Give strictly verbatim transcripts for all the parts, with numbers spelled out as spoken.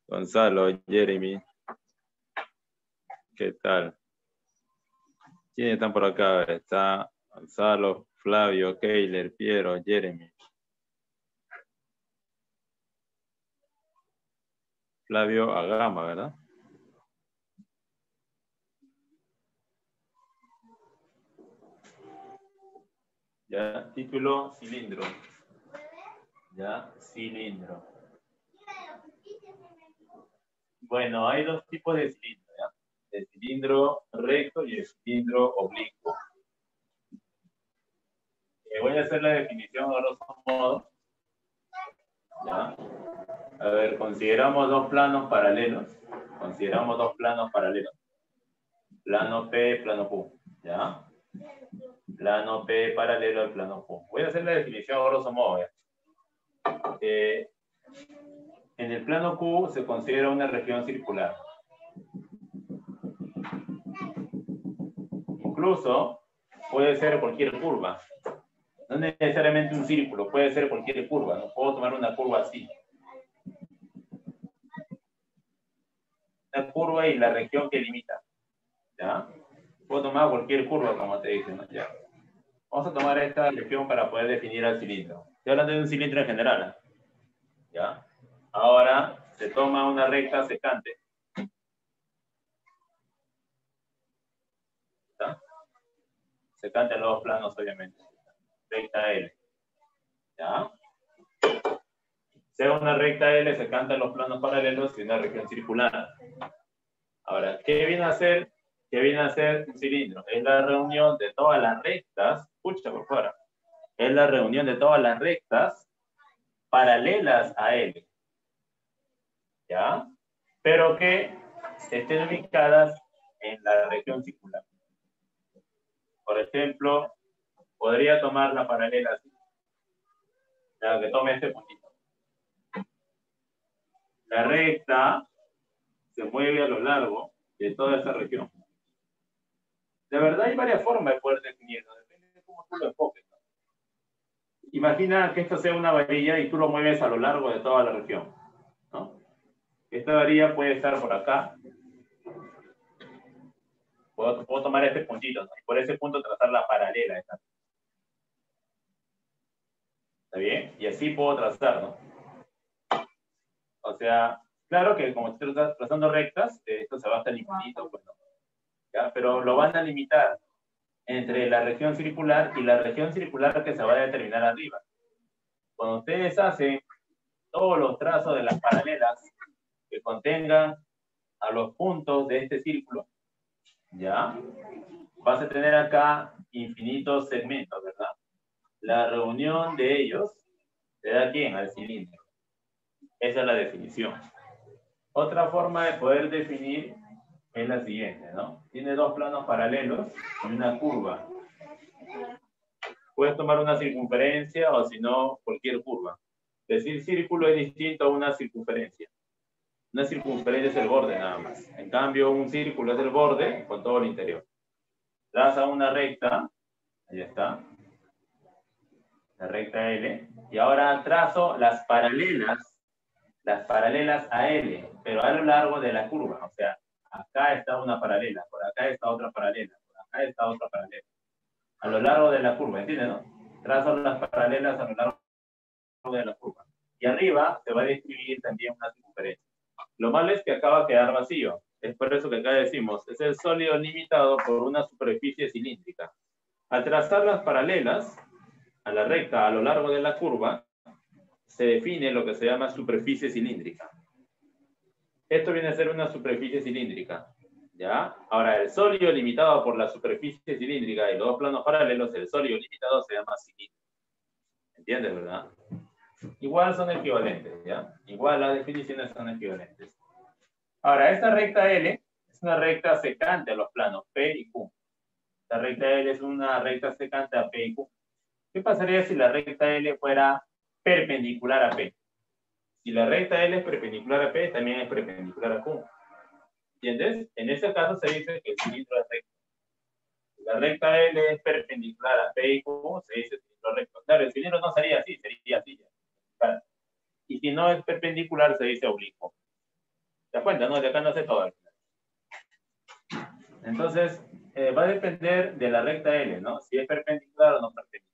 Gonzalo, Jeremy, ¿qué tal? ¿Quiénes están por acá? Está Gonzalo, Flavio, Keiler, Piero, Jeremy. Flavio Agama, ¿verdad? Ya, título, cilindro. Ya, cilindro. Bueno, hay dos tipos de cilindro, ¿ya? El cilindro recto y el cilindro oblicuo. Eh, voy a hacer la definición a grosso modo. ¿Ya? A ver, consideramos dos planos paralelos. Consideramos dos planos paralelos. Plano P, plano Q. ¿Ya? Plano P paralelo al plano Q. Voy a hacer la definición a grosso modo. ¿Ya? Eh, en el plano Q se considera una región circular. Incluso puede ser cualquier curva. No necesariamente un círculo, puede ser cualquier curva. No puedo tomar una curva así. Una curva y la región que limita. ¿Ya? Puedo tomar cualquier curva, como te dije, ¿no? Ya. Vamos a tomar esta región para poder definir al cilindro. Estoy hablando de un cilindro en general. ¿Ya? Ahora se toma una recta secante. ¿Ya? Secante en los dos planos, obviamente. Recta L. ¿Ya? Sea una recta L secante en los planos paralelos y una región circular. Ahora, ¿qué viene a ser? ¿Qué viene a ser un cilindro? Es la reunión de todas las rectas, escucha por fuera, es la reunión de todas las rectas paralelas a L. ¿Ya? Pero que estén ubicadas en la región circular. Por ejemplo, podría tomar la paralela así. Ya, que tome este puntito. La recta se mueve a lo largo de toda esa región. De verdad hay varias formas de poder definirlo, depende de cómo tú lo enfoques, ¿no? Imagina que esto sea una varilla y tú lo mueves a lo largo de toda la región, ¿no? Esta varilla puede estar por acá. Puedo, puedo tomar este puntito, ¿no? Y por ese punto trazar la paralela. ¿Está? ¿Está bien? Y así puedo trazar, ¿no? O sea, claro que como estoy trazando rectas, esto se va hasta el infinito, pues, ¿no? ¿Ya? Pero lo van a limitar entre la región circular y la región circular que se va a determinar arriba. Cuando ustedes hacen todos los trazos de las paralelas que contengan a los puntos de este círculo, ¿ya? Vas a tener acá infinitos segmentos, ¿verdad? La reunión de ellos te da ¿quién? Al cilindro. Esa es la definición. Otra forma de poder definir es la siguiente, ¿no? Tiene dos planos paralelos y una curva. Puedes tomar una circunferencia o si no, cualquier curva. Decir círculo es distinto a una circunferencia. Una circunferencia es el borde nada más. En cambio, un círculo es el borde con todo el interior. Traza una recta, ahí está, la recta L, y ahora trazo las paralelas, las paralelas a L, pero a lo largo de la curva. O sea, acá está una paralela, por acá está otra paralela, por acá está otra paralela. A lo largo de la curva, ¿entiendes, no? Trazo las paralelas a lo largo de la curva. Y arriba se va a describir también una circunferencia. Lo malo es que acá va a quedar vacío. Es por eso que acá decimos, es el sólido limitado por una superficie cilíndrica. Al trazar las paralelas a la recta a lo largo de la curva, se define lo que se llama superficie cilíndrica. Esto viene a ser una superficie cilíndrica. ¿Ya? Ahora, el sólido limitado por la superficie cilíndrica y los dos planos paralelos, el sólido limitado se llama cilindro. ¿Entiendes, verdad? Igual son equivalentes, ¿ya? Igual las definiciones son equivalentes. Ahora, esta recta L es una recta secante a los planos P y Q. La recta L es una recta secante a P y Q. ¿Qué pasaría si la recta L fuera perpendicular a P? Si la recta L es perpendicular a P, también es perpendicular a Q. ¿Entiendes? En ese caso se dice que el cilindro es recto. Si la recta L es perpendicular a P y Q, se dice cilindro recto. Claro, el cilindro no sería así, sería así. Claro. Y si no es perpendicular, se dice oblicuo. ¿Te das cuenta? No, de acá no hace todo. Entonces, eh, va a depender de la recta L, ¿no? Si es perpendicular o no perpendicular.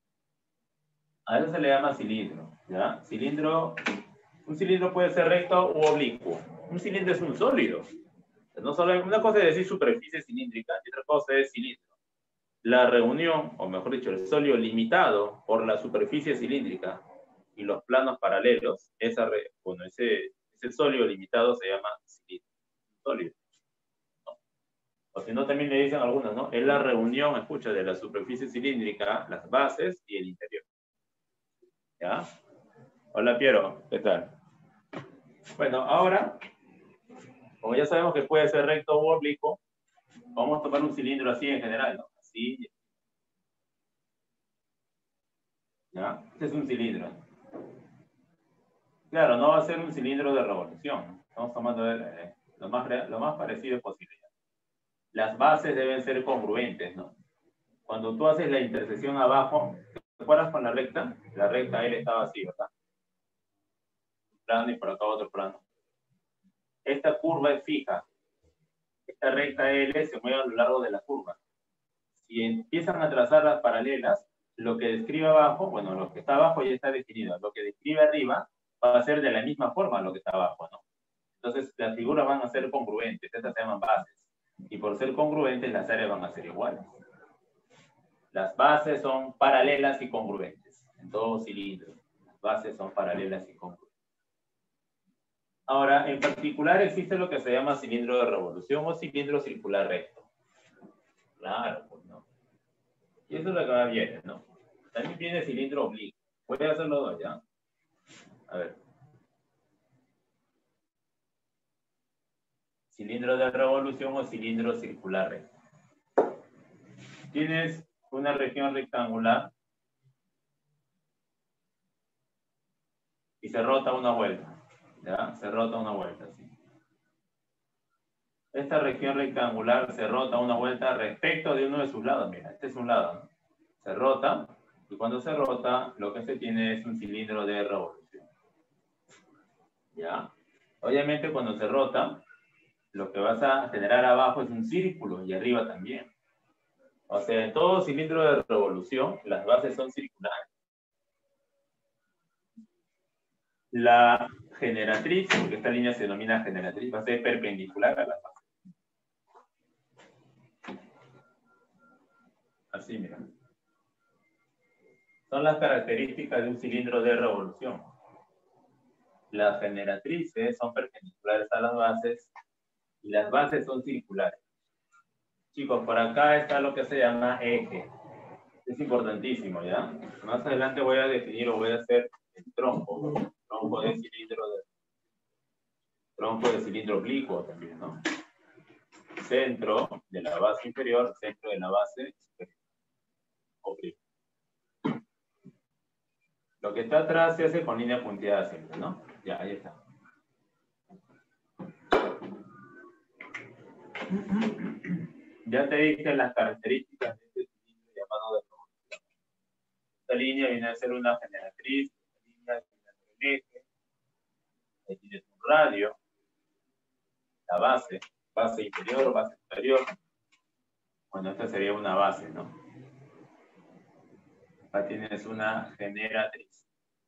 A eso se le llama cilindro, ¿ya? Cilindro, un cilindro puede ser recto u oblicuo. Un cilindro es un sólido. No solo, una cosa es decir superficie cilíndrica y otra cosa es cilindro. La reunión, o mejor dicho, el sólido limitado por la superficie cilíndrica y los planos paralelos, esa, bueno, ese, ese sólido limitado se llama cilindro. Sólido. ¿No? O si no, también le dicen algunos, ¿no? Es la reunión, escucha, de la superficie cilíndrica, las bases y el interior. ¿Ya? Hola, Piero. ¿Qué tal? Bueno, ahora, como ya sabemos que puede ser recto o oblicuo, vamos a tomar un cilindro así en general, ¿no? Así. ¿Ya? Este es un cilindro. Claro, no va a ser un cilindro de revolución. Estamos tomando eh, lo, más, lo más parecido posible. Las bases deben ser congruentes, ¿no? Cuando tú haces la intersección abajo, ¿te acuerdas con la recta? La recta L estaba así, ¿verdad? Un plano y por acá otro plano. Esta curva es fija. Esta recta L se mueve a lo largo de la curva. Si empiezan a trazar las paralelas, lo que describe abajo, bueno, lo que está abajo ya está definido. Lo que describe arriba va a ser de la misma forma lo que está abajo, ¿no? Entonces, las figuras van a ser congruentes. Estas se llaman bases. Y por ser congruentes, las áreas van a ser iguales. Las bases son paralelas y congruentes. En todo cilindro. Las bases son paralelas y congruentes. Ahora, en particular existe lo que se llama cilindro de revolución o cilindro circular recto. Claro, pues no. Y eso es lo que va bien, ¿no? También viene cilindro oblicuo. Voy a hacerlo dos, ¿ya? A ver. Cilindro de revolución o cilindro circular recto. Tienes una región rectangular y se rota una vuelta. ¿Ya? Se rota una vuelta, ¿sí? Esta región rectangular se rota una vuelta respecto de uno de sus lados. Mira, este es un lado, ¿no? Se rota, y cuando se rota, lo que se tiene es un cilindro de revolución. ¿Ya? Obviamente, cuando se rota, lo que vas a generar abajo es un círculo, y arriba también. O sea, en todo cilindro de revolución, las bases son circulares. La generatriz, porque esta línea se denomina generatriz, va a ser perpendicular a la base. Así, mira. Son las características de un cilindro de revolución. Las generatrices son perpendiculares a las bases y las bases son circulares. Chicos, por acá está lo que se llama eje. Es importantísimo, ¿ya? Más adelante voy a definir o voy a hacer el tronco. Tronco de cilindro de tronco de cilindro oblicuo también, ¿no? Centro de la base inferior, centro de la base superior. Oblicuo. Lo que está atrás se hace con línea punteada siempre, ¿no? Ya, ahí está. Ya te dije las características de este cilindro llamado de revolución. Esta línea viene a ser una generatriz, esta línea viene a ser el eje, ahí tienes un radio, la base, base inferior, base superior. Bueno, esta sería una base, ¿no? Acá tienes una generatriz.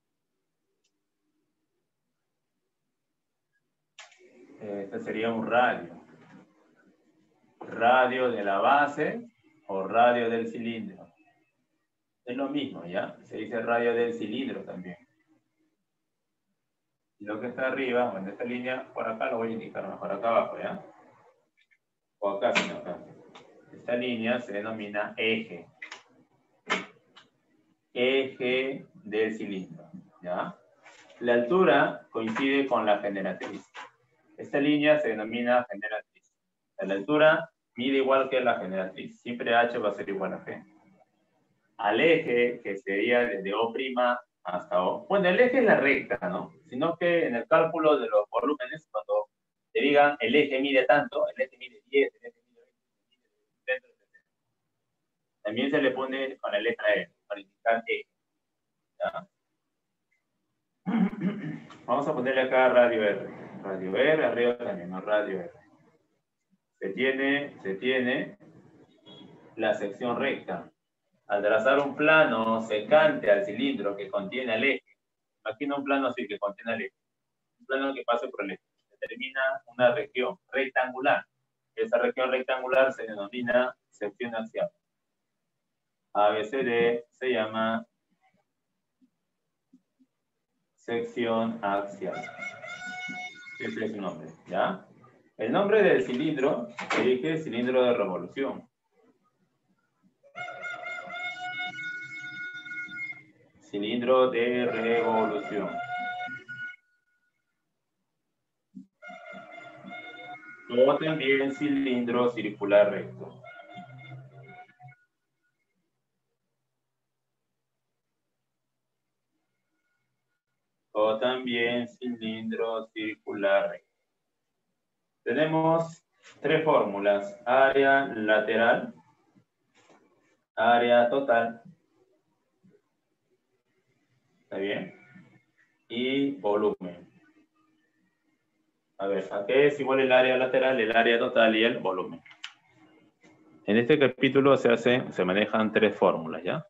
Este sería un radio. Radio de la base o radio del cilindro. Es lo mismo, ¿ya? Se dice radio del cilindro también. Y lo que está arriba, bueno, esta línea, por acá lo voy a indicar mejor, acá abajo, ¿ya? O acá, sino acá. Esta línea se denomina eje. Eje del cilindro, ¿ya? La altura coincide con la generatriz. Esta línea se denomina generatriz. La altura mide igual que la generatriz. Siempre H va a ser igual a G. Al eje, que sería desde O' hasta O. Bueno, el eje es la recta, ¿no? Sino que en el cálculo de los volúmenes, cuando te digan el eje mide tanto, el eje mide diez, el eje mide veinte, etcétera. También se le pone con la letra E, para indicar eje. ¿Ya? Vamos a ponerle acá radio R. Radio R, arriba también, ¿no? Radio R. Se tiene, se tiene la sección recta. Al trazar un plano secante al cilindro que contiene el eje, imagina un plano así que contiene el eje, un plano que pase por el eje, determina una región rectangular. Esa región rectangular se denomina sección axial. A B C D se llama sección axial. Ese es su nombre, ¿ya? El nombre del cilindro se dice cilindro de revolución. Cilindro de revolución. O también cilindro circular recto. O también cilindro circular recto. Tenemos tres fórmulas: área lateral, área total, ¿está bien? Y volumen. A ver, ¿a qué es igual el área lateral, el área total y el volumen? En este capítulo se hace, se manejan tres fórmulas, ¿ya?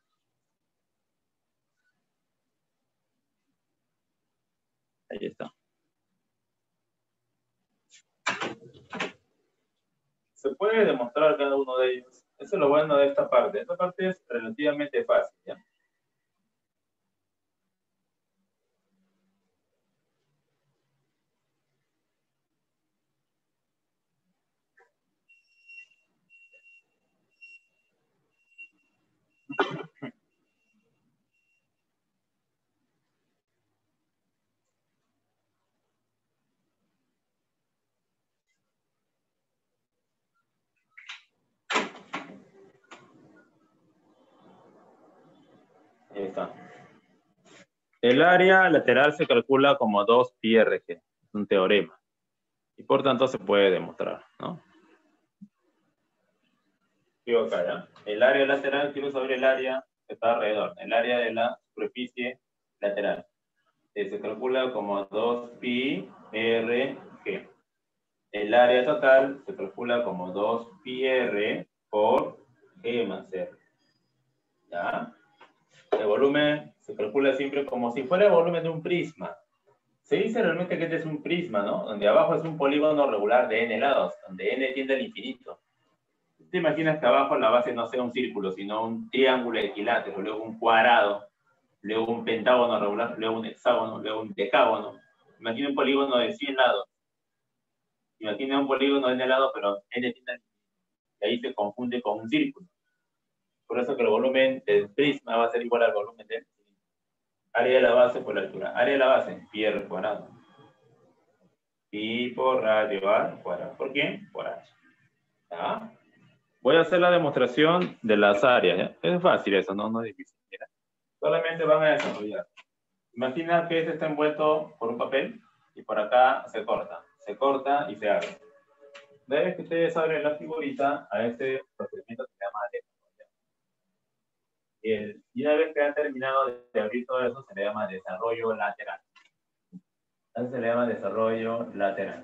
Ahí está. Se puede demostrar cada uno de ellos. Eso es lo bueno de esta parte. Esta parte es relativamente fácil, ¿ya? Ahí está. El área lateral se calcula como dos pi R G. Es un teorema. Y por tanto se puede demostrar, ¿no? Digo acá, ¿ya? El área lateral, quiero saber el área que está alrededor. El área de la superficie lateral. Eh, se calcula como dos pi R G. El área total se calcula como dos pi R por G más R. ¿Ya? El volumen se calcula siempre como si fuera el volumen de un prisma. Se dice realmente que este es un prisma, ¿no? Donde abajo es un polígono regular de n lados, donde n tiende al infinito. ¿Te imaginas que abajo la base no sea un círculo, sino un triángulo equilátero, luego un cuadrado, luego un pentágono regular, luego un hexágono, luego un decágono? Imagina un polígono de cien lados. Imagina un polígono de n lados, pero n tiende al infinito. Y ahí se confunde con un círculo. Por eso que el volumen del prisma va a ser igual al volumen del cilindro. Área de la base por la altura. Área de la base, pi r cuadrado. Pi por radio al cuadrado. ¿Por qué? Por h. ¿Ya? Voy a hacer la demostración de las áreas. ¿Ya? Es fácil eso, no, no es difícil. ¿Ya? Solamente van a desarrollar. Imagina que este está envuelto por un papel y por acá se corta. Se corta y se abre. Una vez que ustedes abren la figurita, a este procedimiento se llama desarrollo. Y una vez que han terminado de abrir todo eso, se le llama desarrollo lateral. Entonces se le llama desarrollo lateral.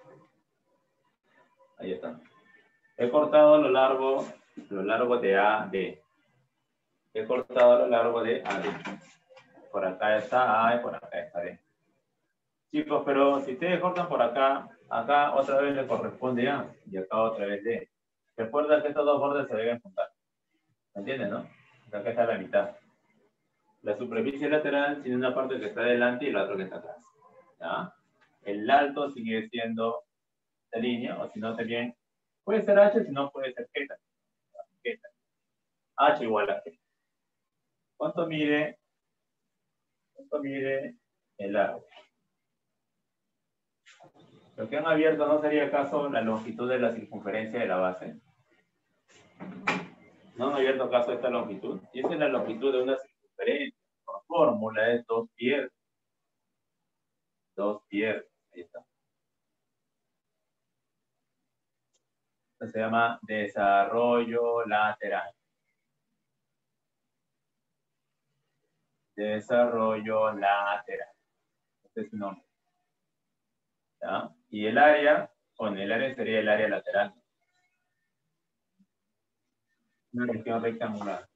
Ahí está. He cortado a lo largo, a lo largo de A D. He cortado a lo largo de A D. Por acá está A y por acá está D. Chicos, pero si ustedes cortan por acá, acá otra vez le corresponde A y acá otra vez D. Recuerda que estos dos bordes se deben juntar. ¿Me entienden, no? Acá está la mitad. La superficie lateral tiene una parte que está delante y la otra que está atrás. ¿Ya? El alto sigue siendo esta línea, o si no también puede ser H, si no puede ser G. H igual a G. ¿Cuánto mide? ¿Cuánto mide el largo? Lo que han abierto no sería acaso la longitud de la circunferencia de la base. No han abierto acaso esta longitud. Y esa es la longitud de una circunferencia. Por fórmula es dos pi r. dos pi r. Ahí está. Esto se llama desarrollo lateral. Desarrollo lateral. Este es su nombre. ¿ya? Y el área, bueno, el área sería el área lateral. Una región rectangular.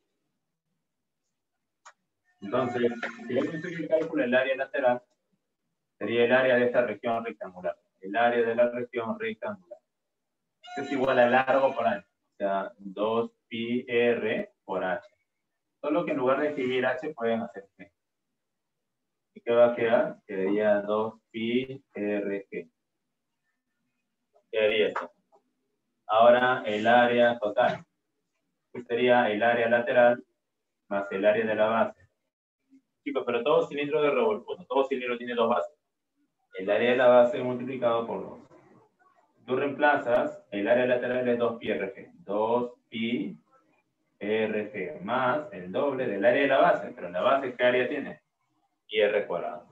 Entonces, si yo estoy el cálculo del área lateral, sería el área de esta región rectangular. El área de la región rectangular. Es igual a largo por ancho. O sea, dos pi r por h. Solo que en lugar de escribir h, pueden hacer g. ¿Y qué va a quedar? Quedaría dos pi r g. Quedaría esto. Ahora, el área total. Que sería el área lateral más el área de la base. Chicos, pero todo cilindro de revolución, todo cilindro tiene dos bases. El área de la base multiplicado por dos. Tú reemplazas, el área lateral es dos pi r g. dos pi r g más el doble del área de la base. Pero la base, ¿qué área tiene? Pi r cuadrado.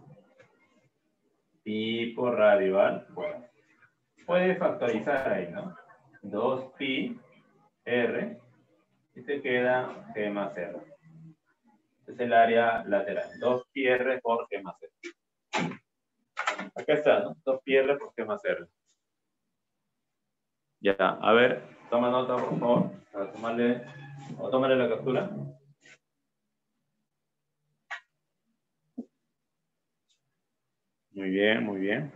Pi por radio al cuadrado. Puedes factorizar ahí, ¿no? dos pi r y te queda g más r. Es el área lateral. dos pi r por g más r. Acá está, ¿no? dos pi r por g más r. Ya, a ver, toma nota, por favor, para tomarle, o tómale la captura. Muy bien, muy bien.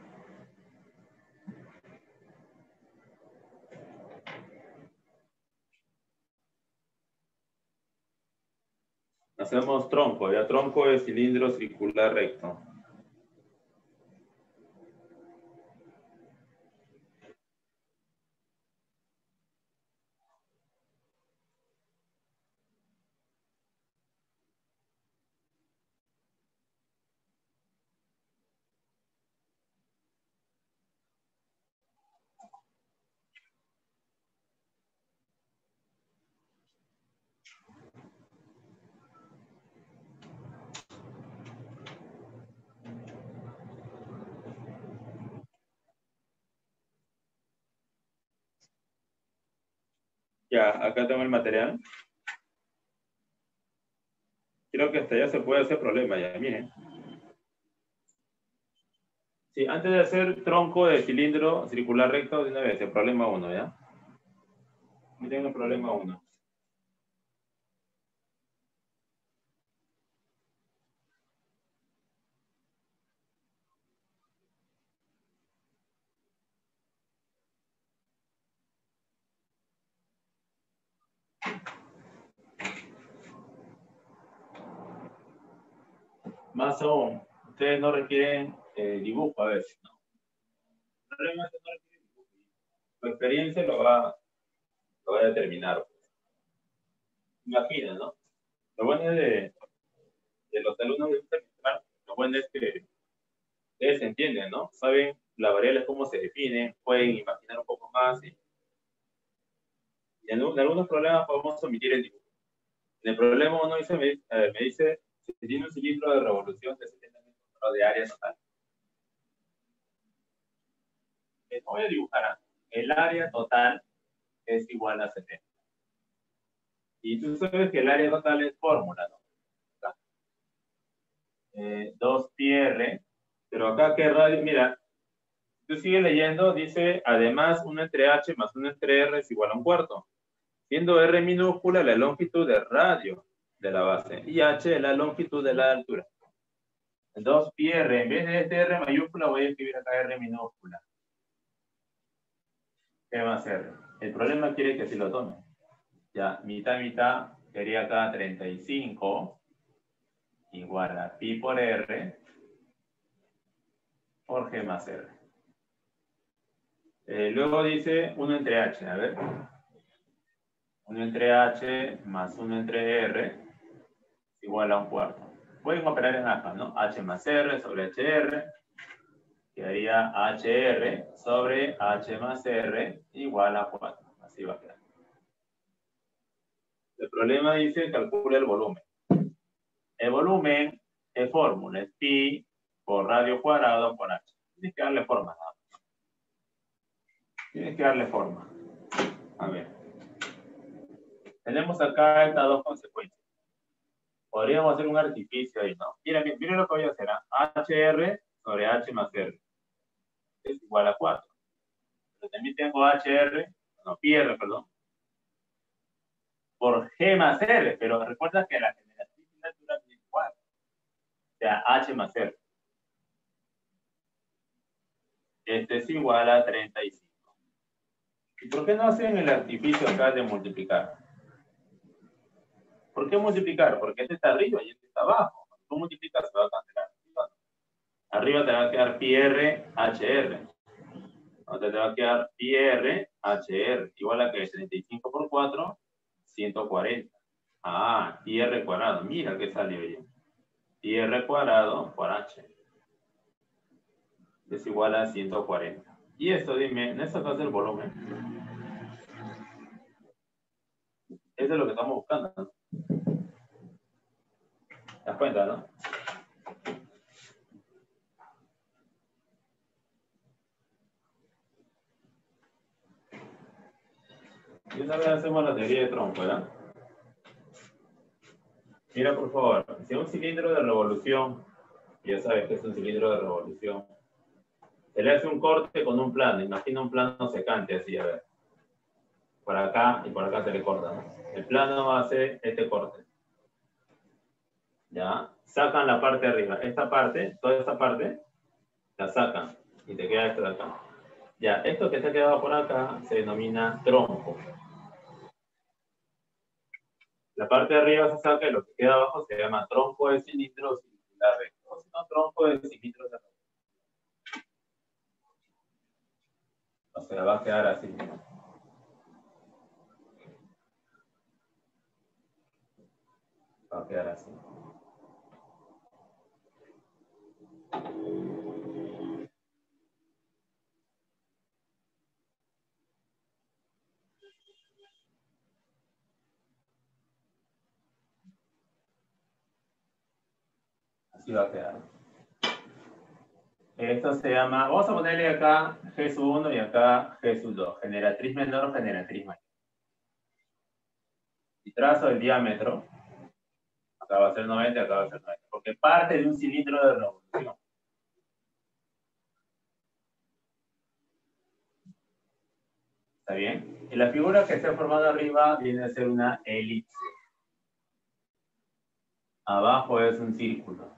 Hacemos tronco, ya tronco de cilindro circular recto. Ya, acá tengo el material. Creo que hasta ya se puede hacer problema, ya, miren. Sí, antes de hacer tronco de cilindro circular recto, de una vez, el problema uno, ¿ya? Miren el problema uno. Más aún, ustedes no requieren eh, dibujo a veces, ¿no? El problema es que no requieren dibujo. Tu experiencia lo va, lo va a determinar. Imagina, ¿no? Lo bueno es de, de los alumnos de esta clase, lo bueno es que ustedes entienden, ¿no? Saben las variables cómo se definen, pueden imaginar un poco más y, y en, en algunos problemas podemos omitir el dibujo. En el problema uno dice, me, eh, me dice si tiene un cilindro de revolución de setenta metros de área total. Eh, voy a dibujar. El área total es igual a setenta. Y tú sabes que el área total es fórmula, ¿no? Eh, dos pi r, pero acá qué radio, mira, tú sigues leyendo, dice, además uno entre h más uno entre r es igual a un cuarto, siendo r minúscula la longitud de radio de la base y h la longitud de la altura. dos pi r, en vez de este r mayúscula voy a escribir acá r minúscula. ¿Qué va a hacer? El problema quiere que si lo tome. Ya, mitad, mitad, sería acá treinta y cinco igual a pi por r por g más r. Eh, luego dice uno entre h, a ver. uno entre h más uno entre r igual a un cuarto. Pueden operar en alfa, ¿no? H más r sobre hr, quedaría hr sobre h más r igual a cuatro. Así va a quedar. El problema dice calcula el volumen. El volumen es fórmula, es pi por radio cuadrado por h. Tienes que darle forma. ¿No? Tienes que darle forma. A ver. Tenemos acá estas dos consecuencias. Podríamos hacer un artificio ahí, ¿no? Mira, mira lo que voy a hacer. ¿eh? H R sobre H más R. es igual a cuatro. Pero también tengo H R, no, pi R, perdón, por G más R, pero recuerda que la generatriz natural es igual. O sea, H más R. Este es igual a treinta y cinco. ¿Y por qué no hacen el artificio acá de multiplicar? ¿Por qué multiplicar? Porque este está arriba y este está abajo. Cuando tú multiplicas, se va a cancelar. Arriba te va a quedar pi R, H R. Entonces te va a quedar pi R, H R. Igual a que treinta y cinco por cuatro, ciento cuarenta. Ah, pi R cuadrado. Mira que salió ya. Pi R cuadrado por H. Es igual a ciento cuarenta. Y esto, dime, ¿no es acá el volumen? Eso es lo que estamos buscando, ¿no? ¿Te das cuenta, no? Y una vez hacemos la teoría de tronco, ¿verdad? Mira, por favor, si un cilindro de revolución, ya sabes que es un cilindro de revolución, se le hace un corte con un plano, imagina un plano secante así, a ver. Por acá y por acá se le corta, ¿no? El plano hace este corte. ¿Ya? Sacan la parte de arriba. Esta parte, toda esta parte, la sacan y te queda esto de acá. Ya, esto que se ha quedado por acá se denomina tronco. La parte de arriba se saca y lo que queda abajo se llama tronco de cilindro circular recto. O si no, tronco de cilindro de recto. O sea, va a quedar así. Va a quedar así. Así va a quedar. Esto se llama, vamos a ponerle acá G sub uno y acá G sub dos. Generatriz menor o generatriz mayor. Y trazo el diámetro. Acá va a ser noventa, acá va a ser noventa. Porque parte de un cilindro de revolución. ¿Está bien? Y la figura que se ha formado arriba viene a ser una elipse. Abajo es un círculo.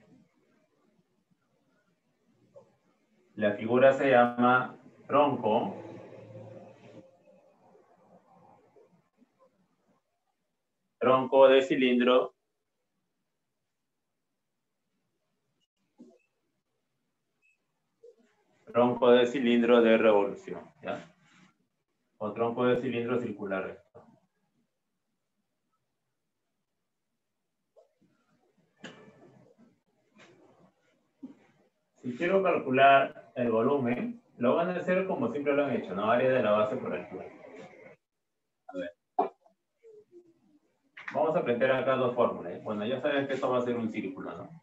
La figura se llama tronco. Tronco de cilindro. Tronco de cilindro de revolución. ¿Ya? O tronco de cilindro circular recto. Si quiero calcular el volumen, lo van a hacer como siempre lo han hecho, ¿no? Área de la base por altura. A ver. Vamos a aprender acá dos fórmulas. Bueno, ya saben que esto va a ser un círculo, ¿no?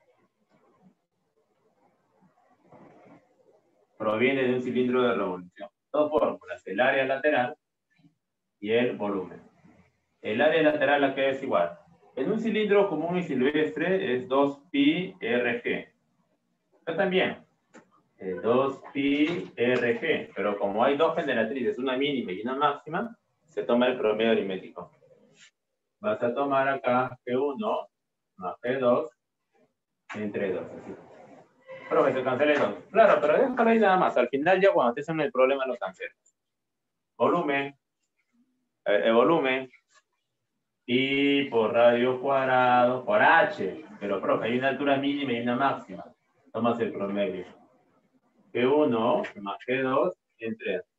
Proviene de un cilindro de revolución. Dos fórmulas, el área lateral y el volumen. El área lateral aquí es igual. En un cilindro común y silvestre es dos pi R G. Acá también. Eh, dos pi R G. Pero como hay dos generatrices, una mínima y una máxima, se toma el promedio aritmético. Vas a tomar acá G uno más G dos entre dos. Así. Pero que se cancele dos. Claro, pero déjalo ahí nada más. Al final ya cuando estés en el problema lo cancelas. Volumen. Eh, el volumen. Pi por radio cuadrado por H. Pero, profe, hay una altura mínima y una máxima. Tomas el promedio. G uno más G dos entre dos.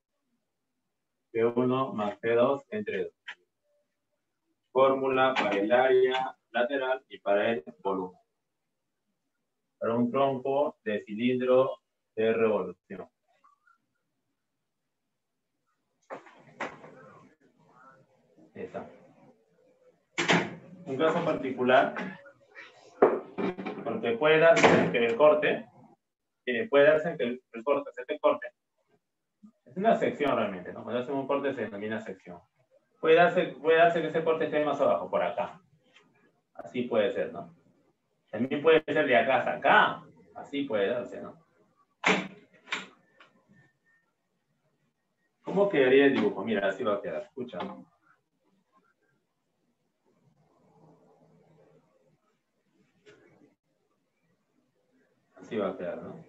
G uno más G dos entre dos. Fórmula para el área lateral y para el volumen. Para un tronco de cilindro de revolución. Esa. Un caso particular, porque puede darse que el corte, eh, puede darse que el, el corte, este corte, es una sección realmente, ¿no? Cuando hacen un corte se denomina sección. Puede darse, puede darse que ese corte esté más abajo, por acá. Así puede ser, ¿no? También puede ser de acá hasta acá. Así puede darse, ¿no? ¿Cómo quedaría el dibujo? Mira, así va a quedar. Escucha. Así va a quedar, ¿no?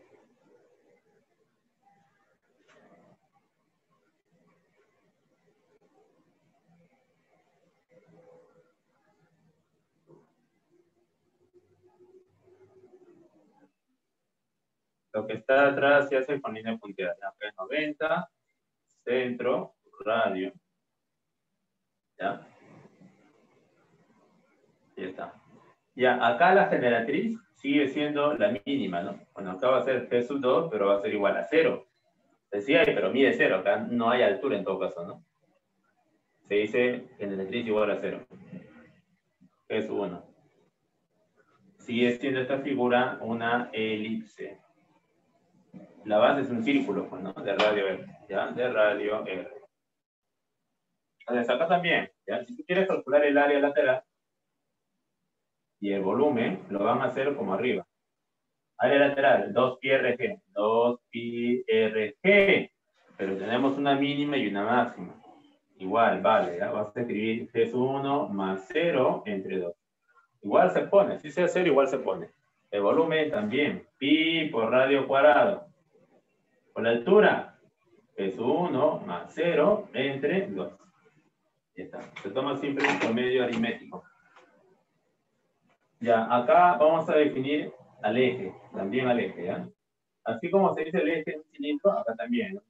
Lo que está atrás se hace con línea punteada. Acá es noventa, centro, radio. ¿Ya? Ya está. Ya, acá la generatriz sigue siendo la mínima, ¿no? Bueno, acá va a ser G sub dos, pero va a ser igual a cero. Decía, pero mide cero, acá no hay altura en todo caso, ¿no? Se dice generatriz igual a cero. G sub uno. Sigue siendo esta figura una elipse. La base es un círculo, pues, ¿no? De radio R, ¿ya? De radio R. Entonces, acá también, ¿ya? Si tú quieres calcular el área lateral y el volumen, lo van a hacer como arriba. Área lateral, dos pi R G. dos pi R G. Pero tenemos una mínima y una máxima. Igual, vale, ¿ya? Vas a escribir G sub uno más cero entre dos. Igual se pone, si sea cero, igual se pone. El volumen también, pi por radio cuadrado. Por la altura, G sub uno más cero entre dos. Ya está. Se toma siempre un promedio aritmético. Ya, acá vamos a definir al eje, también al eje, ¿ya? Así como se dice el eje en un cilindro, acá también, ¿no?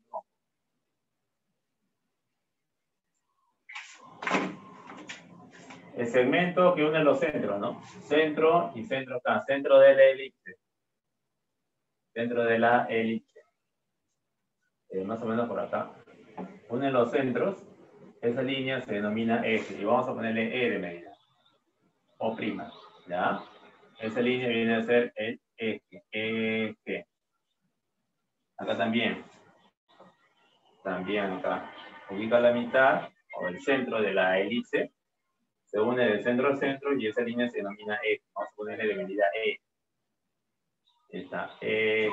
El segmento que une los centros, ¿no? Centro y centro acá, centro de la elipse. Centro de la elipse. Eh, más o menos por acá. Une los centros, esa línea se denomina eje, y vamos a ponerle E de medida. O prima, ¿ya? Esa línea viene a ser el eje, eje. Acá también. También acá. Ubica la mitad, o el centro de la elipse, se une del centro al centro, y esa línea se denomina eje. Vamos a ponerle de medida E. Está, eje.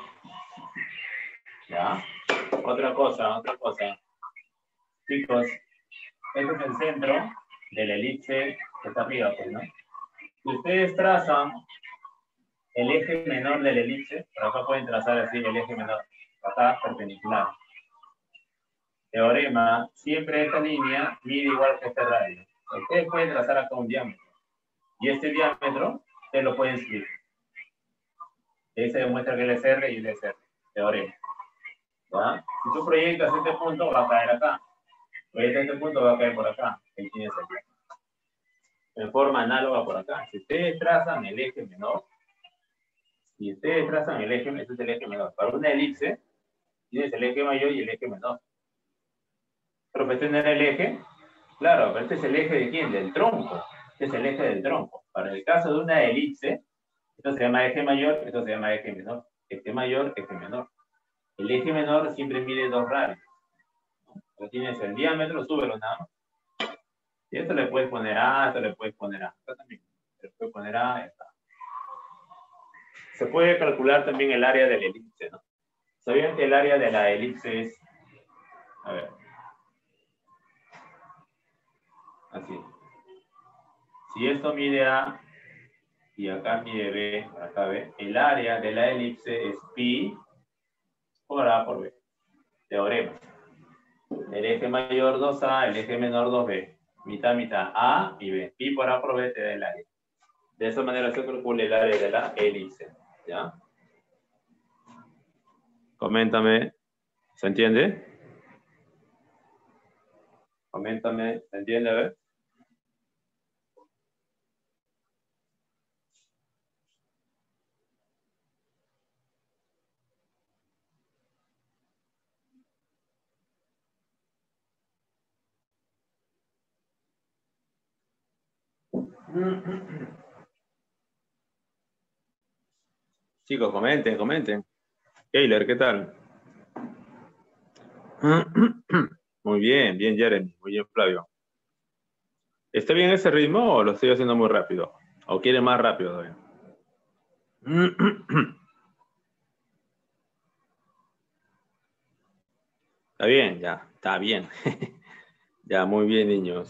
¿Ya? Otra cosa, otra cosa. Chicos, este es el centro de la elipse que está arriba, pues, ¿no? Si ustedes trazan el eje menor de la elipse, por acá pueden trazar así el eje menor, acá perpendicular. Teorema, siempre esta línea mide igual que este radio. Ustedes pueden trazar acá un diámetro. Y este diámetro, ustedes lo pueden subir. Ahí se demuestra que él es R y él es R. Teorema. ¿Ya? Si tú proyectas este punto, va a caer acá. Proyectas este punto, va a caer por acá. Ahí tienes aquí. En forma análoga por acá. Si ustedes trazan el eje menor, si ustedes trazan el eje, este es el eje menor. Para una elipse, tienes el eje mayor y el eje menor. Pero para tener el eje, claro, pero este es el eje de quién? Del tronco. Este es el eje del tronco. Para el caso de una elipse, esto se llama eje mayor, esto se llama eje menor. Eje mayor, eje menor. El eje menor siempre mide dos radios. Entonces tienes el diámetro, súbelo nada más. Y esto le puedes poner A, esto le puedes poner A. Esto también. Le puedes poner A, ya está. Se puede calcular también el área de la elipse, ¿no? ¿Sabían que el área de la elipse es, a ver, así? Si esto mide A y acá mide B, acá B, el área de la elipse es pi por A por B. Teorema. El eje mayor dos A, el eje menor dos B. Mitad, mitad, A y B. Pi por A por B te da el área. De esa manera se calcula el área de la elipse. ¿Ya? Coméntame. ¿Se entiende? Coméntame. ¿Se entiende? A ver. Chicos, comenten, comenten. Keiler, ¿qué tal? Muy bien, bien Jeremy, muy bien Flavio. ¿Está bien ese ritmo o lo estoy haciendo muy rápido? ¿O quiere más rápido todavía? Está bien, ya, está bien. Ya, muy bien, niños.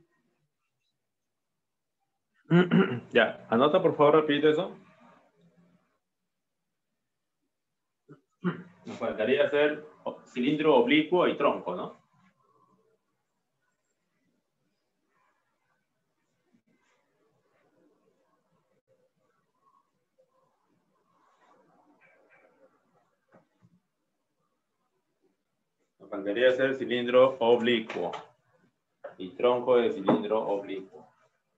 Ya, anota por favor, repite eso. Nos faltaría hacer cilindro oblicuo y tronco, ¿no? Nos faltaría hacer cilindro oblicuo y tronco de cilindro oblicuo.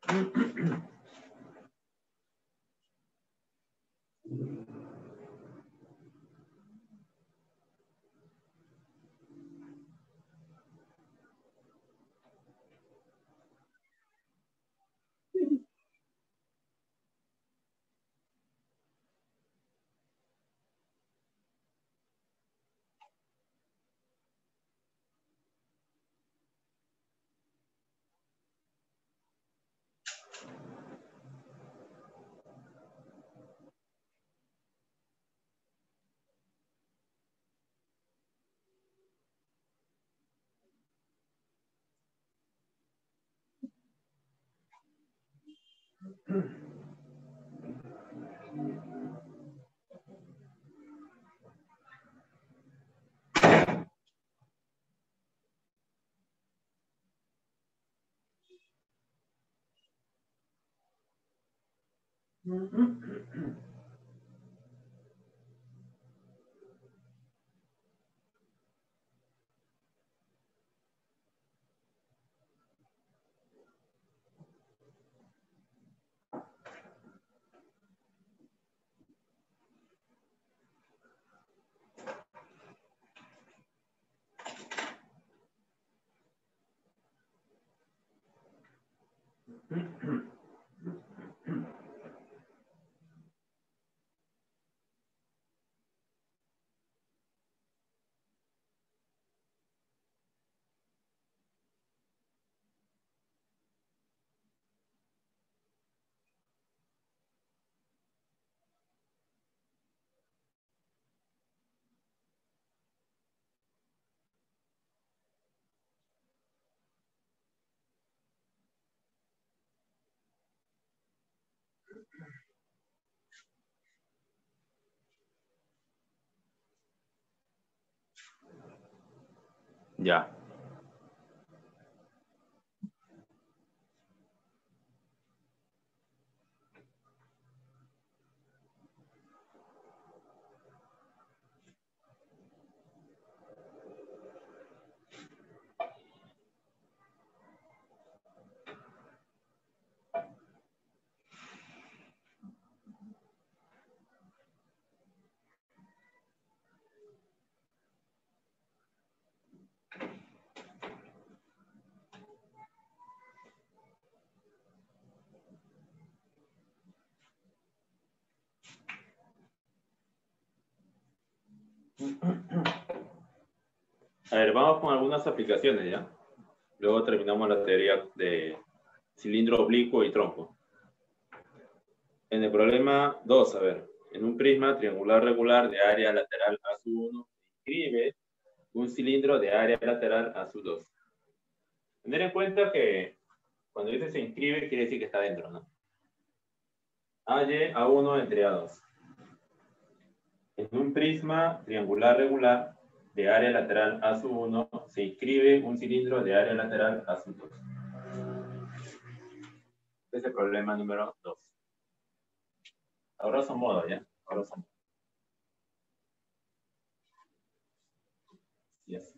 Ya. A ver, vamos con algunas aplicaciones, ¿ya? Luego terminamos la teoría de cilindro oblicuo y tronco. En el problema dos, a ver, en un prisma triangular regular de área lateral A sub uno se inscribe un cilindro de área lateral A sub dos. Tener en cuenta que cuando dice se inscribe quiere decir que está dentro, ¿no? Halle A uno entre A dos. En un prisma triangular regular de área lateral A sub uno se inscribe un cilindro de área lateral A sub dos. Este es el problema número dos. A grosso modo, ¿ya? A grosso modo. Yes.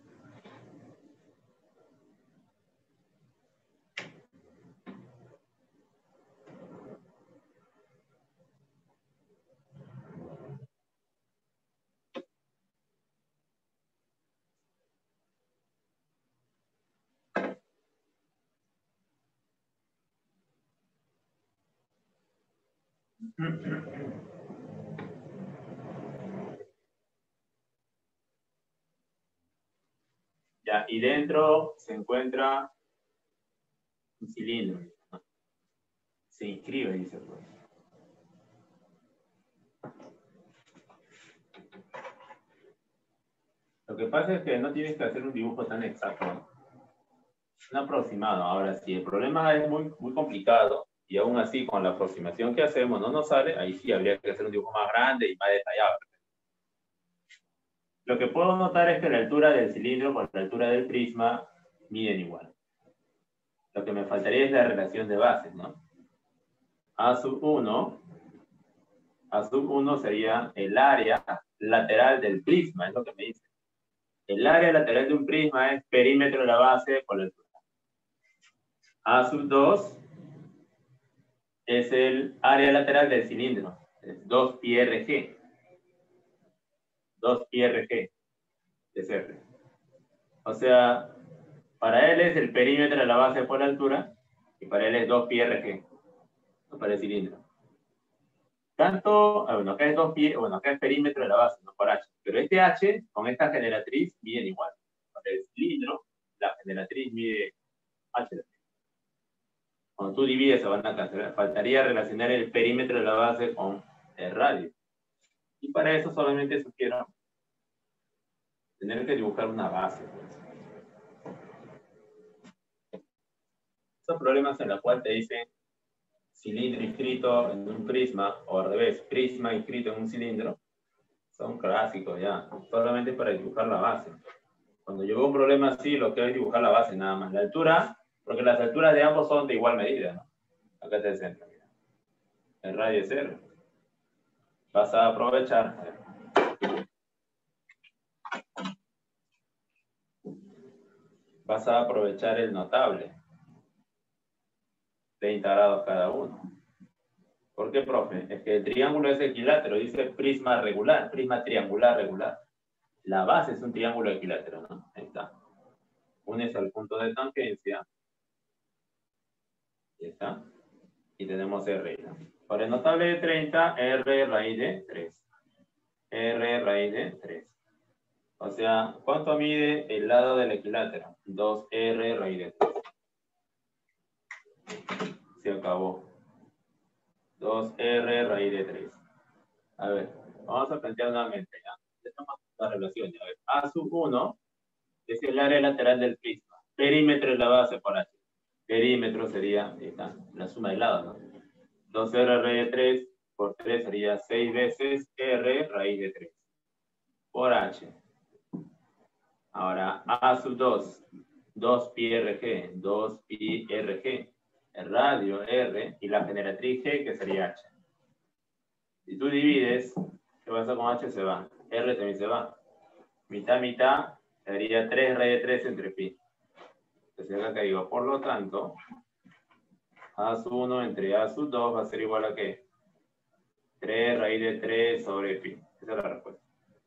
Ya, y dentro se encuentra un cilindro. Se inscribe, dice pues. Lo que pasa es que no tienes que hacer un dibujo tan exacto, ¿no? Un aproximado. Ahora, si el problema es muy, muy complicado y aún así con la aproximación que hacemos no nos sale, ahí sí habría que hacer un dibujo más grande y más detallado. Lo que puedo notar es que la altura del cilindro con la altura del prisma miden igual. Lo que me faltaría es la relación de bases, ¿no? A sub uno, A sub uno sería el área lateral del prisma, es lo que me dice. El área lateral de un prisma es perímetro de la base por la altura. A sub dos es el área lateral del cilindro, es dos pi R G. dos pi R G de C R. O sea, para él es el perímetro de la base por la altura y para él es dos pi R G, no para el cilindro. Tanto, bueno, acá es dos pi, bueno, acá es perímetro de la base, no por H. Pero este H con esta generatriz miden igual. Para el cilindro, la generatriz mide H. Cuando tú divides se van a cancelar. Faltaría relacionar el perímetro de la base con el radio. Y para eso solamente sugiero tener que dibujar una base. Pues. Esos problemas en los cuales te dicen cilindro inscrito en un prisma, o al revés, prisma inscrito en un cilindro, son clásicos ya, solamente para dibujar la base. Cuando yo veo un problema así, lo que es dibujar la base nada más. La altura, porque las alturas de ambos son de igual medida, ¿no? Acá está el centro, mira. El radio es cero. Vas a aprovechar. Vas a aprovechar el notable. treinta grados cada uno. ¿Por qué, profe? Es que el triángulo es equilátero, dice prisma regular, prisma triangular regular. La base es un triángulo equilátero, ¿no? Ahí está. Unes al punto de tangencia. Ahí está. Y tenemos R, ¿no? Para el notable de treinta, R raíz de tres. R raíz de tres. O sea, ¿cuánto mide el lado del equilátero? dos R raíz de tres. Se acabó. dos R raíz de tres. A ver, vamos a plantear nuevamente, ¿ya? Estamos en la relación, ya. A ver, A sub uno es el área lateral del prisma. Perímetro es la base por H. Perímetro sería, ahí está, la suma de lados, ¿no? dos R raíz de tres por tres sería seis veces R raíz de tres por H. Ahora, A sub dos, dos pi R G, dos pi R G. El radio R y la generatriz G, que sería H. Si tú divides, ¿qué pasa con H? Se va. R también se va. Mitad, mitad, sería tres raíz de tres entre pi. Entonces acá digo, por lo tanto, A sub uno entre A sub dos va a ser igual a ¿qué? tres raíz de tres sobre pi. Esa es la respuesta.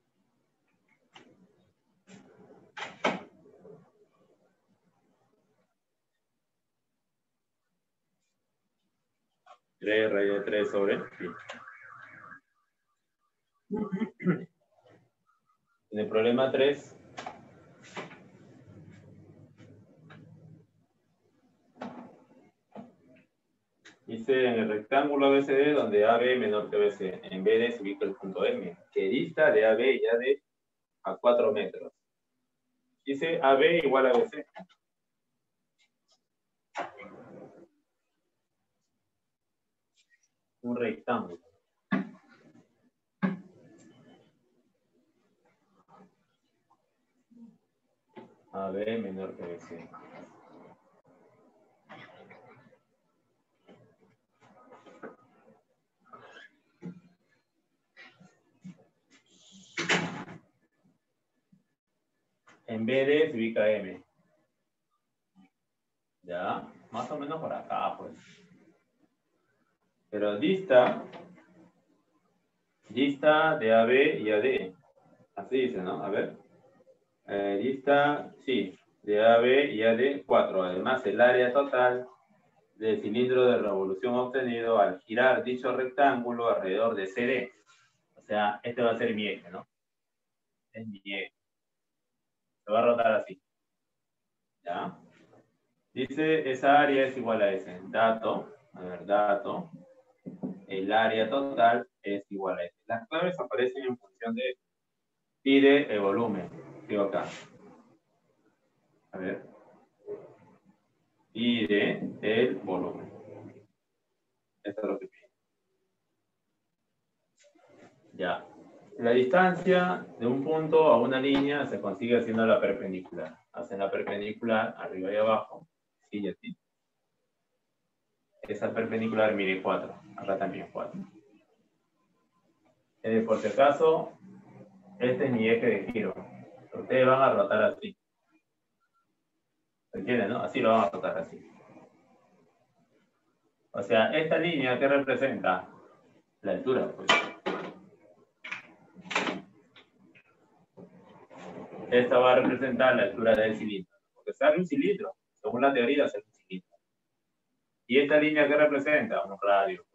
tres raíz de tres sobre pi. En el problema tres, dice en el rectángulo A B C D donde A B menor que B C, en B D se ubica el punto M, que dista de A B y A D a cuatro metros. Dice A B igual a B C. Un rectángulo. A B menor que B C. En B D se ubica M. Ya, más o menos por acá, pues. Pero dista, dista de A B y A D. Así dice, ¿no? A ver. Eh, dista, sí, de A B y A D, cuatro. Además, el área total del cilindro de revolución obtenido al girar dicho rectángulo alrededor de C D. O sea, este va a ser mi eje, ¿no? Es mi eje. Se va a rotar así. ¿Ya? Dice, esa área es igual a ese. Dato, a ver, dato. El área total es igual a ese. Las claves aparecen en función de pide el volumen. Digo acá. A ver. Pide el volumen. Esto es lo que pide. Ya. La distancia de un punto a una línea se consigue haciendo la perpendicular. Hacen la perpendicular arriba y abajo. Sí y así. Esa perpendicular mide cuatro. Acá también cuatro. Eh, por si acaso, este es mi eje de giro. Ustedes van a rotar así. ¿Se entiende, no? Así lo van a rotar así. O sea, esta línea que representa la altura, pues. Esta va a representar la altura del cilindro. Porque sale un cilindro. Según la teoría, sale un cilindro. Y esta línea que representa un radio.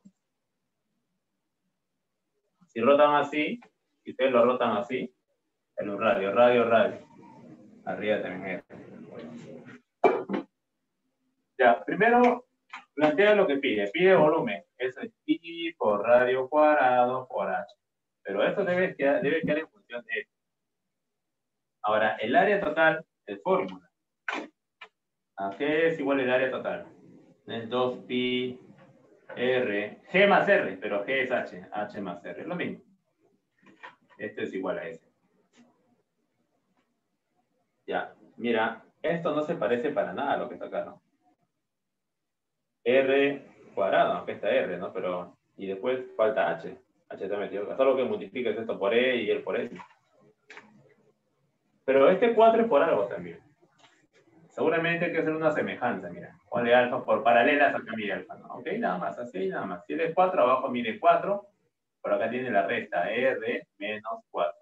Si rotan así, si ustedes lo rotan así, es un radio, radio, radio. Arriba también es. Ya, primero plantea lo que pide. Pide volumen. Eso es pi por radio cuadrado por h. Pero esto debe quedar, debe quedar en función de esto. Ahora, el área total es fórmula. ¿A qué es igual el área total? Es dos pi r, g más r, pero g es h, h más r, es lo mismo. Esto es igual a S. Ya, mira, esto no se parece para nada a lo que está acá, ¿no? R cuadrado, aunque está R, ¿no? Pero, y después falta H. H está metido acá. Solo que multipliques esto por E y el por S. Pero este cuatro es por algo también. Seguramente hay que hacer una semejanza, mira. Ponle alfa por paralelas, acá mire alfa, ¿no? Ok, nada más, así, nada más. Si es cuatro, abajo mire cuatro. Por acá tiene la resta, R menos cuatro.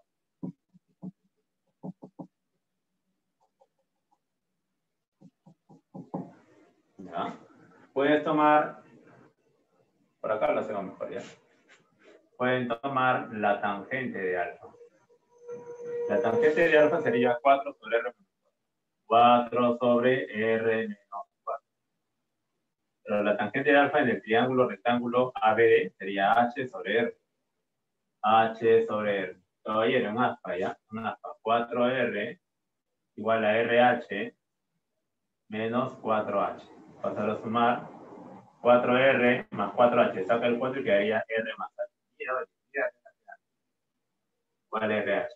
¿Ya? Puedes tomar, por acá lo hacemos mejor, ¿ya? Pueden tomar la tangente de alfa. La tangente de alfa sería cuatro sobre R menos cuatro sobre R menos cuatro. Pero la tangente de alfa en el triángulo rectángulo A B D sería H sobre R. H sobre R. Todavía era un aspa, ¿ya? Un aspa. cuatro R igual a R H menos cuatro H. Pasar a sumar cuatro R más cuatro H. Saca el cuatro y quedaría R más H. Mira, mira, mira. ¿Cuál es R H?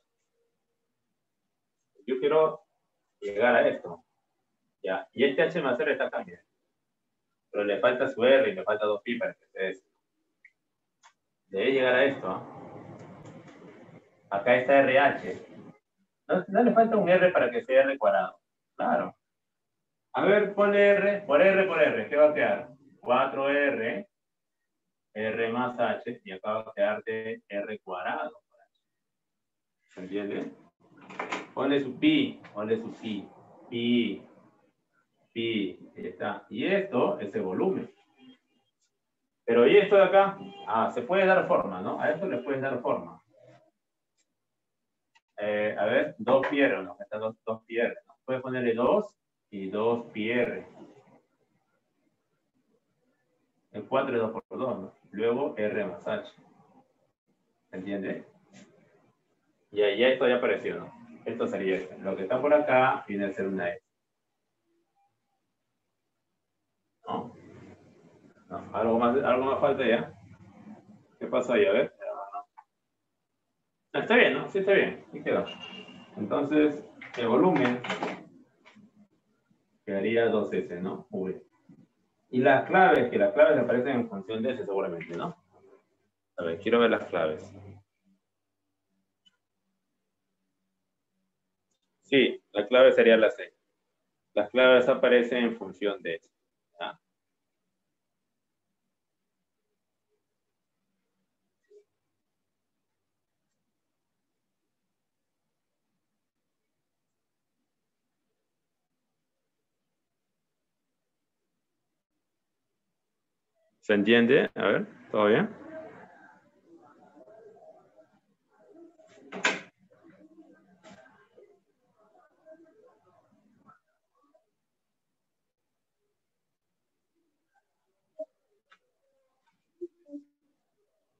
Yo quiero llegar a esto. ¿Ya? Y este H más R está cambiando. Pero le falta su R y le falta dos pi para que se dé. Debe llegar a esto. ¿eh? Acá está R H. No, no le falta un R para que sea R cuadrado. Claro. A ver, ponle R, por R por R, ¿qué va a quedar? cuatro R, R más H, y acá va a quedarte R cuadrado. ¿Se entiende? Ponle su pi, ponle su pi, pi, pi, ahí está. Y esto es el volumen. Pero ¿y esto de acá? Ah, se puede dar forma, ¿no? A esto le puedes dar forma. Eh, a ver, dos pi R, ¿no? Está dos, dos pi R, ¿no? Puedes ponerle dos y dos pi R. El cuatro es dos por dos, ¿no? Luego R más H. ¿Se entiende? Y ahí esto ya apareció, ¿no? Esto sería esto. Lo que está por acá viene a ser una S. ¿No? No, algo más, algo más falta ya. ¿Qué pasó ahí? A ver. No, está bien, ¿no? Sí, está bien. ¿Y quedó? Entonces, el volumen quedaría dos S, ¿no? V. Y las claves, que las claves aparecen en función de S seguramente, ¿no? A ver, quiero ver las claves. Sí, la clave sería la C. Las claves aparecen en función de S. ¿Ya? ¿Se entiende? A ver, ¿todo bien?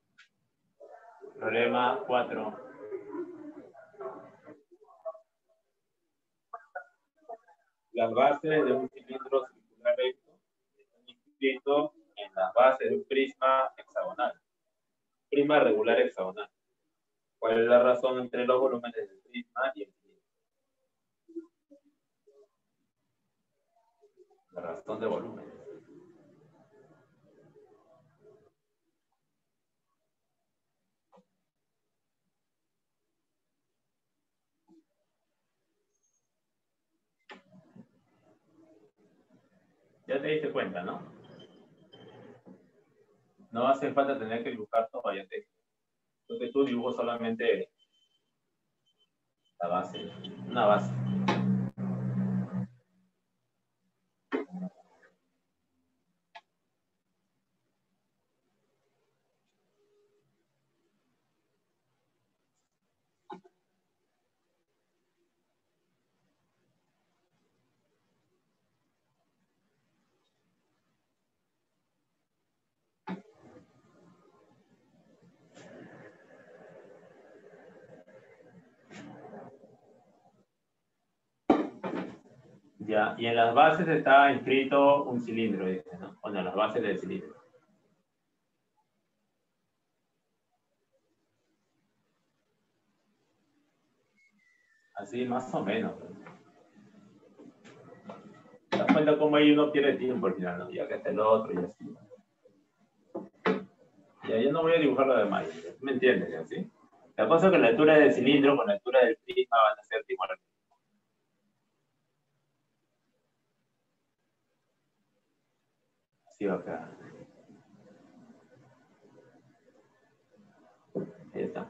Problema cuatro. Las bases de un cilindro circular recto están inscritos en las bases de un prisma hexagonal. Prisma regular hexagonal. ¿Cuál es la razón entre los volúmenes del prisma y el cilindro? La razón de volumen. Ya te diste cuenta, ¿no? No hace falta tener que dibujar todo, ya te dije. Entonces tú dibujo solamente la base, una base. Ya, y en las bases está inscrito un cilindro, dice, ¿no? Bueno, en las bases del cilindro. Así más o menos. ¿Te das cuenta cómo ahí uno pierde tiempo al final, ¿no? Ya que está el otro y así. Ya, yo no voy a dibujar lo demás, ¿me entiendes? ¿Sí? La cosa es que la altura del cilindro con la altura del prisma van a ser iguales. Así va acá. Ahí está.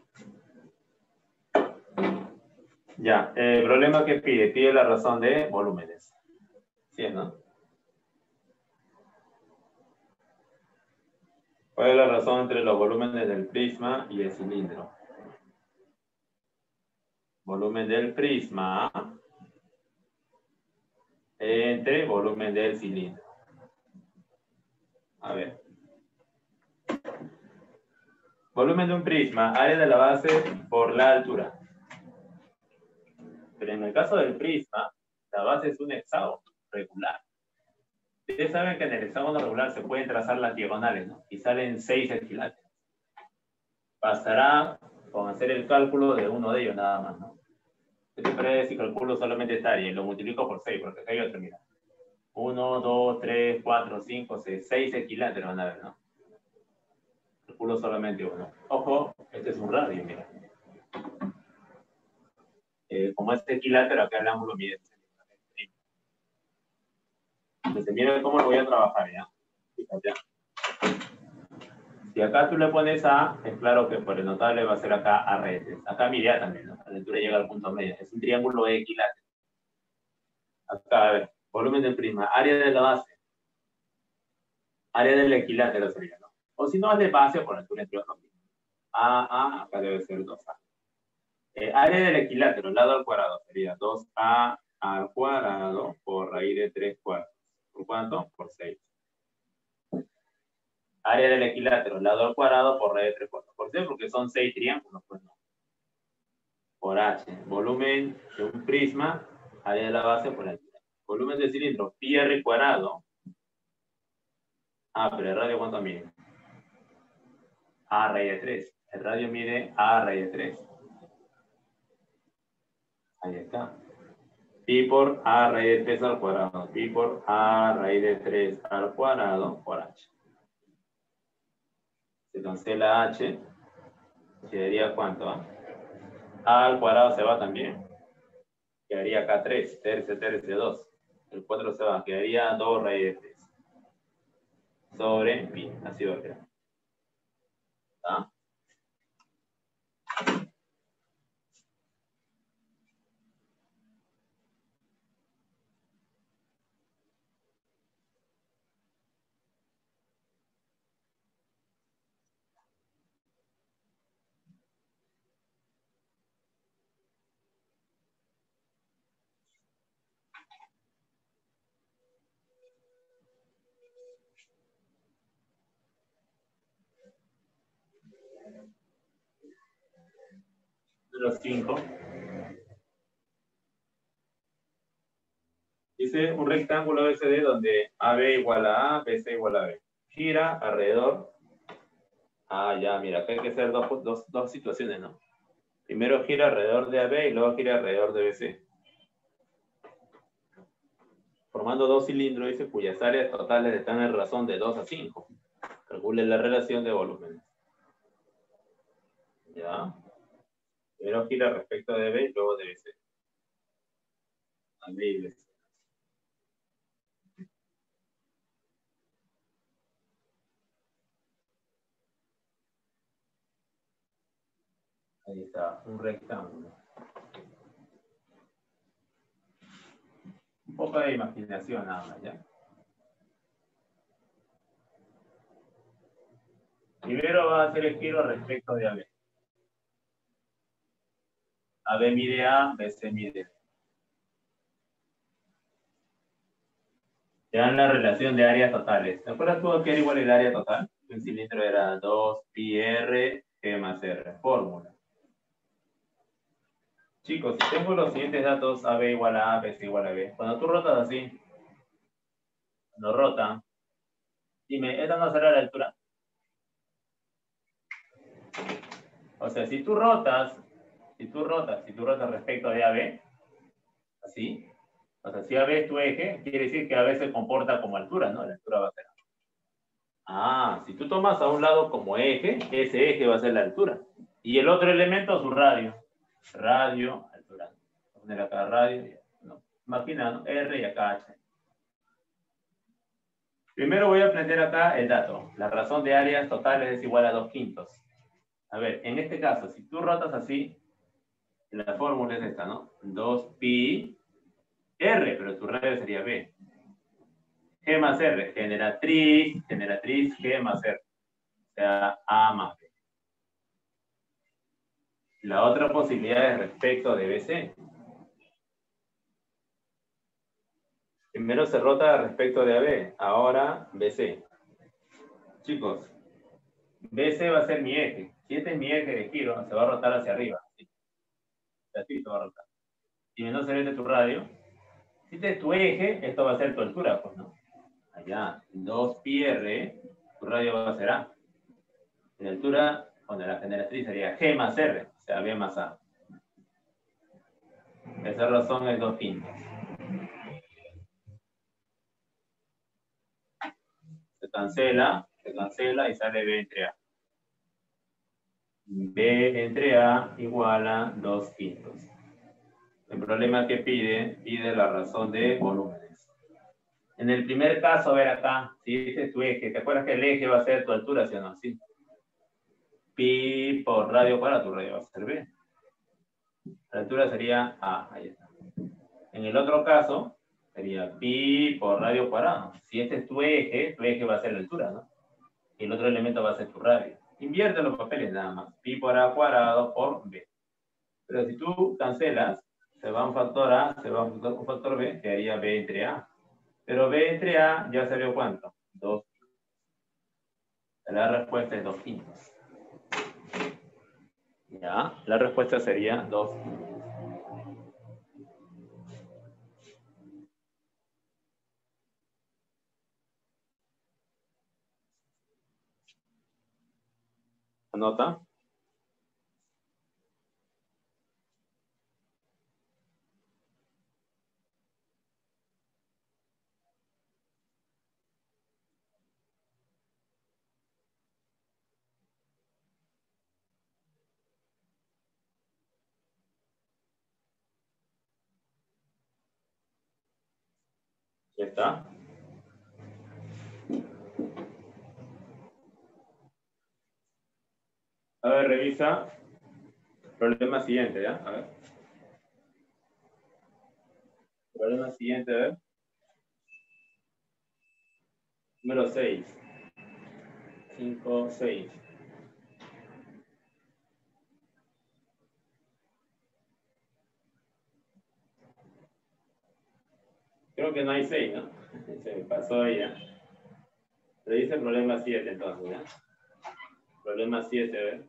Ya, el problema que pide, pide la razón de volúmenes. ¿Sí, no? ¿Cuál es la razón entre los volúmenes del prisma y el cilindro? Volumen del prisma entre volumen del cilindro. A ver. Volumen de un prisma, área de la base por la altura. Pero en el caso del prisma, la base es un hexágono regular. Ustedes saben que en el hexágono regular se pueden trazar las diagonales, ¿no? Y salen seis equiláteros. Bastará con hacer el cálculo de uno de ellos nada más, ¿no? ¿Qué te parece si calculo solamente esta área y lo multiplico por seis? Porque acá hay otro, mira. uno, dos, tres, cuatro, cinco, seis. seis equiláteros van a ver, ¿no? Calculo solamente uno. Ojo, este es un radio, mira. Eh, como este equilátero, acá el ángulo mide. Entonces, mira cómo lo voy a trabajar, ¿ya? Fíjate. Si acá tú le pones A, es claro que por el notable va a ser acá A raíz. Acá mide A también, ¿no? La altura llega al punto medio. Es un triángulo equilátero. Acá, a ver, volumen del prisma, área de la base. Área del equilátero sería, ¿no? O si no es de base, por altura entre otros. A, A, acá debe ser dos A. Eh, área del equilátero, lado al cuadrado, sería dos A al cuadrado por raíz de tres cuartos. ¿Por cuánto? Por seis. Área del equilátero, lado al cuadrado por raíz de tres cuartos. ¿Por qué? Porque son seis triángulos, pues no. Por H. Volumen de un prisma, área de la base por altura. Volumen del cilindro, pi r cuadrado. Ah, pero el radio, ¿cuánto mide? A raíz de tres. El radio mide A raíz de tres. Ahí está. Pi por A raíz de tres al cuadrado. Pi por A raíz de tres al cuadrado por H. Se cancela H. Quedaría cuánto, ¿eh? A al cuadrado se va también. Quedaría acá tres. Terce, terce, dos. El cuatro se va. Quedaría dos raíz de tres. Sobre pi. Así va a quedar. ¿Ah? Número cinco. Dice un rectángulo A B C D donde A B igual a A, B C igual a B. Gira alrededor. Ah, ya, mira, acá hay que hacer dos, dos, dos situaciones, ¿no? Primero gira alrededor de A B y luego gira alrededor de B C. Formando dos cilindros, dice, cuyas áreas totales están en razón de dos a cinco. Calcule la relación de volúmenes. Ya. Primero gira respecto de B y luego de B C. A B y B C. Ahí está, un rectángulo. Un poco de imaginación nada más, ¿ya? Primero va a hacer el giro respecto de A B. A B mide A, B C mide B. Te dan la relación de áreas totales. ¿Te acuerdas tú que era igual el área total? Un cilindro era dos pi r G más R. Fórmula. Chicos, si tengo los siguientes datos, A B igual a A, B C igual a B. Cuando tú rotas así, cuando rota, dime, ¿esta no será la altura? O sea, si tú rotas, si tú rotas, si tú rotas respecto de A B, así, o sea, si A B es tu eje, quiere decir que A B se comporta como altura, ¿no? La altura va a ser A. Ah, si tú tomas a un lado como eje, ese eje va a ser la altura. Y el otro elemento, su radio. Radio, altura. Voy a poner acá radio, no. Imagina, ¿no? R y acá H. Primero voy a aprender acá el dato. La razón de áreas totales es igual a dos quintos. A ver, en este caso, si tú rotas así, la fórmula es esta, ¿no? dos pi R, pero tu radio sería B. G más R, generatriz, generatriz, G más R. O sea, A más B. La otra posibilidad es respecto de B C. Primero se rota respecto de A B, ahora B C. Chicos, B C va a ser mi eje. Si este es mi eje de giro, se va a rotar hacia arriba. Así se va a rotar. Y menos se de tu radio. Si este es tu eje, esto va a ser tu altura, pues, ¿no? Allá, dos pi r, tu radio va a ser A. La altura, bueno, la generatriz sería G más R, o sea, B más A. Esa razón es dos quintos. Se cancela, se cancela y sale B entre A. B entre A igual a dos quintos. El problema que pide, pide la razón de volúmenes. En el primer caso, a ver acá, si este es tu eje, ¿te acuerdas que el eje va a ser tu altura, sí o no? Sí. Pi por radio cuadrado, tu radio va a ser B. La altura sería A, ahí está. En el otro caso, sería pi por radio cuadrado. Si este es tu eje, tu eje va a ser la altura, ¿no? Y el otro elemento va a ser tu radio. Invierte los papeles nada más. Pi por A cuadrado por B. Pero si tú cancelas, se va un factor A, se va un factor, un factor B, quedaría B entre A. Pero B entre A ya salió ¿cuánto? dos. La respuesta es dos quintos. Ya, la respuesta sería dos quintos. ¿Anota? Ya está. A ver, revisa. Problema siguiente, ¿ya? A ver. Problema siguiente, a ver. Número seis. cinco, seis. Creo que no hay seis, ¿no? Se me pasó ya. Le dice problema siete entonces, ¿ya? Problema siete, a ver.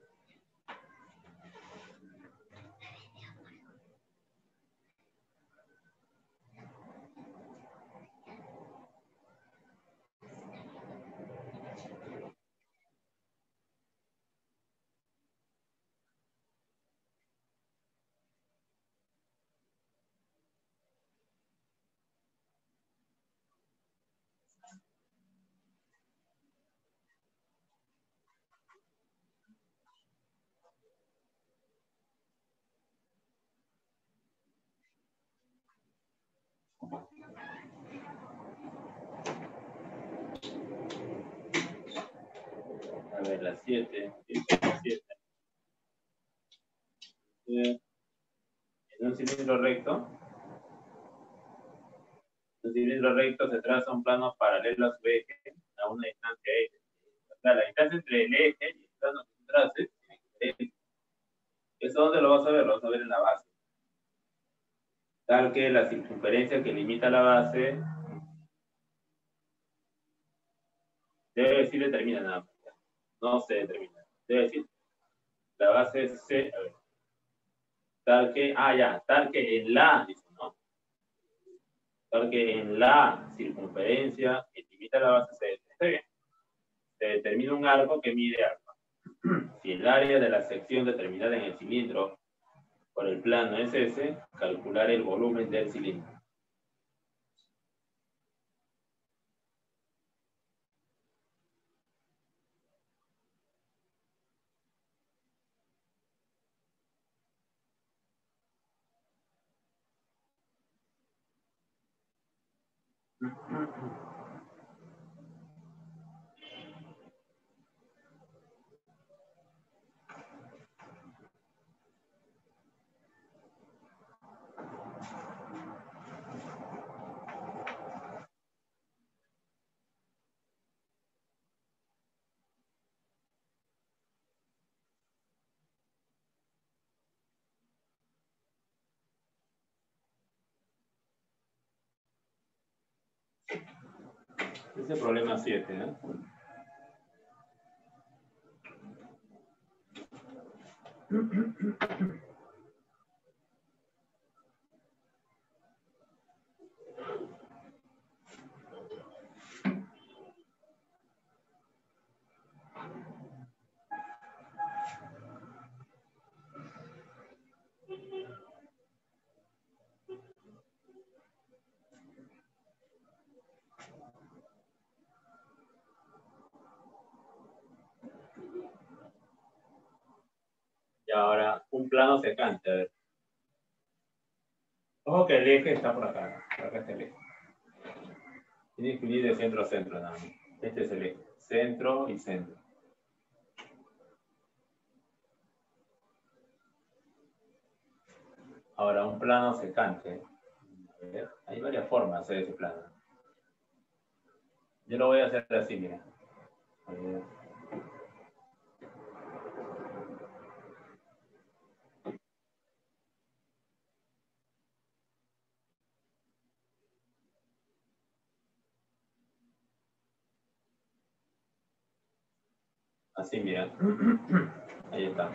A ver, las siete. siete. En un cilindro recto, en un cilindro recto se traza un plano paralelo a su eje a una distancia L. O sea, la distancia entre el eje y el plano que se trace tiene que ser L. ¿Eso dónde lo vas a ver? Lo vas a ver en la base. Tal que la circunferencia que limita la base debe decir determina nada más. No se determina. Debe decir la base es C. A ver. Tal que, ah, ya, tal que en la, dice, ¿no? Tal que en la circunferencia que limita la base se determina. Se determina un arco que mide alfa. Si el área de la sección determinada en el cilindro por el plano es S, calcular el volumen del cilindro. Ese es el problema siete, ¿eh? Y ahora, un plano secante. A ver. Ojo que el eje está por acá. Por acá está el eje. Tiene que unir de centro a centro nada más. Este es el eje. Centro y centro. Ahora, un plano secante. A ver, hay varias formas de hacer ese plano. Yo lo voy a hacer así, mira. A ver. Así, mira. Ahí está.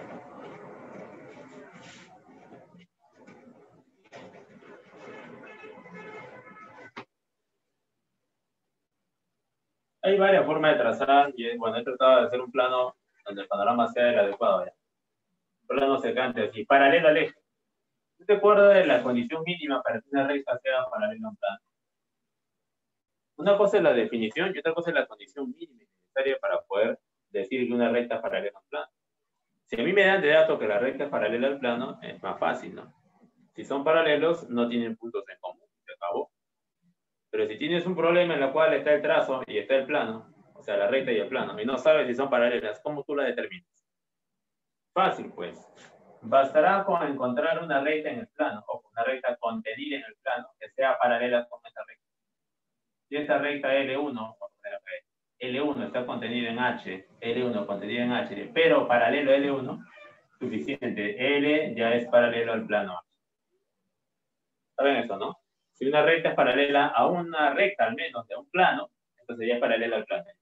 Hay varias formas de trazar y bueno, he tratado de hacer un plano donde el panorama sea el adecuado. ¿Ya? Un plano secante así, paralelo al eje. ¿Tú te acuerdas de la condición mínima para que una recta sea paralela a un plano? Una cosa es la definición y otra cosa es la condición mínima necesaria para poder decir que una recta es paralela a un plano. Si a mí me dan de datos que la recta es paralela al plano, es más fácil, ¿no? Si son paralelos, no tienen puntos en común, se acabó. Pero si tienes un problema en el cual está el trazo y está el plano, o sea, la recta y el plano, y no sabes si son paralelas, ¿cómo tú la determinas? Fácil, pues. Bastará con encontrar una recta en el plano, o una recta contenida en el plano, que sea paralela con esta recta. Si esta recta L uno, L uno está contenida en H, L uno contenida en H, pero paralelo a L uno, suficiente. L ya es paralelo al plano H. ¿Saben eso, no? Si una recta es paralela a una recta, al menos, de un plano, entonces ya es paralela al plano.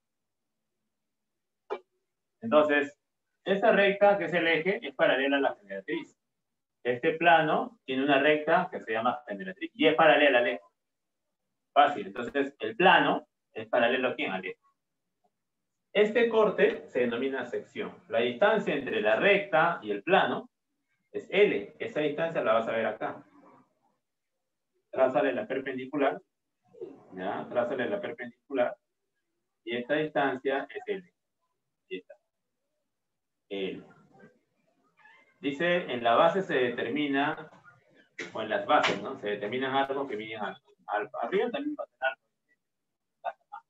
Entonces, esta recta, que es el eje, es paralela a la generatriz. Este plano tiene una recta que se llama generatriz y es paralela al eje. Fácil. Entonces, el plano es paralelo a quién? Al eje. Este corte se denomina sección. La distancia entre la recta y el plano es L. Esa distancia la vas a ver acá. Trázale la perpendicular. ¿Ya? Trázale la perpendicular. Y esta distancia es L. Ahí está. L. Dice, en la base se determina o en las bases, ¿no? Se determinan algo que miden alfa. alfa. Arriba también va a ser alfa.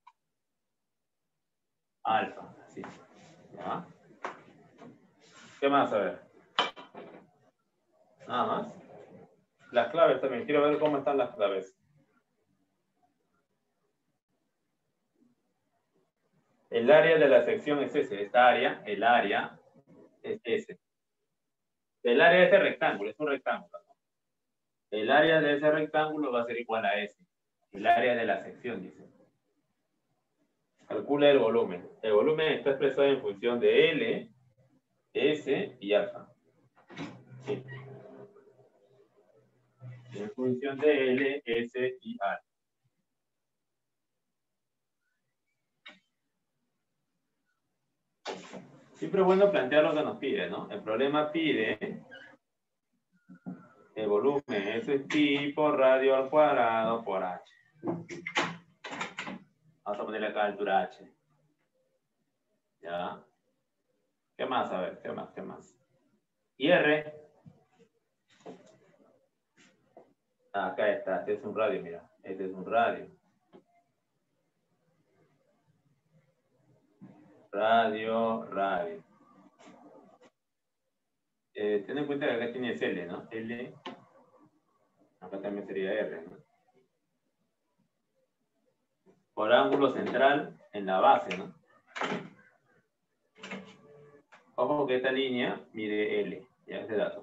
Alfa, sí. ¿Ya? ¿Qué más? A ver. Nada más. Las claves también. Quiero ver cómo están las claves. El área de la sección es ese. Esta área, el área es ese. El área de ese rectángulo, es un rectángulo, ¿no? El área de ese rectángulo va a ser igual a ese. El área de la sección, dice. Calcula el volumen. El volumen está expresado en función de L, S y alfa. Sí. En función de L, S y alfa. Siempre es bueno plantear lo que nos pide, ¿no? El problema pide el volumen, eso es pi por radio al cuadrado por h. Vamos a ponerle acá altura h. ¿Ya? ¿Qué más? A ver, ¿qué más? ¿Qué más? Y R. Ah, acá está, este es un radio, mira. Este es un radio. Radio, radio. Eh, ten en cuenta que acá tienes L, ¿no? L. Acá también sería R, ¿no? Por ángulo central en la base, ¿no? Ojo que esta línea mide L, ya ese dato.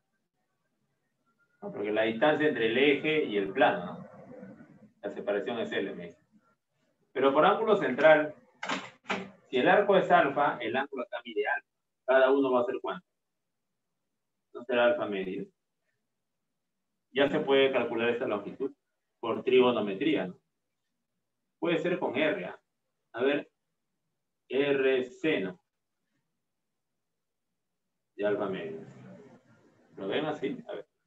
¿No? Porque la distancia entre el eje y el plano, ¿no? La separación es L, me dice. Pero por ángulo central, si el arco es alfa, el ángulo acá mide alfa. Cada uno va a ser cuánto. No será alfa medio. Ya se puede calcular esta longitud por trigonometría, ¿no? Puede ser con R. ¿eh? A ver, R seno de alfa medio. ¿Lo ven así? A ver.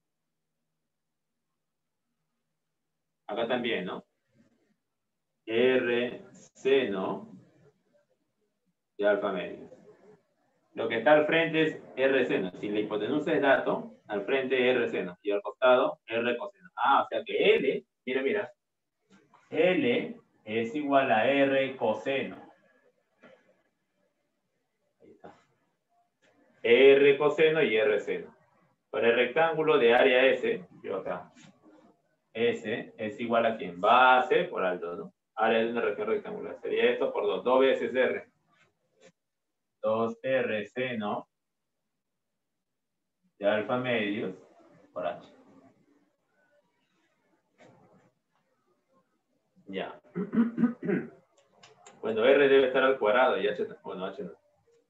Acá también, ¿no? R seno de alfa medio. Lo que está al frente es R seno. Si la hipotenusa es dato, al frente R seno. Y al costado, R coseno. Ah, o sea que L, mira, mira. L es igual a R coseno. Ahí está. R coseno y R seno. Para el rectángulo de área S, yo acá, S es igual a quién? Base por alto, ¿no? Área de una región rectangular. Sería esto por dos. Dos veces R. dos R seno de alfa medios por H. Ya. Bueno, R debe estar al cuadrado y H, bueno, H no.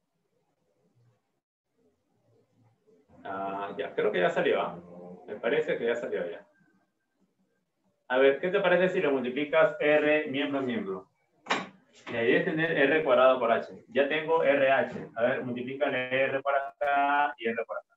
Ah, ya, creo que ya salió. ¿eh? Me parece que ya salió ya. A ver, ¿qué te parece si lo multiplicas R miembro miembro? La idea es tener R cuadrado por H. Ya tengo R H. A ver, multiplícale R por acá y R por acá.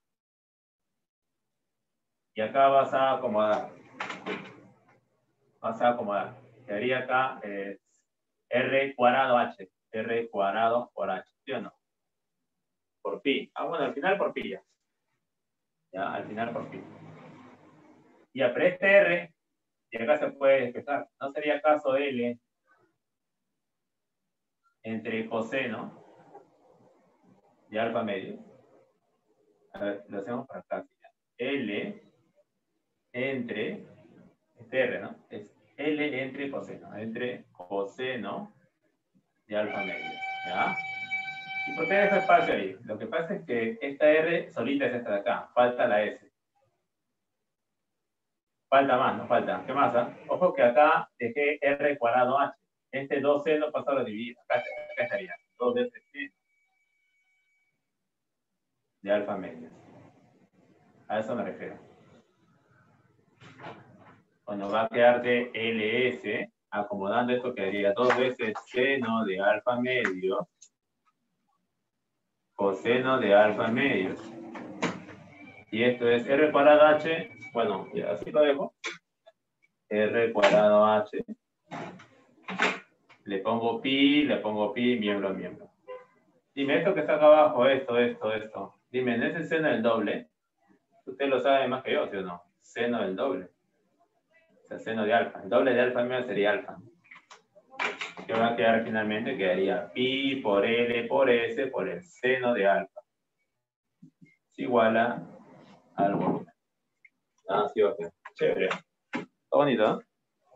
Y acá vas a acomodar. Vas a acomodar. Sería acá eh, R cuadrado H. R cuadrado por H. ¿Sí o no? Por pi. Ah, bueno, al final por pi ya. Ya, al final por pi. Y pero este R, y acá se puede despejar. ¿No sería acaso L entre coseno de alfa medio? A ver, lo hacemos para acá. L entre, este R, ¿no? Es L entre coseno, entre coseno de alfa medio, ¿ya? ¿Y por qué dejo espacio ahí? Lo que pasa es que esta R solita es esta de acá, falta la S. Falta más, no falta. ¿Qué más? Ah? Ojo que acá dejé R cuadrado H. Este dos C no pasa a dividir. Acá, acá estaría. dos veces C de alfa medio. A eso me refiero. Bueno, va a quedar de L S, acomodando esto quedaría dos veces seno de alfa medio, coseno de alfa medio. Y esto es R cuadrado H, bueno, ya así lo dejo. R cuadrado H. Le pongo pi, le pongo pi, miembro a miembro. Dime, esto que está acá abajo, esto, esto, esto. Dime, ¿no es el seno del doble? Usted lo sabe más que yo, ¿sí o no? Seno del doble. O sea, seno de alfa. El doble de alfa mío sería alfa. ¿Qué va a quedar finalmente? Quedaría pi por L por S por el seno de alfa. Es igual a al volumen. Ah, sí, ok. Chévere. Está bonito, ¿no?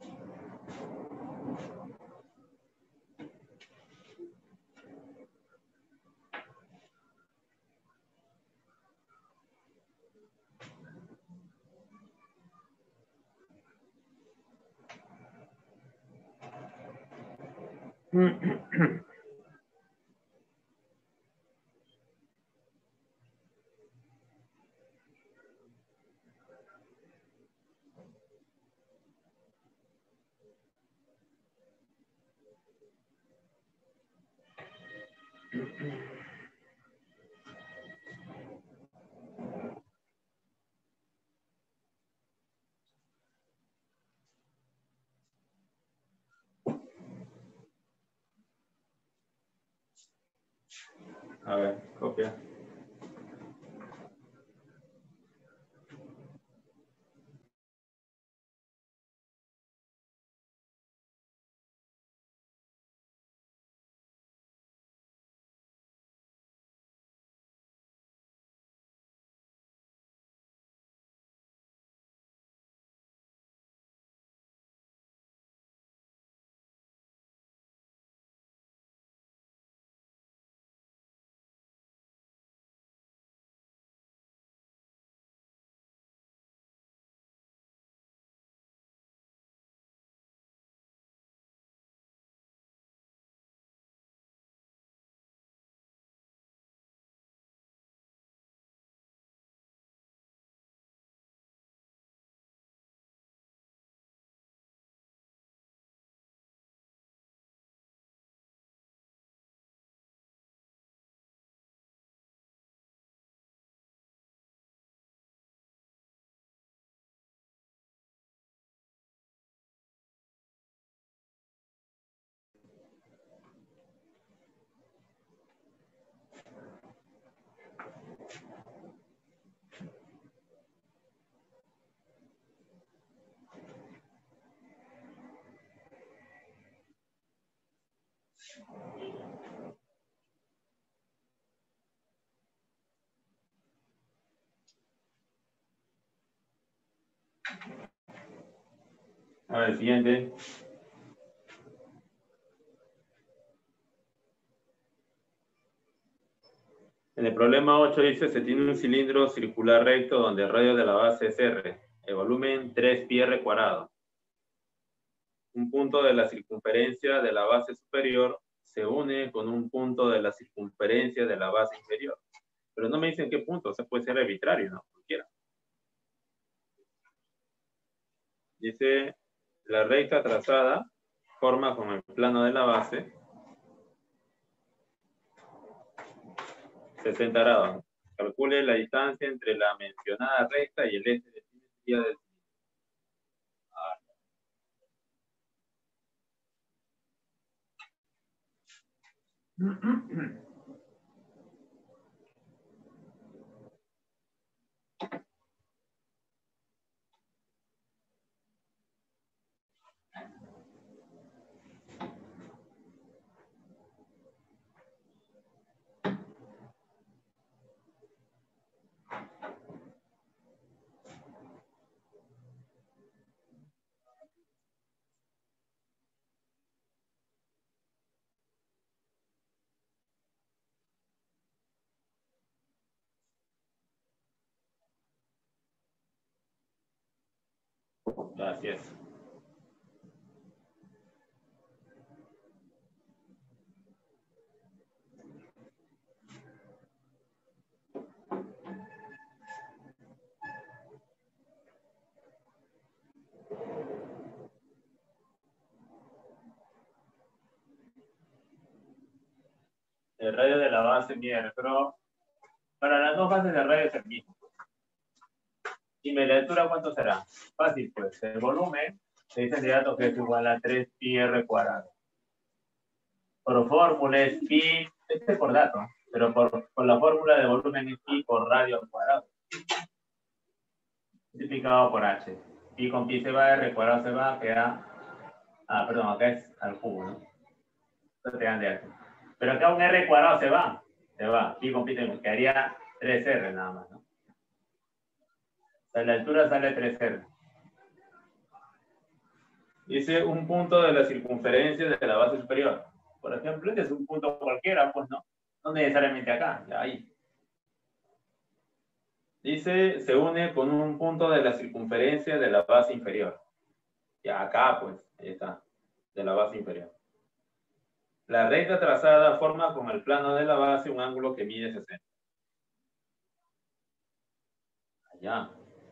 A ver, copia. A ver, siguiente. En el problema ocho dice, se tiene un cilindro circular recto donde el radio de la base es R, el volumen tres pi r cuadrado. Un punto de la circunferencia de la base superior se une con un punto de la circunferencia de la base inferior. Pero no me dicen qué punto, o sea, puede ser arbitrario, ¿no? Cualquiera. Dice, la recta trazada forma con el plano de la base sesenta grados. Calcule la distancia entre la mencionada recta y el eje de simetría del cilindro. Gracias. El radio de la base mide, pero para las dos bases del radio es el mismo. Dime, ¿la altura cuánto será? Fácil, pues. El volumen se dice en datos que es igual a tres pi r cuadrado. Por fórmula es pi, este por dato, pero por, por la fórmula de volumen es pi por radio al cuadrado. multiplicado por h. Pi con pi se va, r cuadrado se va, queda... Ah, perdón, acá es al cubo, ¿no? Esto te dan de h. Pero acá un r cuadrado se va. Se va. Pi con pi te quedaría tres r nada más, ¿no? O sea, la altura sale tres r. Dice un punto de la circunferencia de la base superior. Por ejemplo, este es un punto cualquiera, pues no. No necesariamente acá, ya ahí. Dice, se une con un punto de la circunferencia de la base inferior. Ya acá, pues, ahí está, de la base inferior. La recta trazada forma con el plano de la base un ángulo que mide sesenta. Allá.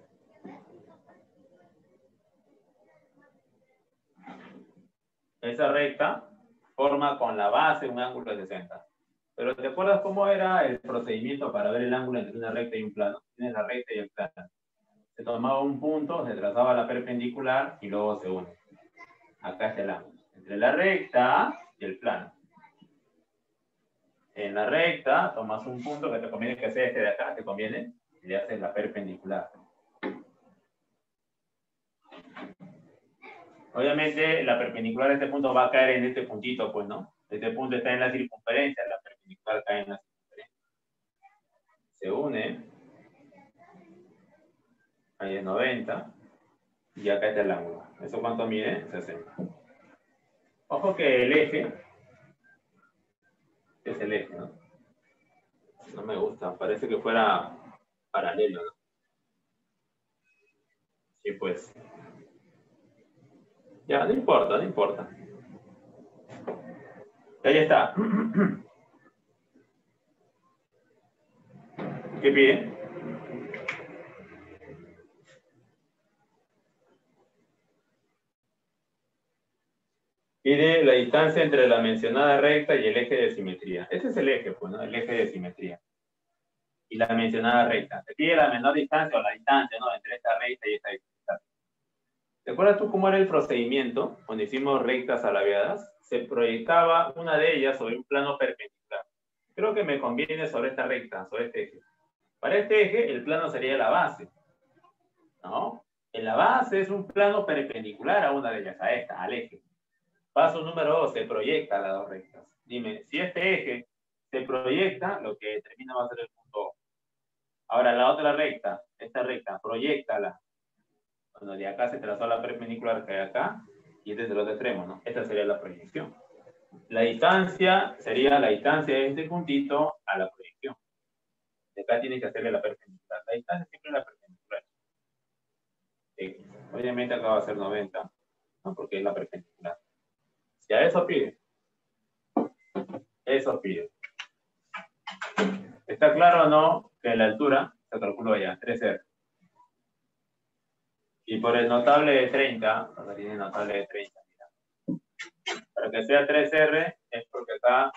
Esa recta forma con la base un ángulo de sesenta. Pero ¿te acuerdas cómo era el procedimiento para ver el ángulo entre una recta y un plano? Tienes la recta y el plano. Se tomaba un punto, se trazaba la perpendicular y luego se une. Acá está el ángulo. Entre la recta y el plano. En la recta tomas un punto que te conviene que sea este de acá, te conviene, y le haces la perpendicular. Obviamente la perpendicular de este punto va a caer en este puntito, pues, ¿no? Este punto está en la circunferencia, la perpendicular cae en la circunferencia. Se une. Ahí es noventa. Y acá está el ángulo. ¿Eso cuánto mide? sesenta. Ojo que el eje es el eje, ¿no? No me gusta. Parece que fuera paralelo, ¿no? Sí, pues. Ya, no importa, no importa. Y ahí está. ¿Qué pide? Pide la distancia entre la mencionada recta y el eje de simetría. Ese es el eje, pues, ¿no? El eje de simetría. Y la mencionada recta. Se pide la menor distancia o la distancia, ¿no? Entre esta recta y esta distancia. ¿Te acuerdas tú cómo era el procedimiento? Cuando hicimos rectas alabeadas, se proyectaba una de ellas sobre un plano perpendicular. Creo que me conviene sobre esta recta, sobre este eje. Para este eje, el plano sería la base, ¿no? En la base es un plano perpendicular a una de ellas, a esta, al eje. Paso número dos, se proyecta las dos rectas. Dime, si este eje se proyecta, lo que determina va a ser el punto O. Ahora, la otra recta, esta recta, proyéctala. Bueno, de acá se trazó la perpendicular que hay acá, y este es el otro extremo, ¿no? Esta sería la proyección. La distancia sería la distancia de este puntito a la proyección. De acá tienes que hacerle la perpendicular. La distancia siempre es la perpendicular. Sí. Obviamente acá va a ser noventa, ¿no? Porque es la perpendicular. Ya eso pide. Eso pide. ¿Está claro o no que la altura se calculó ya? tres R. Y por el notable de treinta, acá tiene notable de treinta, mira. Para que sea tres R es porque acá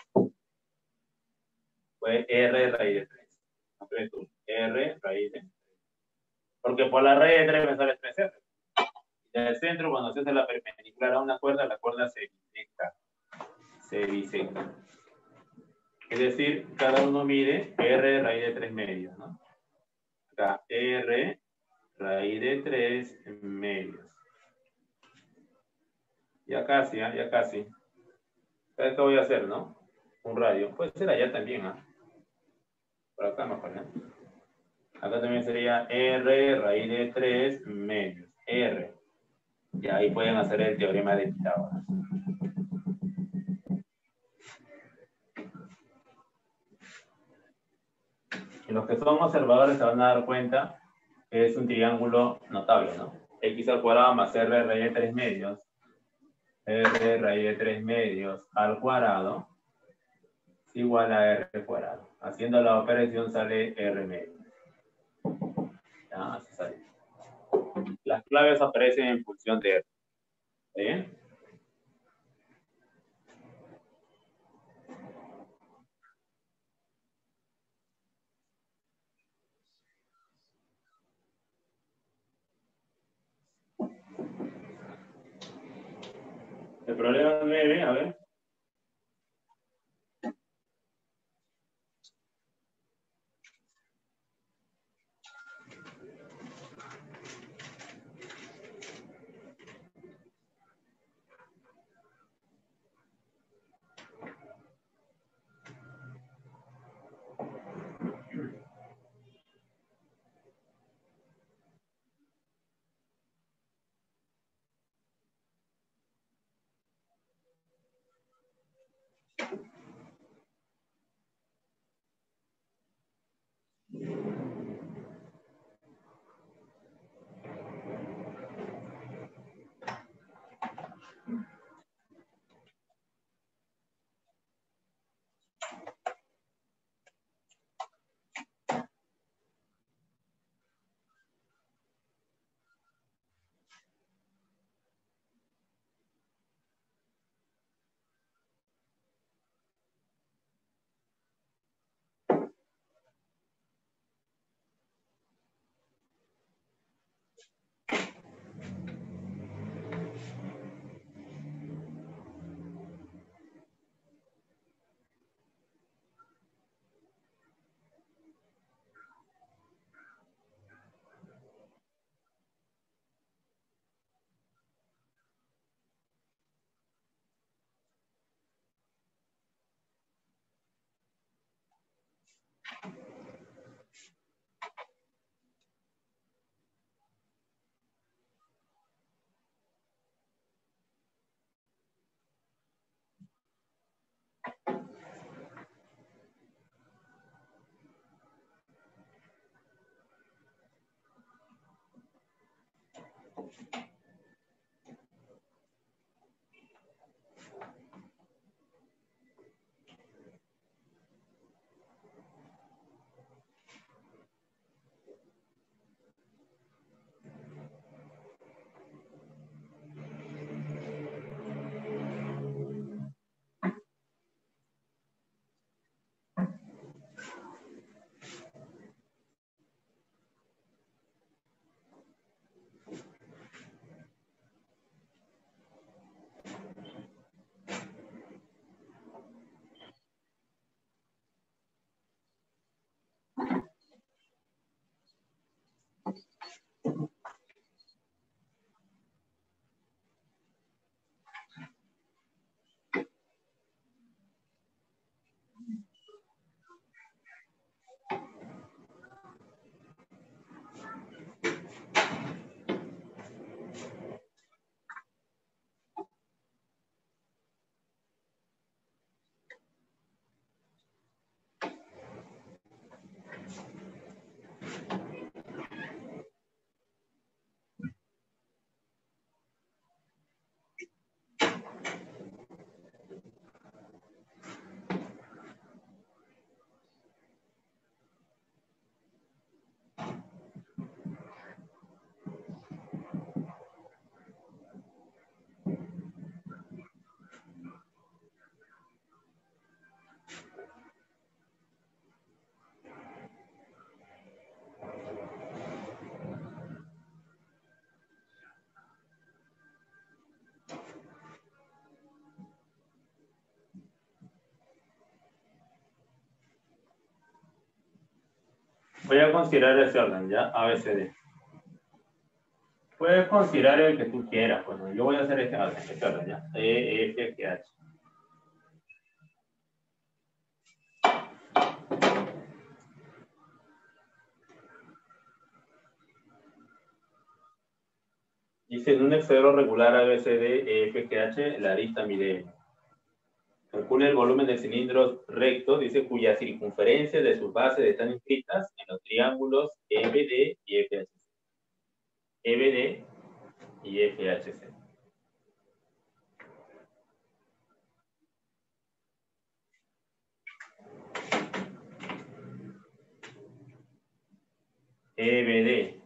fue R raíz de tres. R raíz de tres. Porque por la raíz de tres me sale tres R. En el centro, cuando se hace la perpendicular a una cuerda, la cuerda se bisecta. Se bisecta. Es decir, cada uno mide R raíz de tres medios, ¿no? Acá, R raíz de tres medios. Ya casi, ¿eh? Ya casi. ¿Sabes qué voy a hacer, no? Un radio. Puede ser allá también, ¿ah? ¿eh? Por acá mejor, ¿eh? Acá también sería R raíz de tres medios. R. Y ahí pueden hacer el teorema de Pitágoras. Y los que son observadores se van a dar cuenta que es un triángulo notable, ¿no? X al cuadrado más R raíz de tres medios. R raíz de tres medios al cuadrado es igual a R cuadrado. Haciendo la operación sale R medio. Ya, así sale. Las claves aparecen en función de R. ¿Está bien? El problema nueve, a ver. Voy a considerar ese orden, ¿ya? A, B, C, D. Puedes considerar el que tú quieras, pues, ¿no? Yo voy a hacer este orden, este orden, ¿ya? E, F, G, H. Dice, en un hexaedro regular A, B, C, D, E, F, G, H, la arista mide M. Calcula el volumen de cilindros rectos, dice, cuyas circunferencias de sus bases están inscritas en los triángulos E B D y F H C. E B D y F H C. E B D.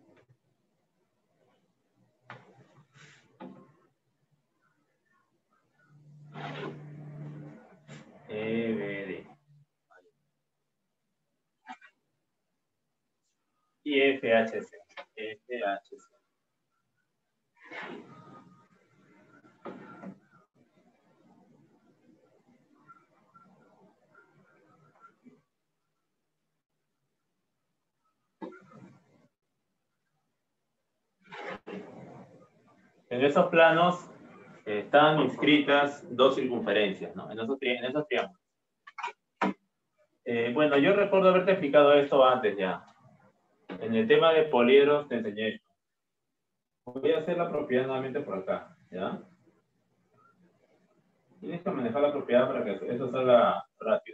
E B D. Y F H C. F H C. En esos planos eh, están inscritas dos circunferencias, ¿no? En esos, tri en esos triángulos. Eh, bueno, yo recuerdo haberte explicado esto antes ya. En el tema de poliedros te enseñé esto. Voy a hacer la propiedad nuevamente por acá, ¿ya? Tienes que manejar la propiedad para que eso salga rápido.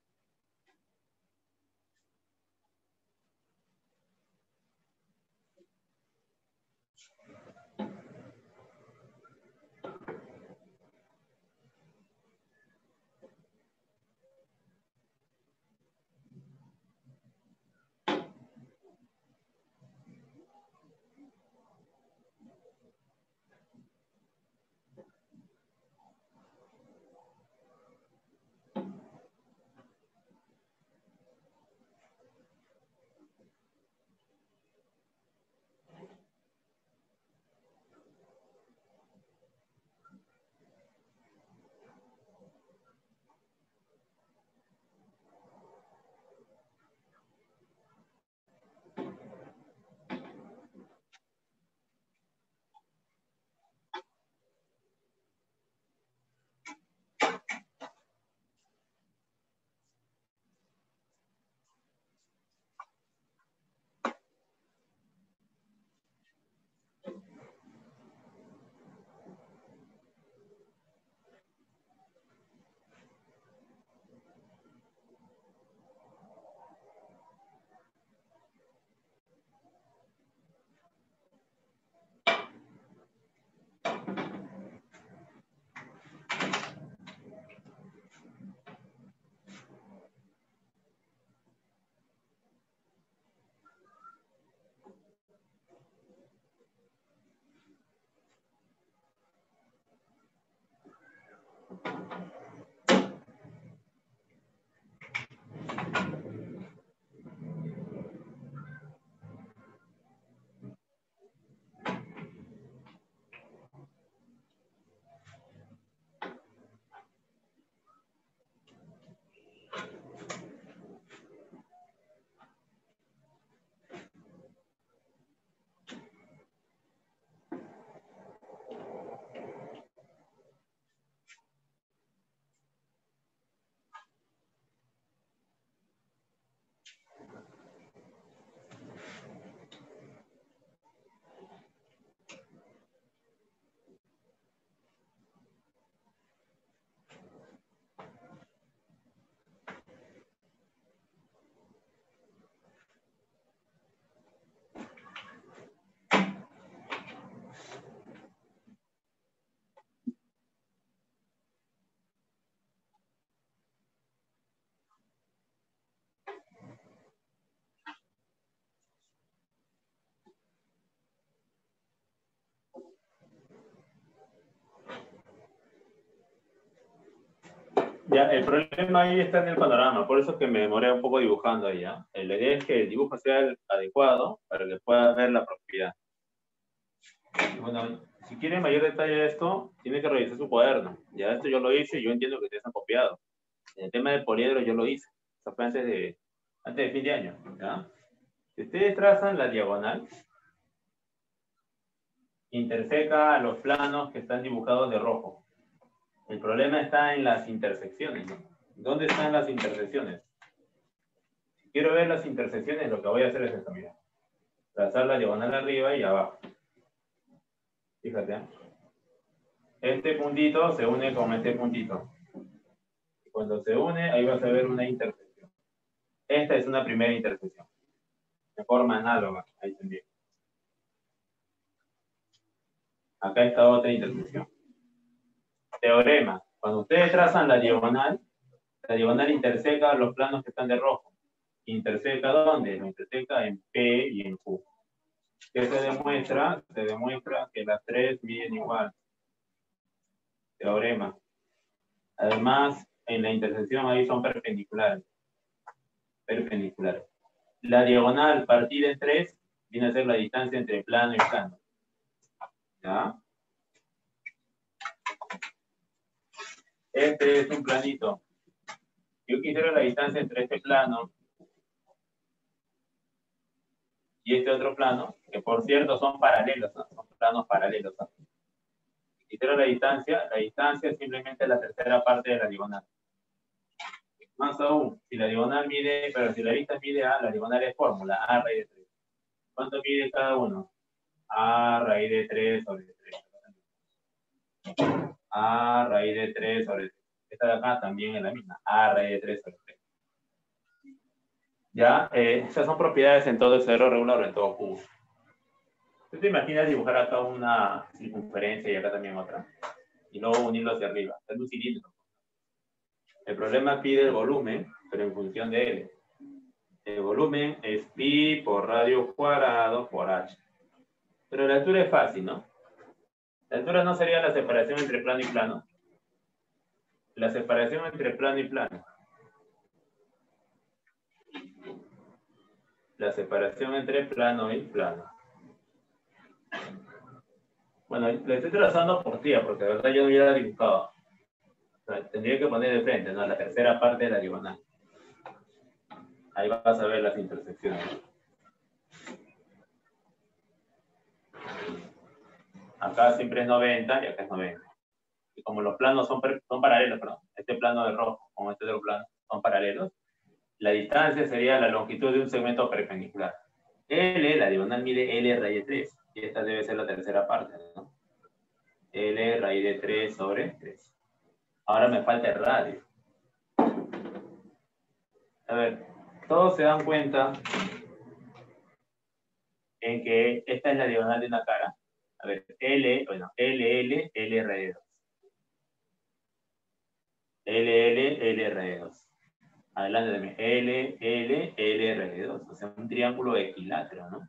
Ya, el problema ahí está en el panorama, por eso es que me demoré un poco dibujando ahí, ¿ya? La idea es que el dibujo sea el adecuado para que puedas ver la propiedad. Bueno, si quiere mayor detalle de esto, tiene que revisar su cuaderno. Ya esto yo lo hice y yo entiendo que ustedes han copiado. En el tema de poliedro yo lo hice. Eso fue antes de, antes de fin de año, ¿ya? Si ustedes trazan la diagonal, interseca a los planos que están dibujados de rojo. El problema está en las intersecciones, ¿no? ¿Dónde están las intersecciones? Si quiero ver las intersecciones, lo que voy a hacer es esto, mira. Trazar la diagonal arriba y abajo. Fíjate. Este puntito se une con este puntito. Y cuando se une, ahí vas a ver una intersección. Esta es una primera intersección. De forma análoga. Ahí también. Acá está otra intersección. Teorema. Cuando ustedes trazan la diagonal, la diagonal interseca los planos que están de rojo. ¿Interseca dónde? Lo interseca en P y en Q. ¿Qué se demuestra? Se demuestra que las tres miden igual. Teorema. Además, en la intersección ahí son perpendiculares. Perpendiculares. La diagonal partida en tres viene a ser la distancia entre plano y plano. ¿Ya? Este es un planito. Yo quisiera la distancia entre este plano y este otro plano, que por cierto son paralelos, ¿no? Son planos paralelos, ¿no? Quisiera la distancia, la distancia es simplemente la tercera parte de la diagonal. Más aún, si la diagonal mide, pero si la vista mide A, la diagonal es fórmula, A raíz de tres. ¿Cuánto mide cada uno? A raíz de tres sobre tres. A raíz de tres sobre tres. Esta de acá también es la misma, A raíz de tres sobre tres. Ya, eh, esas son propiedades en todo cero regular o en todo cubo. ¿Tú te imaginas dibujar acá una circunferencia y acá también otra? Y luego unirlo hacia arriba. Es un cilindro. El problema pide el volumen, pero en función de L. El volumen es pi por radio cuadrado por h. Pero la altura es fácil, ¿no? La altura no sería la separación entre plano y plano. La separación entre plano y plano. La separación entre plano y plano. Bueno, le estoy trazando por tía, porque de verdad yo no hubiera dibujado. O sea, tendría que poner de frente, ¿no? La tercera parte de la diagonal. Ahí vas a ver las intersecciones. Acá siempre es noventa y acá es noventa. Y como los planos son, son paralelos, perdón, este plano de rojo con este otro plano son paralelos, la distancia sería la longitud de un segmento perpendicular. L, la diagonal mide L raíz de tres. Y esta debe ser la tercera parte, ¿no? L raíz de tres sobre tres. Ahora me falta el radio. A ver, todos se dan cuenta en que esta es la diagonal de una cara. A ver, L, bueno, L, L, L raíz de dos. L, L, L raíz de dos. Adelante de mí. L, L, L raíz de dos. O sea, un triángulo equilátero, ¿no?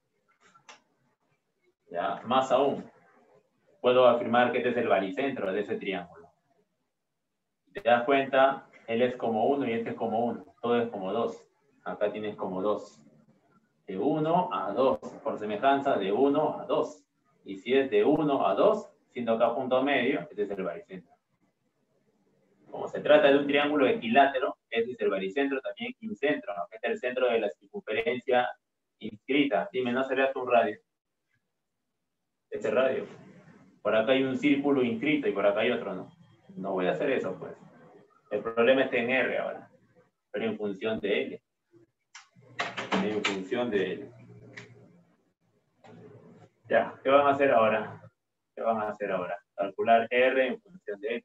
Ya, más aún. Puedo afirmar que este es el baricentro de ese triángulo. ¿Te das cuenta? Él es como uno y este es como uno. Todo es como dos. Acá tienes como dos. De uno a dos. Por semejanza, de uno a dos. Y si es de uno a dos, siendo acá punto medio, este es el baricentro. Como se trata de un triángulo equilátero, este es el baricentro, también incentro, ¿no? Este es el centro de la circunferencia inscrita. Dime, ¿no sería tu radio? Este radio. Por acá hay un círculo inscrito y por acá hay otro, ¿no? No voy a hacer eso, pues. El problema está en R ahora, pero en función de L. En función de L. Ya, ¿qué van a hacer ahora? ¿Qué van a hacer ahora? Calcular R en función de L.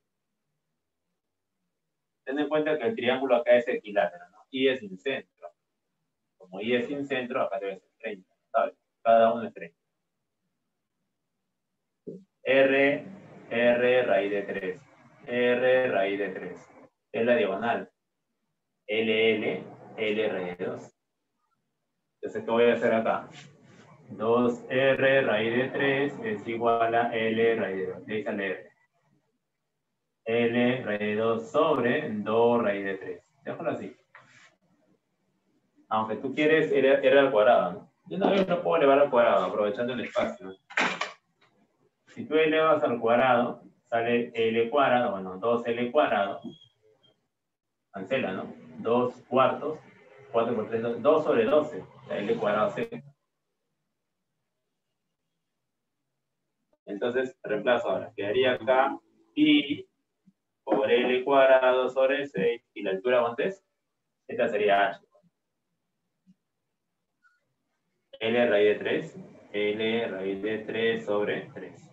Ten en cuenta que el triángulo acá es equilátero, ¿no? Y es sin centro. Como Y es sin centro, acá debe ser treinta, ¿sabes? Cada uno es treinta. R, R raíz de tres. R raíz de tres. Es la diagonal. L, L, L raíz de dos. Entonces, ¿qué voy a hacer acá? dos R raíz de tres es igual a L raíz de dos. Le sale R. L raíz de dos sobre dos raíz de tres. Déjalo así. Aunque tú quieres R, R al cuadrado, ¿no? Yo una vez lo puedo elevar al cuadrado, aprovechando el espacio, ¿no? Si tú elevas al cuadrado, sale L cuadrado, bueno, dos L cuadrado. Cancela, ¿no? dos cuartos cuatro por tres, dos sobre doce. La L cuadrado C. Entonces, reemplazo ahora. Quedaría acá pi por L cuadrado sobre seis. ¿Y la altura cuánto es? Esta sería H. L raíz de tres. L raíz de tres sobre tres.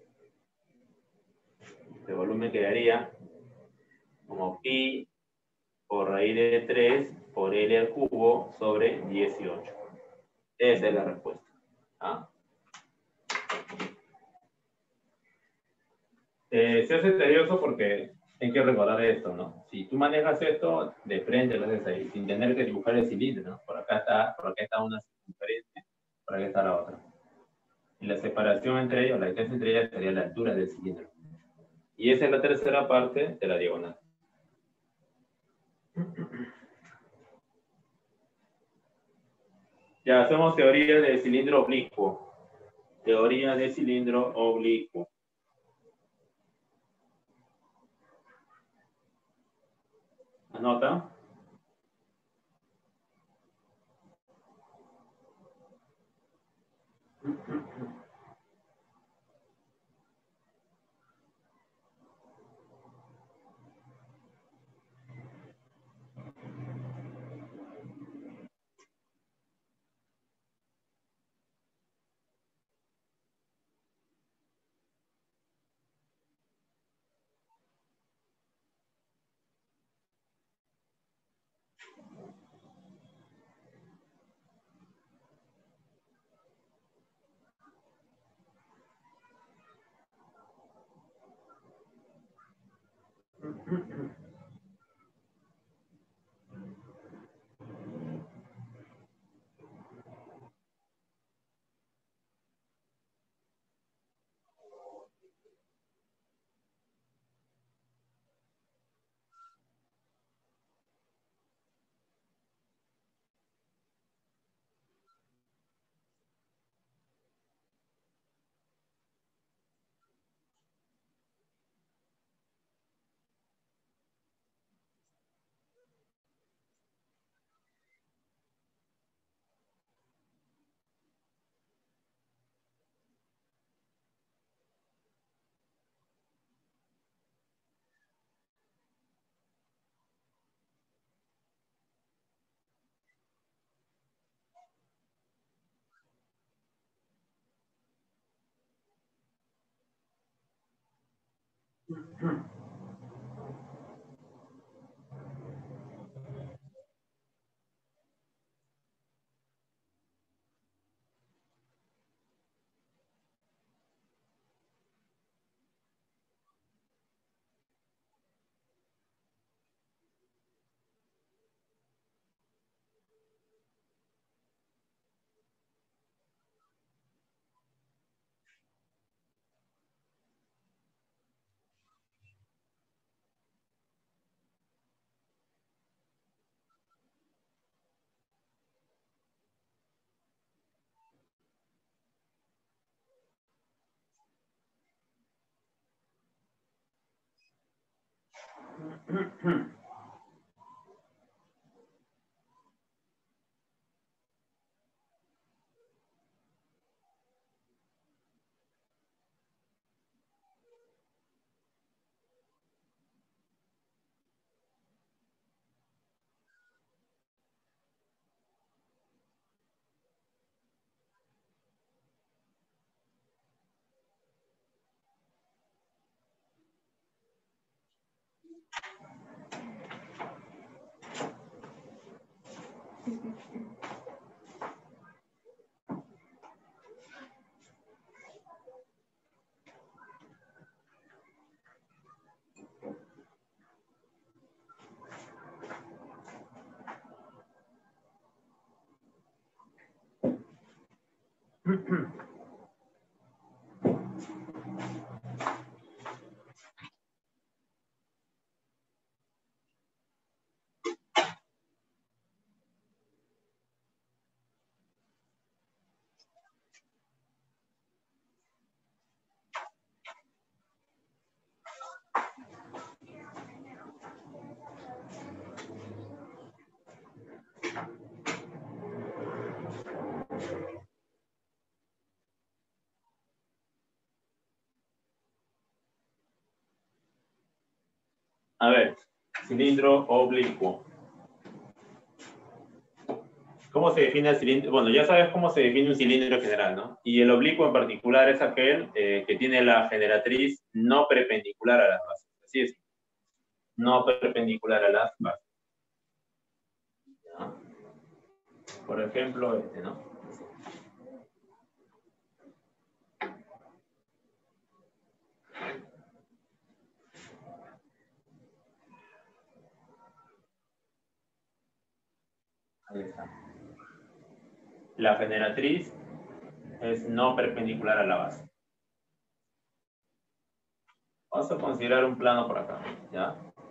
El volumen quedaría como pi por raíz de tres por L al cubo sobre dieciocho. Esa es la respuesta. ¿Ah? Eh, se hace tedioso porque hay que recordar esto, ¿no? Si tú manejas esto, de frente lo haces ahí, sin tener que dibujar el cilindro, ¿no? Por acá está, por acá está una circunferencia, por acá está la otra. Y la separación entre ellos, la distancia entre ellas sería la altura del cilindro. Y esa es la tercera parte de la diagonal. Ya hacemos teoría de cilindro oblicuo. Teoría de cilindro oblicuo. Anota. A ver, cilindro oblicuo. ¿Cómo se define el cilindro? Bueno, ya sabes cómo se define un cilindro en general, ¿no? Y el oblicuo en particular es aquel eh, que tiene la generatriz no perpendicular a las bases. Así es. No perpendicular a las bases. ¿Ya? Por ejemplo, este, ¿no? Ahí está. La generatriz es no perpendicular a la base. Vamos a considerar un plano por acá, ¿ya?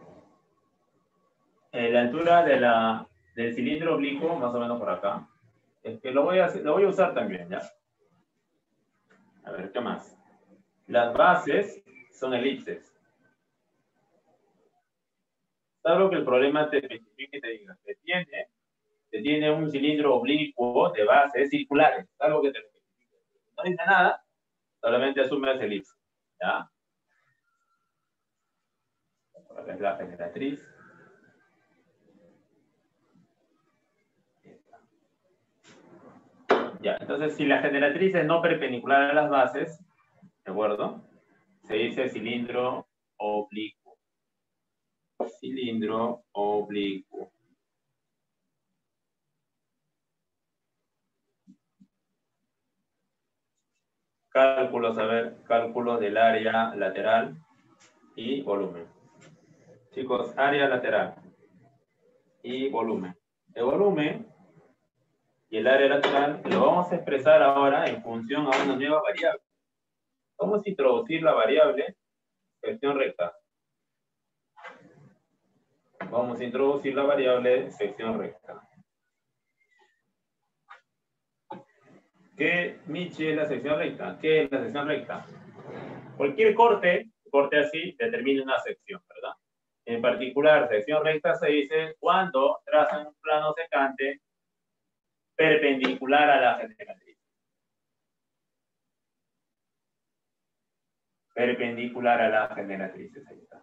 Eh, la altura de la, del cilindro oblicuo, más o menos por acá. Es que lo voy a, lo voy a usar también, ¿ya? A ver, ¿qué más? Las bases son elipses. Salvo que el problema te especifique y te diga que tiene, que tiene un cilindro oblicuo de bases circulares. Salvo que te especifique. No dice nada, solamente asume ese elipse, ¿ya? Acá es la generatriz. Ya, entonces si la generatriz es no perpendicular a las bases, ¿de acuerdo? Se dice cilindro oblicuo. Cilindro oblicuo. Cálculos, a ver, cálculo del área lateral y volumen. Chicos, área lateral y volumen. El volumen y el área lateral lo vamos a expresar ahora en función a una nueva variable. Vamos a introducir la variable sección recta. Vamos a introducir la variable sección recta. ¿Qué, Michi, es la sección recta? ¿Qué es la sección recta? Cualquier corte, corte así, determina una sección, ¿verdad? En particular, sección recta se dice cuando trazan un plano secante perpendicular a la generatriz. Perpendicular a la generatriz, ahí está.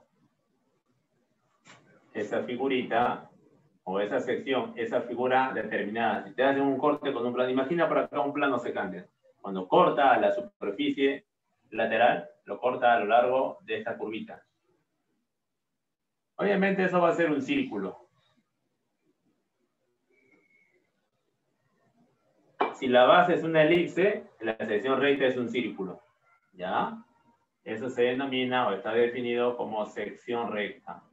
Esa figurita, o esa sección, esa figura determinada. Si te hacen un corte con un plano, imagina por acá un plano secante. Cuando corta la superficie lateral, lo corta a lo largo de esta curvita. Obviamente eso va a ser un círculo. Si la base es una elipse, la sección recta es un círculo. ¿Ya? Eso se denomina o está definido como sección recta.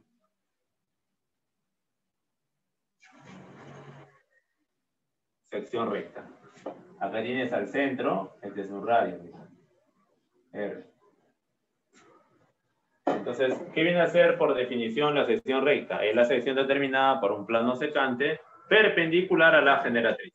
Sección recta. Acá tienes al centro, este es un radio. R. Entonces, ¿qué viene a ser por definición la sección recta? Es la sección determinada por un plano secante perpendicular a la generatriz.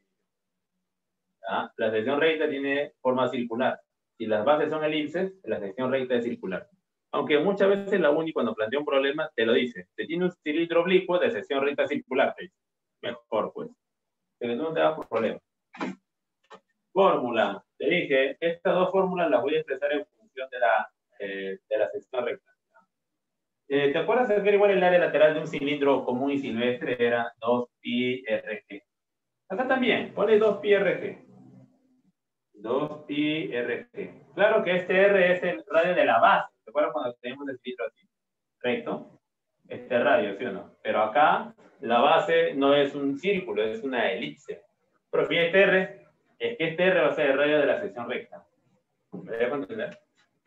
¿Ya? La sección recta tiene forma circular. Si las bases son elipses, la sección recta es circular. Aunque muchas veces la uni cuando plantea un problema te lo dice. Te tiene un cilindro oblicuo de sección recta circular. Mejor pues. Pero no te da problema. Fórmula. Te dije, estas dos fórmulas las voy a expresar en función de la, eh, de la sección recta. Eh, ¿Te acuerdas de que igual el área lateral de un cilindro común y silvestre era dos pi R G? Acá también, pone dos pi R G. dos pi R G. Claro que este R es el radio de la base. ¿Te acuerdas cuando tenemos el cilindro así? Recto. Este radio, ¿sí o no? Pero acá la base no es un círculo, es una elipse. Pero fíjate este R, es que este R va a ser el radio de la sección recta. ¿Me dejo entender?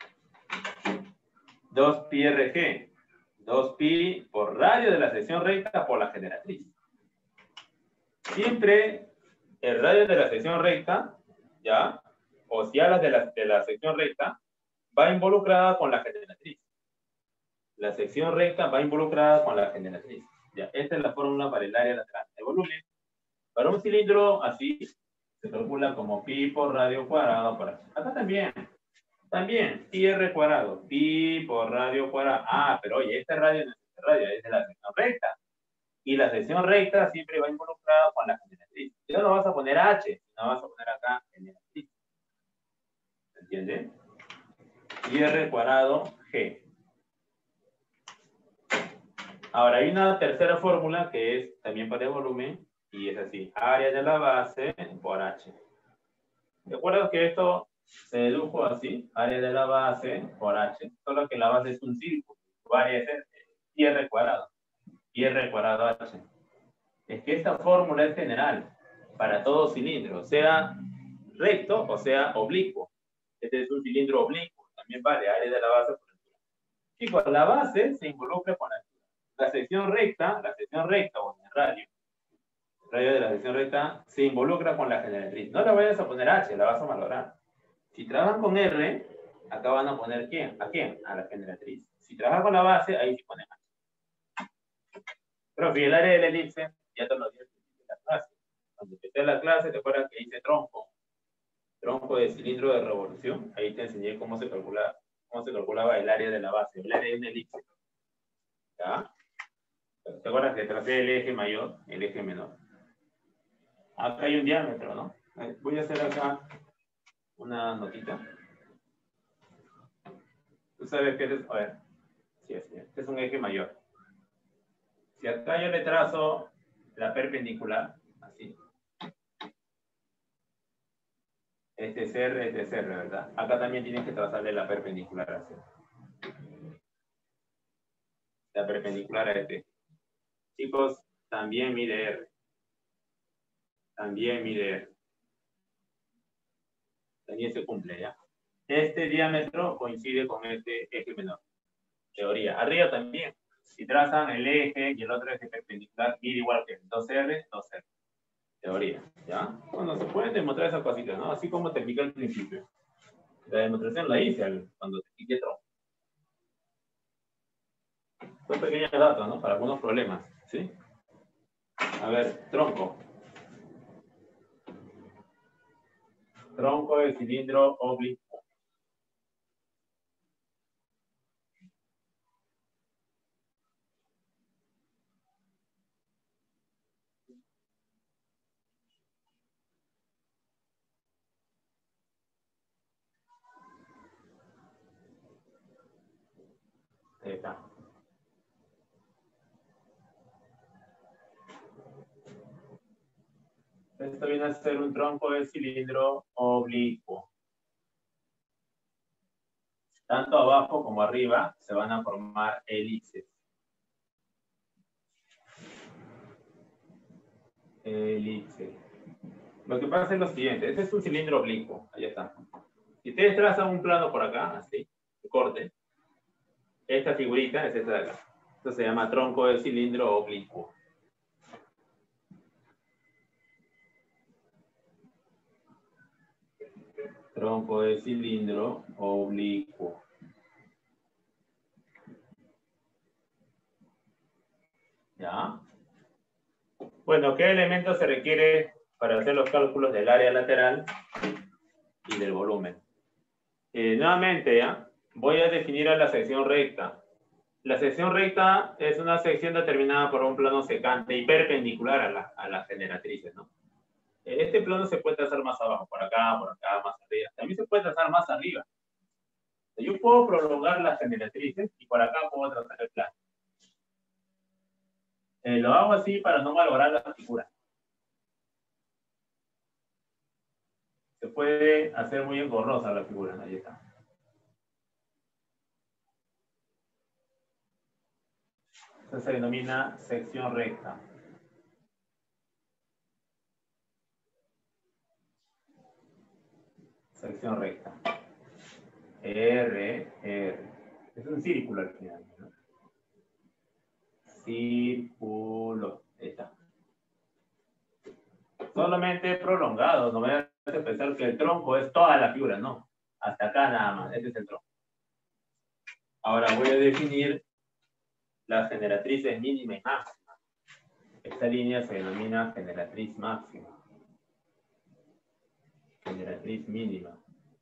dos pi R G. dos pi por radio de la sección recta por la generatriz. Siempre el radio de la sección recta, ¿ya? O si hablas de la, de la sección recta, va involucrada con la generatriz. La sección recta va involucrada con la generatriz. Ya, esta es la fórmula para el área lateral. El volumen, para un cilindro así, se calcula como pi por radio cuadrado. Por aquí. Acá también. También, pi r cuadrado. Pi por radio cuadrado. Ah, pero oye, este radio no es este radio, es de la sección recta. Y la sección recta siempre va involucrada con la generatriz. Si no, no vas a poner H, no vas a poner acá generatriz. ¿Se entiende? Pi r cuadrado G. Ahora, hay una tercera fórmula que es también para el volumen, y es así, área de la base por H. Recuerda que esto se dedujo así, área de la base por H, solo que la base es un círculo, su área es pi r cuadrado, pi r cuadrado H. Es que esta fórmula es general para todo cilindro, sea recto o sea oblicuo. Este es un cilindro oblicuo, también vale área de la base por altura. Chicos, la base se involucra con la altura. La sección recta, la sección recta o el radio, el radio de la sección recta se involucra con la generatriz. No le vayas a poner H, la vas a malograr. Si trabajan con R, acá van a poner ¿quién? ¿A quién? A la generatriz. Si trabajan con la base, ahí sí ponen H. Pero el área de la elipse, ya te lo dije en la clase. Cuando empecé la clase, te acuerdas que hice tronco. Tronco de cilindro de revolución. Ahí te enseñé cómo se calcula, cómo se calculaba el área de la base, el área de una elipse. ¿Ya? ¿Te acuerdas que tracé el eje mayor, el eje menor? Acá hay un diámetro, ¿no? Voy a hacer acá una notita. Tú sabes que este es, a ver, sí, sí, este es un eje mayor. Si acá yo le trazo la perpendicular, así. Este es R, este es R, ¿verdad? Acá también tienes que trazarle la perpendicular así. La perpendicular a este. Chicos, también mide R. También mide R. También se cumple, ¿ya? Este diámetro coincide con este eje menor. Teoría. Arriba también. Si trazan el eje y el otro eje perpendicular, mide igual que dos R, dos R. Teoría, ¿ya? Bueno, se pueden demostrar esas cositas, ¿no? Así como te expliqué al principio. La demostración la hice al, cuando te expliqué tronco. Son pequeños datos, ¿no? Para algunos problemas, ¿sí? A ver, tronco. Tronco de cilindro oblicuo. Ahí está. Esto viene a ser un tronco de cilindro oblicuo. Tanto abajo como arriba se van a formar elipses. Elipse. Lo que pasa es lo siguiente. Este es un cilindro oblicuo. Ahí está. Si ustedes trazan un plano por acá, así, de corte, esta figurita es esta de acá. Esto se llama tronco de cilindro oblicuo. Tronco de cilindro oblicuo. ¿Ya? Bueno, ¿qué elemento se requiere para hacer los cálculos del área lateral y del volumen? Eh, nuevamente, ¿ya? Voy a definir a la sección recta. La sección recta es una sección determinada por un plano secante y perpendicular a, la, a las generatrices, ¿no? Este plano se puede trazar más abajo, por acá, por acá, más arriba. También se puede trazar más arriba. Yo puedo prolongar las generatrices y por acá puedo trazar el plano. Eh, lo hago así para no malograr la figura. Se puede hacer muy engorrosa la figura. Ahí está. Esto se denomina sección recta. Sección recta. R, R. Es un círculo al final, ¿no? Círculo. Ahí está. Solamente prolongado. No me hagas pensar que el tronco es toda la figura, no. Hasta acá nada más. Este es el tronco. Ahora voy a definir las generatrices mínima y máxima. Esta línea se denomina generatriz máxima. Generatriz mínima.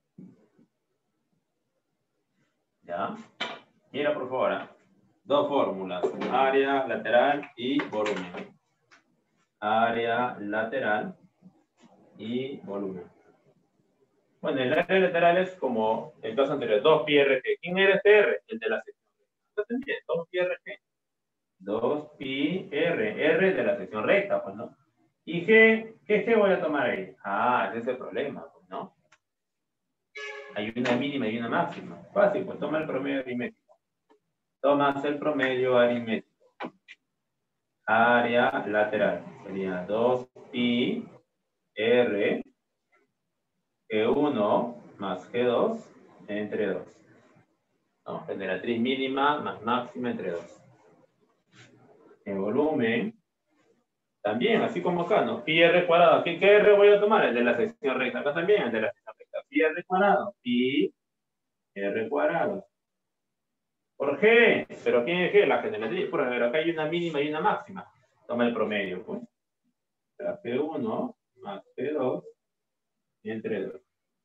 ¿Ya? Mira por favor, ¿eh? Dos fórmulas, área lateral y volumen. Área lateral y volumen. Bueno, el área lateral es como el caso anterior, dos pi r g. ¿Quién era este R? El de la sección. ¿Estás entendiendo? dos pi r g. dos pi R. R de la sección recta, pues, ¿no? ¿Y G? ¿Qué G voy a tomar ahí? Ah, ese es el problema, pues, ¿no? Hay una mínima y una máxima. Fácil, pues toma el promedio aritmético. Tomas el promedio aritmético. Área lateral. Sería dos pi R G uno más G dos entre dos. ¿No? Generatriz mínima más máxima entre dos. El volumen, también, así como acá, ¿no? Pi R cuadrado. ¿Qué, ¿Qué R voy a tomar? El de la sección recta. Acá también, el de la sección recta. Pi R cuadrado. Pi R cuadrado. Por G. ¿Pero quién es G? La generatriz. Por ver, acá hay una mínima y una máxima. Toma el promedio, pues. G uno más G dos entre dos.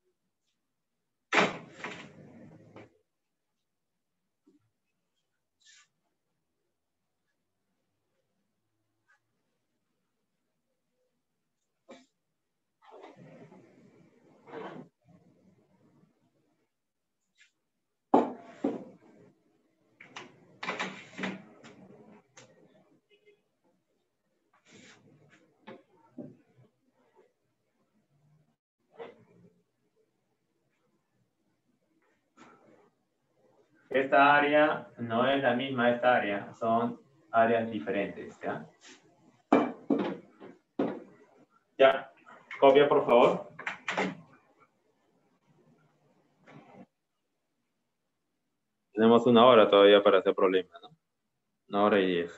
Esta área no es la misma esta área, son áreas diferentes, ¿ya? Ya, copia por favor. Tenemos una hora todavía para hacer problema, ¿no? Una hora y diez.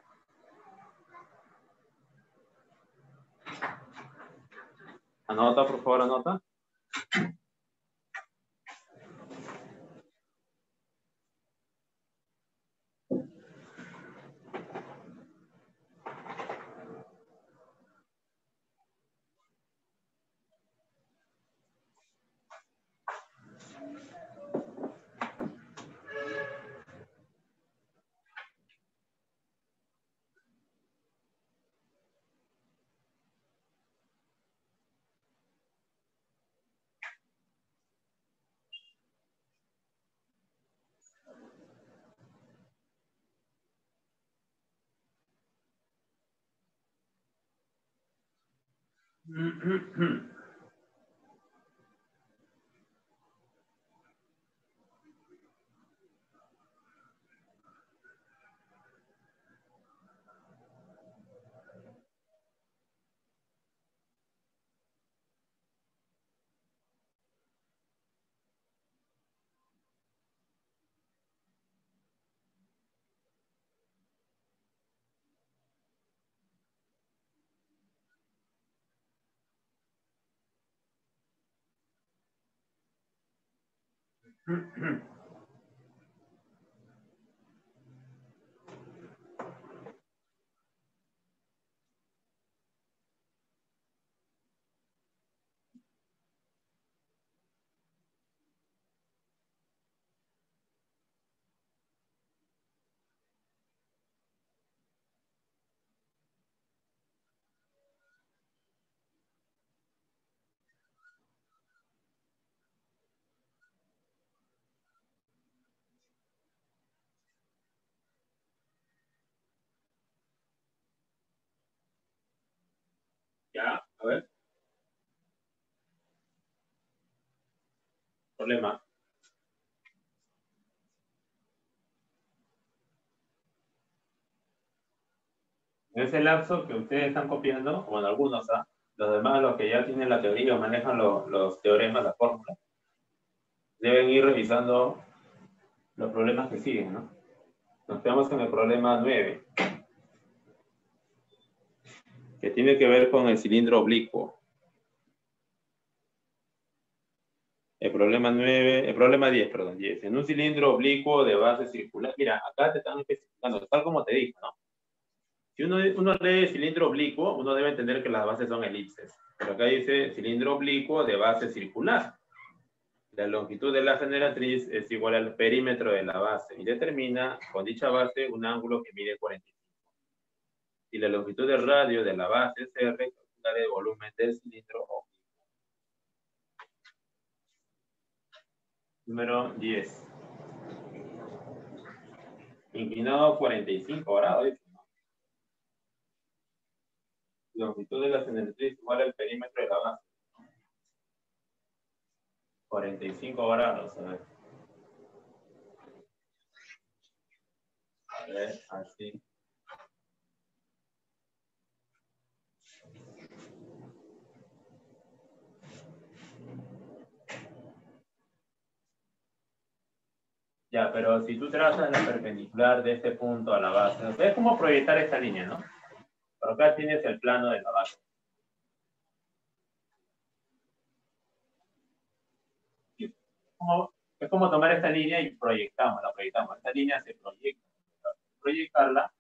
Anota, por favor, anota. Ya, a ver. Problema. En ese lapso que ustedes están copiando, bueno, algunos, ¿ah? Los demás, los que ya tienen la teoría o manejan lo, los teoremas, las fórmulas, deben ir revisando los problemas que siguen, ¿no? Nos quedamos en el problema nueve, que tiene que ver con el cilindro oblicuo. El problema nueve, el problema diez, perdón, diez. En un cilindro oblicuo de base circular. Mira, acá te están especificando, tal como te dije, ¿no? Si uno, uno lee cilindro oblicuo, uno debe entender que las bases son elipses. Pero acá dice cilindro oblicuo de base circular. La longitud de la generatriz es igual al perímetro de la base y determina con dicha base un ángulo que mide cuarenta y cinco. Y la longitud del radio de la base es R, calcular el volumen del cilindro oblicuo. Número diez. Inclinado cuarenta y cinco grados, dice, ¿no? Longitud de la generatriz igual al perímetro de la base. cuarenta y cinco grados, a ver. A ver, así. Ya, pero si tú trazas la perpendicular de este punto a la base, ¿no? Es como proyectar esta línea, ¿no? Pero acá tienes el plano de la base. Es como, es como tomar esta línea y proyectamos, la proyectamos. Esta línea se proyecta. Proyectarla.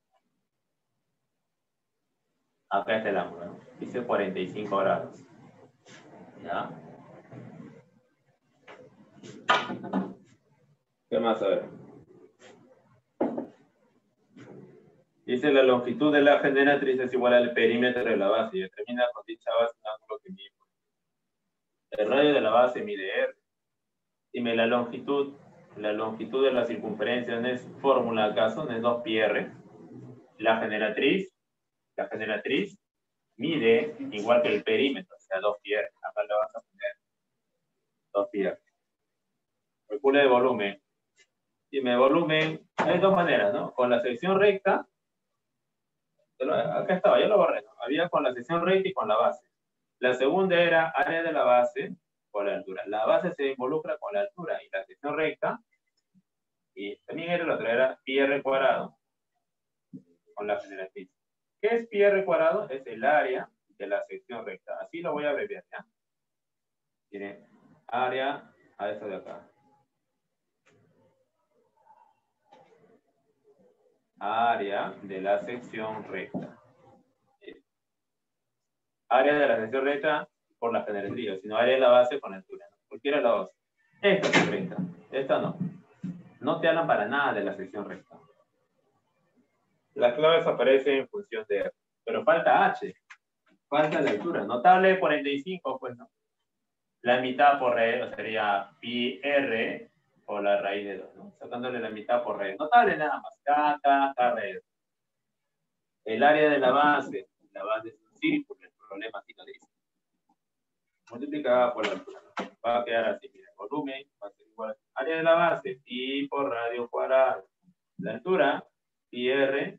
Acá está el ángulo, ¿no? Dice cuarenta y cinco grados. ¿Ya? ¿Qué más? A ver. Dice la longitud de la generatriz es igual al perímetro de la base y determina con dicha base un ángulo que mide. El radio de la base mide R. Dime la longitud. La longitud de la circunferencia no es fórmula acaso, no es dos pi r. La generatriz, la generatriz mide igual que el perímetro, o sea, dos pi r. Acá le vas a poner dos pi r. Calcula de volumen. Dime, volumen, hay dos maneras, ¿no? Con la sección recta, acá estaba, ya lo borré, ¿no? Había con la sección recta y con la base. La segunda era área de la base por la altura. La base se involucra con la altura y la sección recta, y también era la otra, era pi r cuadrado con la generatriz. ¿Qué es pi r cuadrado? Es el área de la sección recta. Así lo voy a abreviar, ¿ya? Tiene área a esto de acá. Área de la sección recta. Área de la sección recta por la generatriz, sino área de la base con altura, ¿no? Cualquiera de las dos. Esta es recta, esta no. No te hablan para nada de la sección recta. Las claves aparecen en función de R. Pero falta H. Falta la altura. Notable de cuarenta y cinco, pues no. La mitad por R sería pi r por la raíz de dos, ¿no? Sacándole la mitad por R. Notable nada más. K, K, K, R. El área de la base. La base es un círculo. El problema aquí lo dice. Multiplicada por la altura. Va a quedar así. Mira, el volumen va a ser igual a área de la base. Pi por radio cuadrado. La altura, pi r.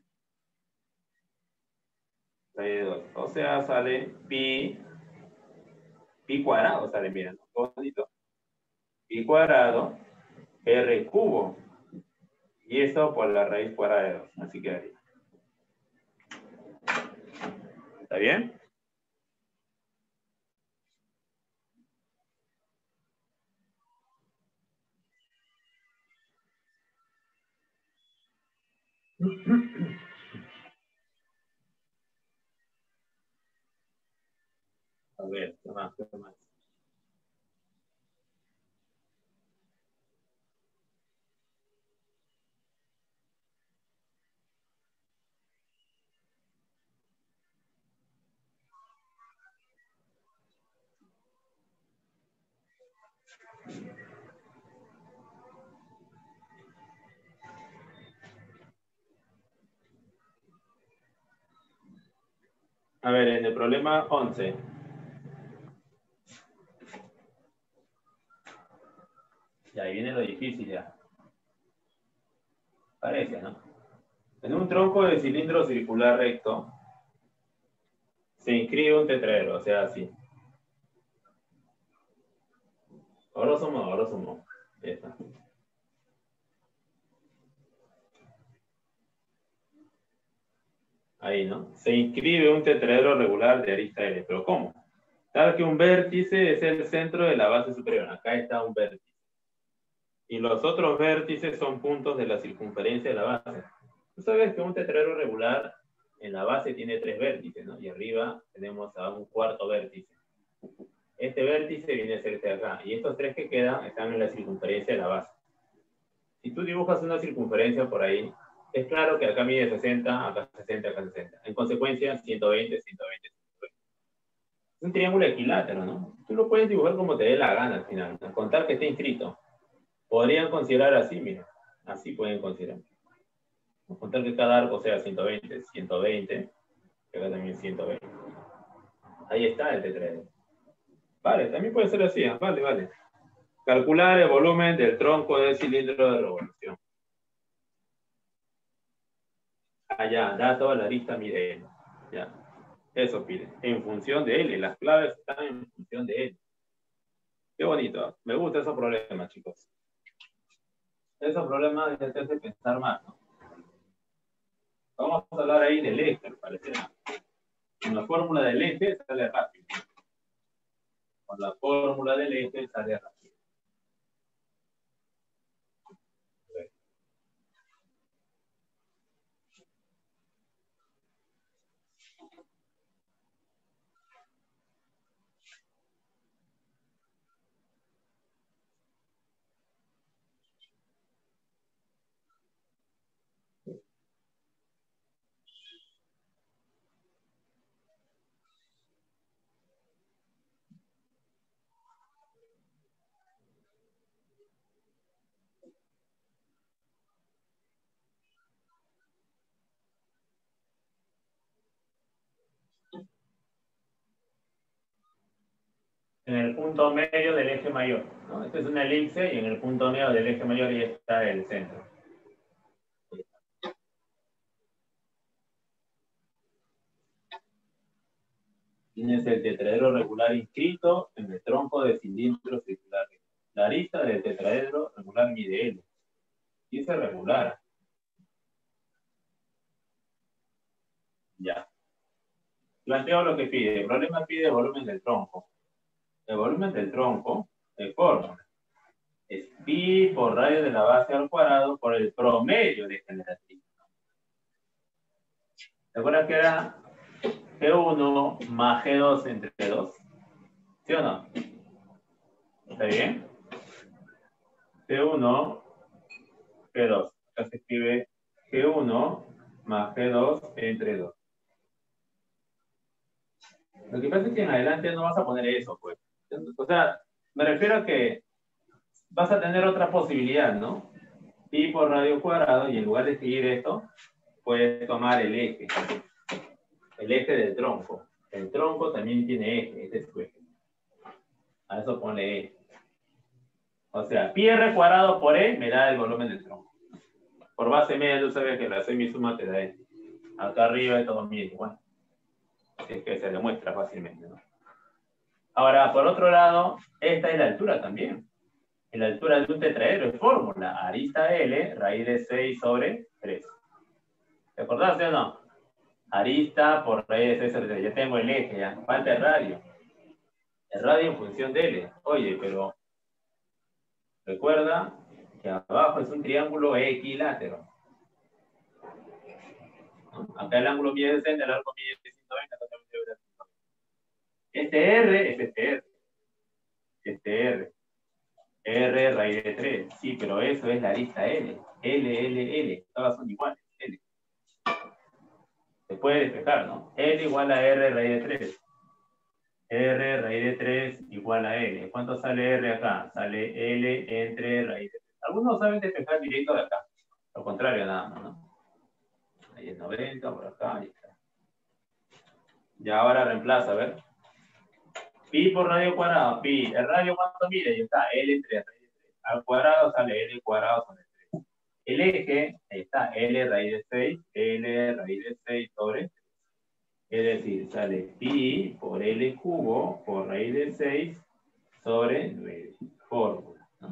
Raíz de dos. O sea, sale pi. Pi cuadrado sale, mira, ¿no? Todo bonito. Pi cuadrado, r cubo. Y eso por la raíz cuadrada de dos. Así quedaría. ¿Está bien? A ver, ¿qué más? ¿Qué más? A ver, en el problema once. Y ahí viene lo difícil ya. Parece, ¿no? En un tronco de cilindro circular recto se inscribe un tetraedro, o sea, así. Ahora somos, ahora somos. Ya está. Ahí, ¿no? Se inscribe un tetraedro regular de arista L. ¿Pero cómo? Sabes que un vértice es el centro de la base superior. Acá está un vértice. Y los otros vértices son puntos de la circunferencia de la base. Tú sabes que un tetraedro regular en la base tiene tres vértices, ¿no? Y arriba tenemos a un cuarto vértice. Este vértice viene a ser este de acá. Y estos tres que quedan están en la circunferencia de la base. Si tú dibujas una circunferencia por ahí, es claro que acá mide sesenta, acá sesenta, acá sesenta. En consecuencia, ciento veinte, ciento veinte, ciento veinte. Es un triángulo equilátero, ¿no? Tú lo puedes dibujar como te dé la gana al final, ¿no? Contar que esté inscrito. Podrían considerar así, mira. Así pueden considerar. Vamos a contar que cada arco sea ciento veinte, ciento veinte, y acá también ciento veinte. Ahí está el tetraedro. Vale, también puede ser así, ¿eh? Vale, vale. Calcular el volumen del tronco del cilindro de revolución. Allá, dato a la arista mide L. Ya. Eso pide. En función de L. Las claves están en función de L. Qué bonito. Me gusta esos problemas, chicos. Esos problemas te hacen pensar más, ¿no? Vamos a hablar ahí del eje, me parece. Con la fórmula del eje sale rápido. Con la fórmula del eje sale rápido. En el punto medio del eje mayor, ¿no? Esta es una elipse y en el punto medio del eje mayor ya está el centro. Tienes el tetraedro regular inscrito en el tronco de cilindro circular. La arista del tetraedro regular mide L. Dice regular. Ya. Planteo lo que pide. El problema pide el volumen del tronco. El volumen del tronco, de fórmula, es pi por radio de la base al cuadrado por el promedio de generación. ¿Te acuerdas que era G uno más G dos entre dos? ¿Sí o no? ¿Está bien? G uno, G dos. Acá se escribe G uno más G dos entre dos. Lo que pasa es que en adelante no vas a poner eso, pues. O sea, me refiero a que vas a tener otra posibilidad, ¿no? Pi por radio cuadrado, y en lugar de seguir esto, puedes tomar el eje. El eje del tronco. El tronco también tiene eje, este es su eje. A eso ponle E. O sea, pi r cuadrado por E me da el volumen del tronco. Por base media, tú sabes que la semisuma te da E. Acá arriba es todo mide igual. Es que se demuestra fácilmente, ¿no? Ahora, por otro lado, esta es la altura también. La altura de un tetraedro es fórmula. Arista L, raíz de seis sobre tres. ¿Te acordaste o no? Arista por raíz de seis sobre tres. Ya tengo el eje, ya. Falta el radio. El radio en función de L. Oye, pero recuerda que abajo es un triángulo equilátero. ¿No? Acá el ángulo mide sesenta, el arco mide ciento veinte, acá también debe ser ciento veinte. Este R es este R. Este R. R raíz de tres. Sí, pero eso es la arista L. L, L, L. Todas son iguales. L. Se puede despejar, ¿no? L igual a R raíz de tres. R raíz de tres igual a L. ¿Cuánto sale R acá? Sale L entre raíz de tres. Algunos saben despejar directo de acá. Lo contrario, nada más, ¿no? Ahí es noventa, por acá, ahí está. Ya ahora reemplaza, a ver. Pi por radio cuadrado, pi. ¿El radio cuánto mide? Ahí está, L entre raíz de tres. Al cuadrado sale L cuadrado sobre tres. El eje, ahí está, L raíz de seis, L raíz de seis sobre tres. Es decir, sale pi por L cubo por raíz de seis sobre nueve. Fórmula, ¿no?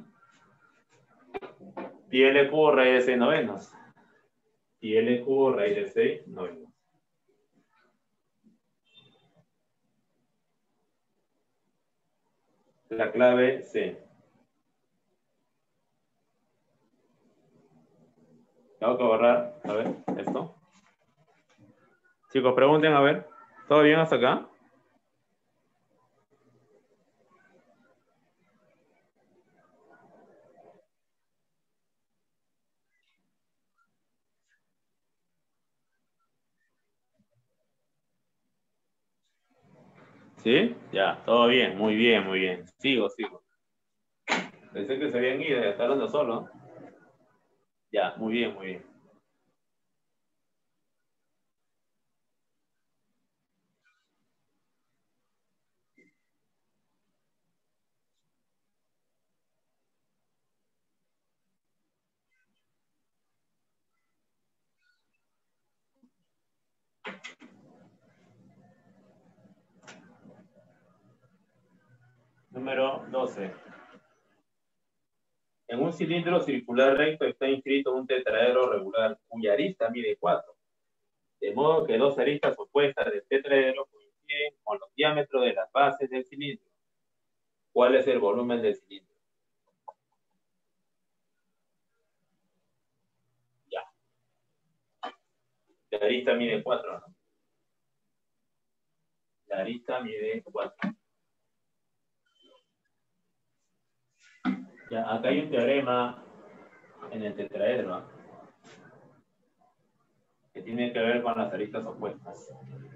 Pi L cubo raíz de seis novenos. Pi L cubo raíz de seis novenos. La clave C. Tengo que borrar, a ver, esto. Chicos, pregunten, a ver. ¿Todo bien hasta acá? ¿Sí? Ya, todo bien, muy bien, muy bien. Sigo, sigo. Pensé que se habían ido, ya está hablando solo. Ya, muy bien, muy bien. Número doce. En un cilindro circular recto está inscrito un tetraedro regular cuya arista mide cuatro. De modo que dos aristas opuestas del tetraedro coinciden con los diámetros de las bases del cilindro. ¿Cuál es el volumen del cilindro? Ya. La arista mide cuatro, ¿no? La arista mide cuatro. Ya, acá hay un teorema en el tetraedro, ¿no?, que tiene que ver con las aristas opuestas.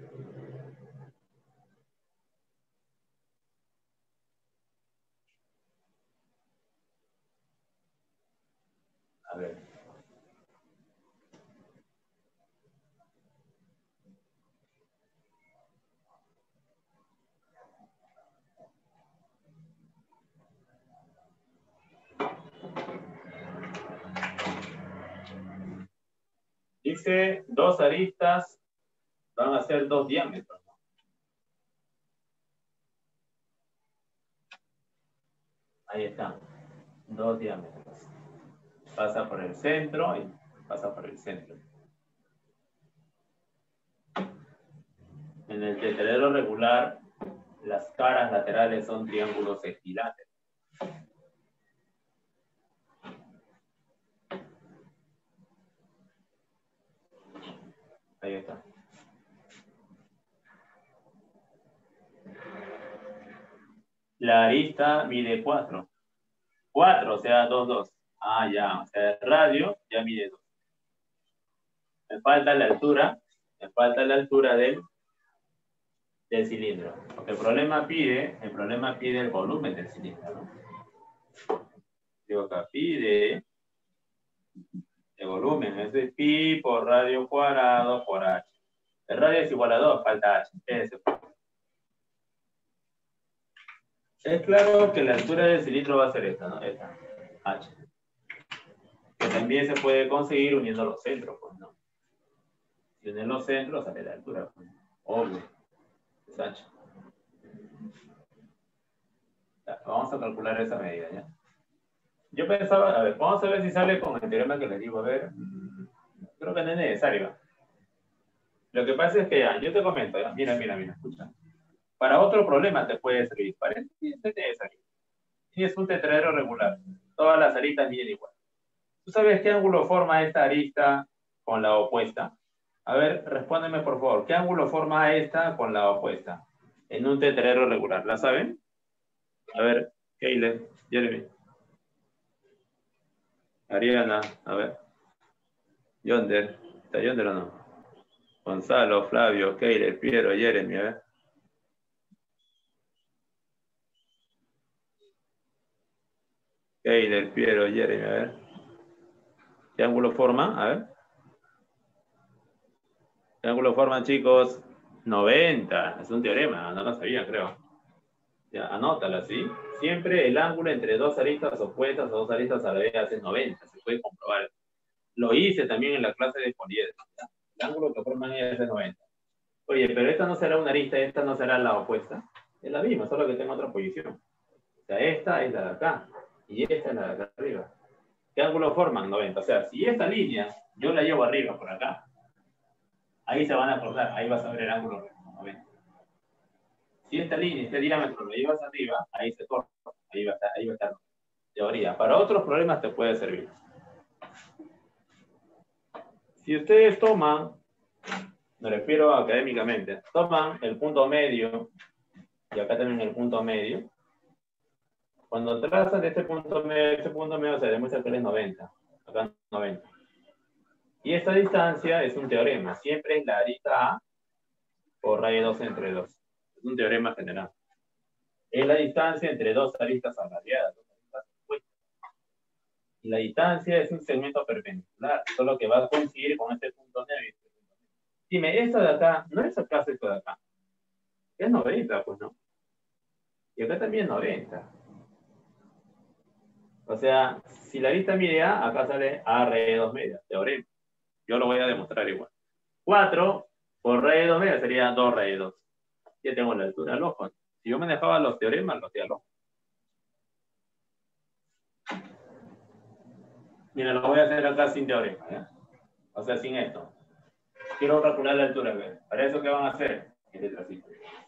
A ver. Dice, dos aristas van a ser dos diámetros, ¿no? Ahí está, dos diámetros. Pasa por el centro y pasa por el centro. En el tetraedro regular, las caras laterales son triángulos equiláteros. Ahí está. La arista mide cuatro. cuatro, o sea, dos, dos. Ah, ya, o sea, el radio ya mide dos. Me falta la altura, me falta la altura del, del cilindro. Porque el problema pide, el problema pide el volumen del cilindro, ¿no? Digo acá, pide el volumen, es de pi por radio cuadrado por h. El radio es igual a dos, falta h. Ese. Es claro que la altura del cilindro va a ser esta, ¿no? Esta, h. Que también se puede conseguir uniendo los centros, pues, ¿no? Si unen los centros, sale la altura, pues. Obvio. Es h. Ya, vamos a calcular esa medida, ¿ya? Yo pensaba, a ver, vamos a ver si sale con el teorema que les digo. A ver, creo que no es necesario. Lo que pasa es que ya, yo te comento, ya, mira, mira, mira, escucha. Para otro problema te puede servir, para este es necesario. Tienes un tetraedro regular, todas las aristas miden igual. ¿Tú sabes qué ángulo forma esta arista con la opuesta? A ver, respóndeme por favor, ¿qué ángulo forma esta con la opuesta en un tetraedro regular? ¿La saben? A ver, Keile, Jeremy. Ariana, a ver. Yonder, ¿está Yonder o no? Gonzalo, Flavio, Keile, Piero, Jeremy, a ver. Keile, Piero, Jeremy, a ver. ¿Qué ángulo forma? A ver. ¿Qué ángulo forman, chicos? noventa. Es un teorema, no lo sabía, creo. Ya, anótala, ¿sí? Siempre el ángulo entre dos aristas opuestas o dos aristas a la vez es noventa. Se puede comprobar. Lo hice también en la clase de poliedro. El ángulo que forman es de noventa. Oye, pero esta no será una arista, esta no será la opuesta. Es la misma, solo que tengo otra posición. O sea, esta es la de acá y esta es la de acá arriba. ¿Qué ángulo forman? noventa. O sea, si esta línea yo la llevo arriba por acá, ahí se van a acordar, ahí vas a ver el ángulo noventa. Si esta línea, este diámetro lo llevas arriba, ahí se corta, ahí va a estar, ahí va a estar. Teoría. Para otros problemas te puede servir. Si ustedes toman, me refiero académicamente, toman el punto medio, y acá también el punto medio, cuando trazan de este punto medio, este punto medio se demuestra que es noventa, acá noventa. Y esta distancia es un teorema, siempre es la arista A por radio dos entre dos. Es un teorema general. Es la distancia entre dos aristas alargadas, dos aristas opuestas. Y la distancia es un segmento perpendicular, solo que va a coincidir con este punto medio. Dime, esta de acá, ¿no es acaso esto de acá? Es noventa, pues, ¿no? Y acá también noventa. O sea, si la arista mide A, acá sale A R dos media, teorema. Yo lo voy a demostrar igual. cuatro Por raíz de dos medios sería dos raíz de dos. Ya tengo la altura del ojo. Si yo manejaba los teoremas, los hacía al ojo. Mira, lo voy a hacer acá sin teorema, ¿ya? O sea, sin esto. Quiero calcular la altura, ¿ves? ¿Para eso qué van a hacer? En letra cinco.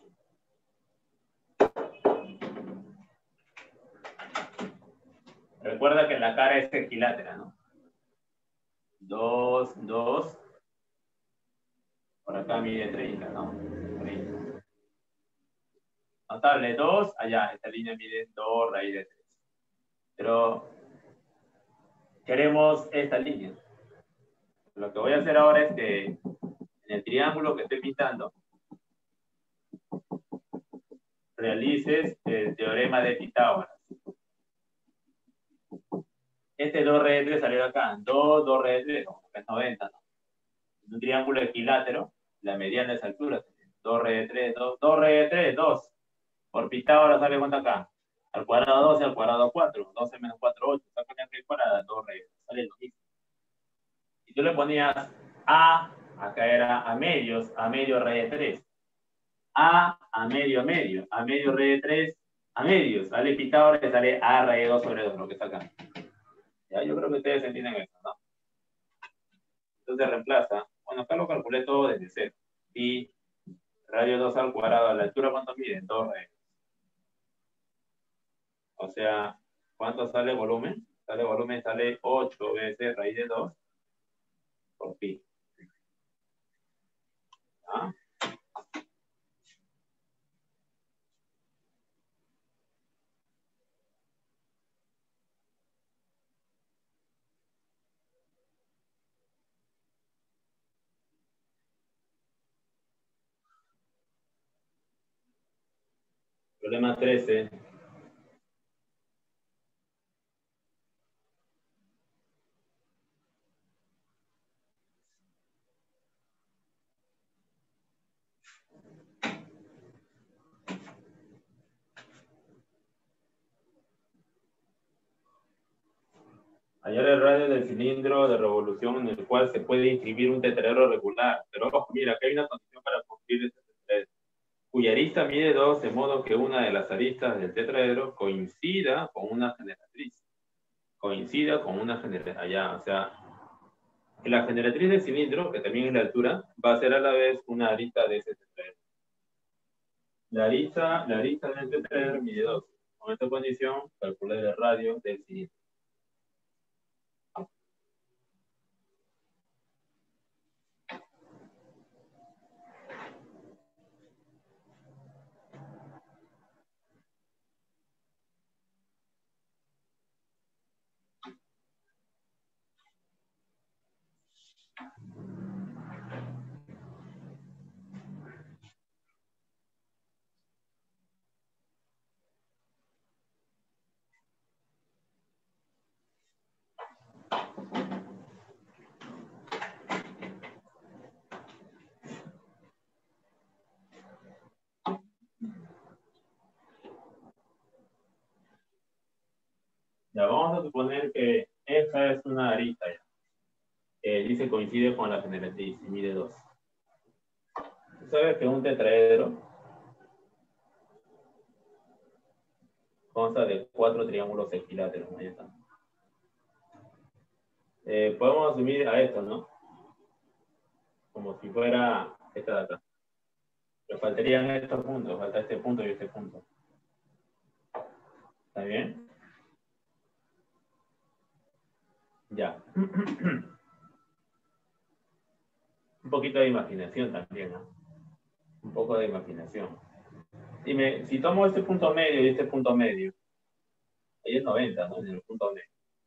Recuerda que la cara es equilátera, ¿no? dos, dos. Por acá mide treinta, ¿no? treinta. Notable, dos. Allá, esta línea mide dos raíz de tres. Pero queremos esta línea. Lo que voy a hacer ahora es que en el triángulo que estoy pintando, realices el teorema de Pitágoras. Este dos raíz de tres salió acá. dos, dos raíz de tres, es noventa, ¿no? En un triángulo equilátero, la mediana es altura. dos raíz de tres, dos, dos raíz de tres, dos. Por Pitágoras sale cuánto acá. Al cuadrado doce, al cuadrado cuatro. doce menos cuatro, ocho. Saca la raíz cuadrada, dos raíz. Sale lo mismo. Y tú le ponías A, acá era a medios, a medio raíz de tres. A, a medio, a medio. A medio raíz de tres, a medios. Sale Pitágoras y sale A raíz de dos sobre dos, lo que está acá. Ya, yo creo que ustedes entienden esto, ¿no? Entonces reemplaza. Bueno, acá lo calculé todo desde cero. Y radio dos al cuadrado, a la altura, ¿cuánto mide? dos raíz. O sea, ¿cuánto sale volumen? Sale volumen, sale ocho veces raíz de dos por pi. ¿Ah? Problema trece. Hallar el radio del cilindro de revolución en el cual se puede inscribir un tetraedro regular. Pero ojo, mira, aquí hay una condición para construir este tetraedro, cuya arista mide dos, de modo que una de las aristas del tetraedro coincida con una generatriz. Coincida con una generatriz. Allá, o sea, la generatriz del cilindro, que también es la altura, va a ser a la vez una arista de ese tetraedro. La arista, la arista del tetraedro mide dos. Con esta condición, calcula el radio del cilindro. Ya vamos a suponer que esta es una arista ya. Eh, dice coincide con la generatriz y mide dos. Tú sabes que un tetraedro consta de cuatro triángulos equiláteros. Ahí está. Eh, podemos asumir a esto, ¿no? Como si fuera esta de acá. Pero faltarían estos puntos, falta este punto y este punto. ¿Está bien? Ya. Un poquito de imaginación también, ¿no? Un poco de imaginación. Dime, si tomo este punto medio y este punto medio, ahí es noventa, ¿no? En el punto medio.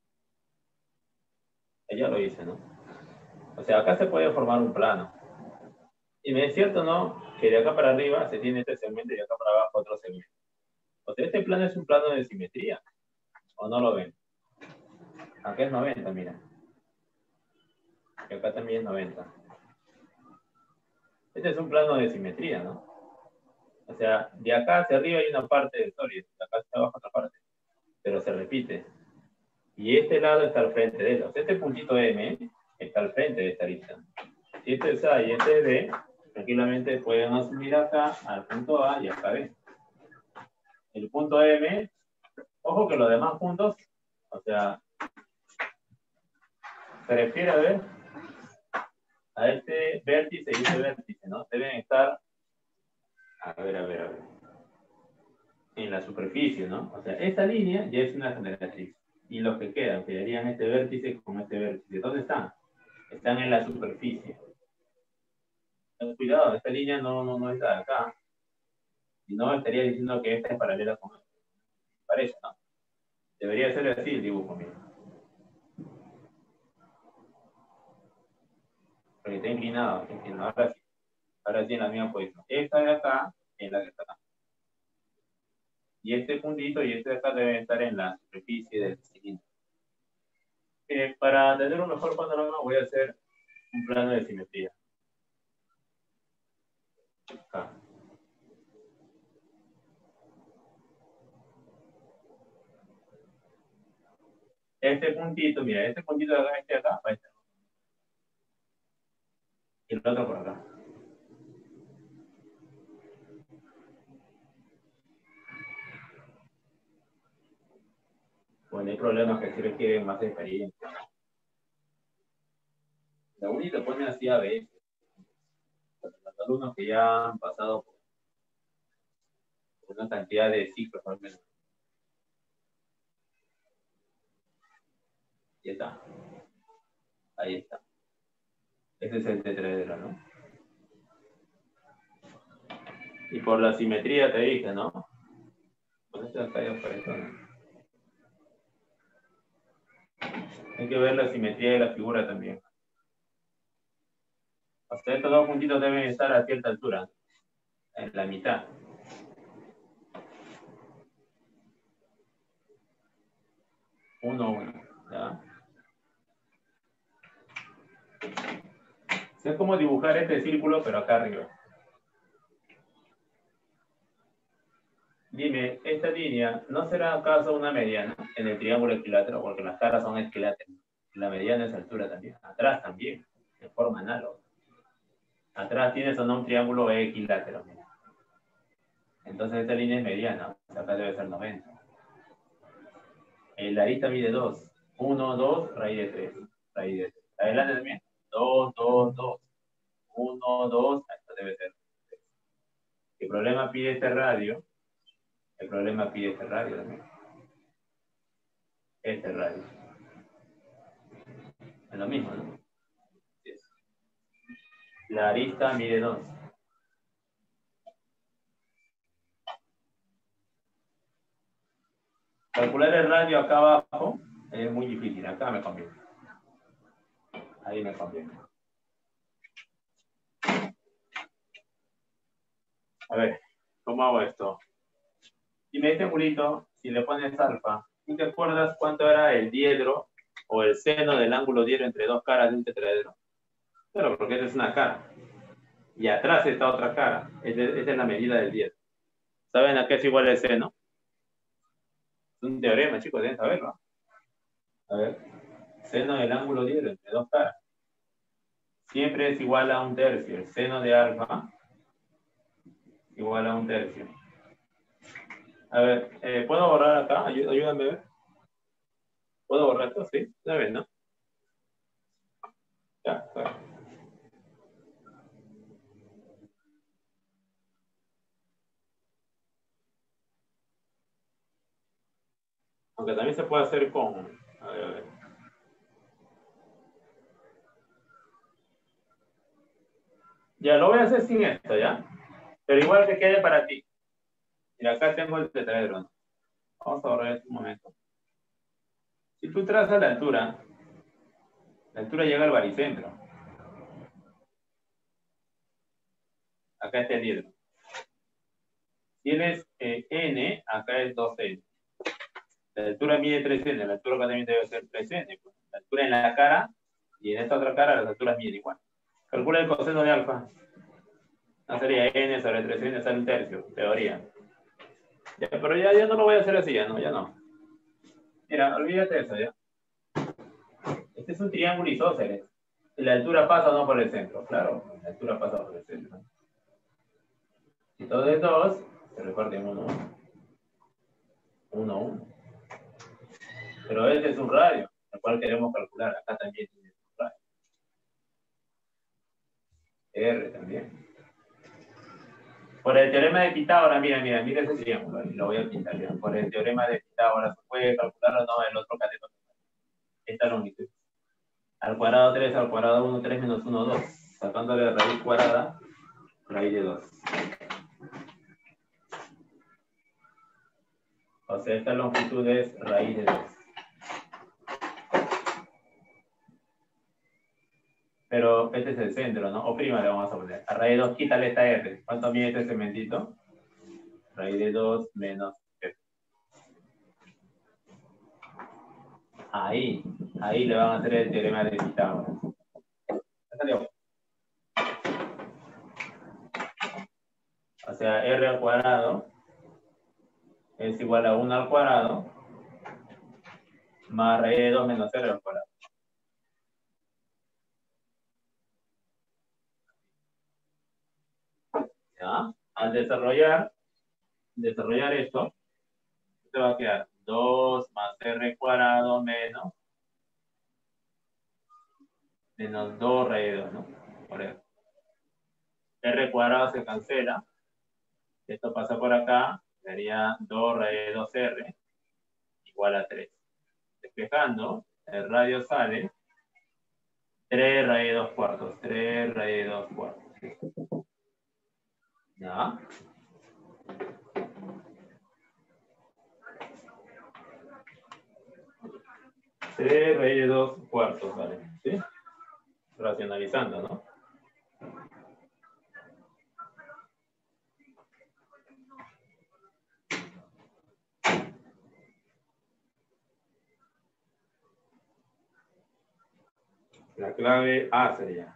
Ella lo hice, ¿no? O sea, acá se puede formar un plano. Y me es cierto, ¿no? Que de acá para arriba se tiene este segmento y de acá para abajo otro segmento. O sea, este plano es un plano de simetría. ¿O no lo ven? Acá es noventa, mira. Y acá también es noventa. Este es un plano de simetría, ¿no? O sea, de acá hacia arriba hay una parte del sólido, de acá hacia abajo otra parte. Pero se repite. Y este lado está al frente de él. O sea, este puntito M está al frente de esta arista. Si este es A y este es B, tranquilamente pueden asumir acá al punto A y acá B. El punto M, ojo que los demás puntos, o sea, se refiere a ver a este vértice y este vértice, ¿no? Deben estar, a ver, a ver, a ver, en la superficie, ¿no? O sea, esta línea ya es una generatriz. Y los que quedan, quedarían este vértice con este vértice. ¿Dónde están? Están en la superficie. Ten cuidado, esta línea no, no, no está acá. Si no, estaría diciendo que esta es paralela con esta. Parece, ¿no? Debería ser así el dibujo, mira. Porque está inclinado, está inclinado. Ahora sí. Ahora sí en la misma posición. Esta de acá es la que está acá. Y este puntito y este de acá deben estar en la superficie del cilindro. Eh, para tener un mejor panorama voy a hacer un plano de simetría. Acá. Este puntito, mira, este puntito de acá, este de acá, va a estar. Y el otro por acá. Bueno, hay problemas que sí requieren más experiencia. La única pone así a veces. Los alumnos que ya han pasado por una cantidad de ciclos, al menos. Ahí está. Ahí está. Ese es el tetraedro, ¿no? Y por la simetría te dije, ¿no? Con esto acá ya aparece, ¿no? Hay que ver la simetría de la figura también. O sea, estos dos puntitos deben estar a cierta altura, en la mitad. Uno, uno, ¿ya? Es como dibujar este círculo, pero acá arriba. Dime, ¿esta línea no será acaso una mediana en el triángulo equilátero? Porque las caras son equiláteras. La mediana es altura también. Atrás también, de forma análoga. Atrás tienes o no un triángulo equilátero. Mira. Entonces esta línea es mediana. O sea, acá debe ser noventa. La arista mide dos. uno, dos, raíz de tres. Raíz de tres. Adelante también. dos, dos, dos. uno, dos. Esto debe ser. ¿Qué problema pide este radio? El problema pide este radio también. Este radio. Es lo mismo, ¿no? La arista mide dos. Calcular el radio acá abajo es muy difícil. Acá me conviene. Ahí me conviene. A ver, ¿cómo hago esto? Si me este murito, si le pones alfa, ¿tú te acuerdas cuánto era el diedro o el seno del ángulo diedro entre dos caras de un tetraedro? Claro, porque esta es una cara. Y atrás está otra cara. Esta es la medida del diedro. ¿Saben a qué es igual el seno? Es un teorema, chicos, deben saberlo. A ver, seno del ángulo diedro entre dos caras. Siempre es igual a un tercio. El seno de alfa igual a un tercio. A ver, eh, ¿puedo borrar acá? Ayú ayúdame a ver. ¿Puedo borrar esto? Sí, una vez, ¿no? Ya, claro. Aunque también se puede hacer con... A ver, a ver. Ya, lo voy a hacer sin esto, ¿ya? Pero igual que quede para ti. Mira, acá tengo el tetraedro. Vamos a borrar esto un momento. Si tú trazas la altura, la altura llega al baricentro. Acá está el diedro. Tienes eh, n, acá es dos n. La altura mide tres n, la altura acá también debe ser tres n. Pues. La altura en la cara y en esta otra cara las alturas miden igual. Calcula el coseno de alfa. No sería n sobre tres n, sale un tercio, teoría. Ya, pero ya, ya no lo voy a hacer así, ya no, ya no. Mira, olvídate de eso, ¿ya? Este es un triángulo isósceles. La altura pasa o no por el centro, claro, la altura pasa por el centro. Si todo es dos, se reparten uno, uno. uno, uno. Pero este es un radio, el cual queremos calcular. Acá también tiene un radio. R también. Por el teorema de Pitágoras, mira, mira, mira ese triángulo, y lo voy a pintar ya. Por el teorema de Pitágoras, ¿se puede calcular o no el otro cateto? Esta longitud. Al cuadrado tres, al cuadrado uno, tres menos uno, dos. Sacándole la raíz cuadrada, raíz de dos. O sea, esta longitud es raíz de dos. Pero este es el centro, ¿no? O prima le vamos a poner. A raíz de dos, quítale esta R. ¿Cuánto mide este cementito? Raíz de dos menos F. Ahí, ahí le van a hacer el teorema de Pitágoras. O sea, R al cuadrado es igual a uno al cuadrado más raíz de dos menos R al cuadrado. ¿Ya? Al desarrollar, desarrollar esto, te va a quedar dos más R cuadrado menos menos dos raíz de dos, ¿no? Por eso. R cuadrado se cancela. Esto pasa por acá. Sería dos raíz de dos R igual a tres. Despejando, el radio sale tres raíz de dos cuartos. tres raíz de dos cuartos. ¿Ya? tres raíz de dos cuartos, ¿vale? ¿Sí? Racionalizando, ¿no? La clave A sería.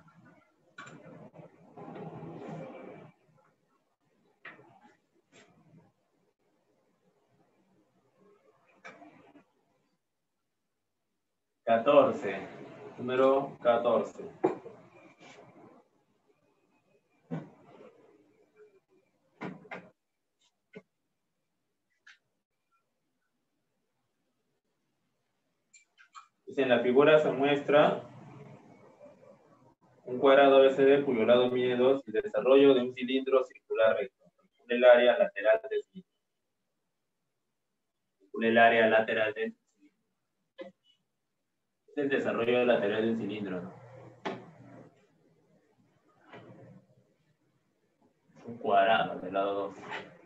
catorce. Número catorce. Dice, en la figura se muestra un cuadrado A B C D cuyo lado mide dos y el desarrollo de un cilindro circular recto. Calcule el área lateral del cilindro. Calcule el área lateral del cilindro. Es el desarrollo lateral del cilindro, ¿no? Un cuadrado del lado dos.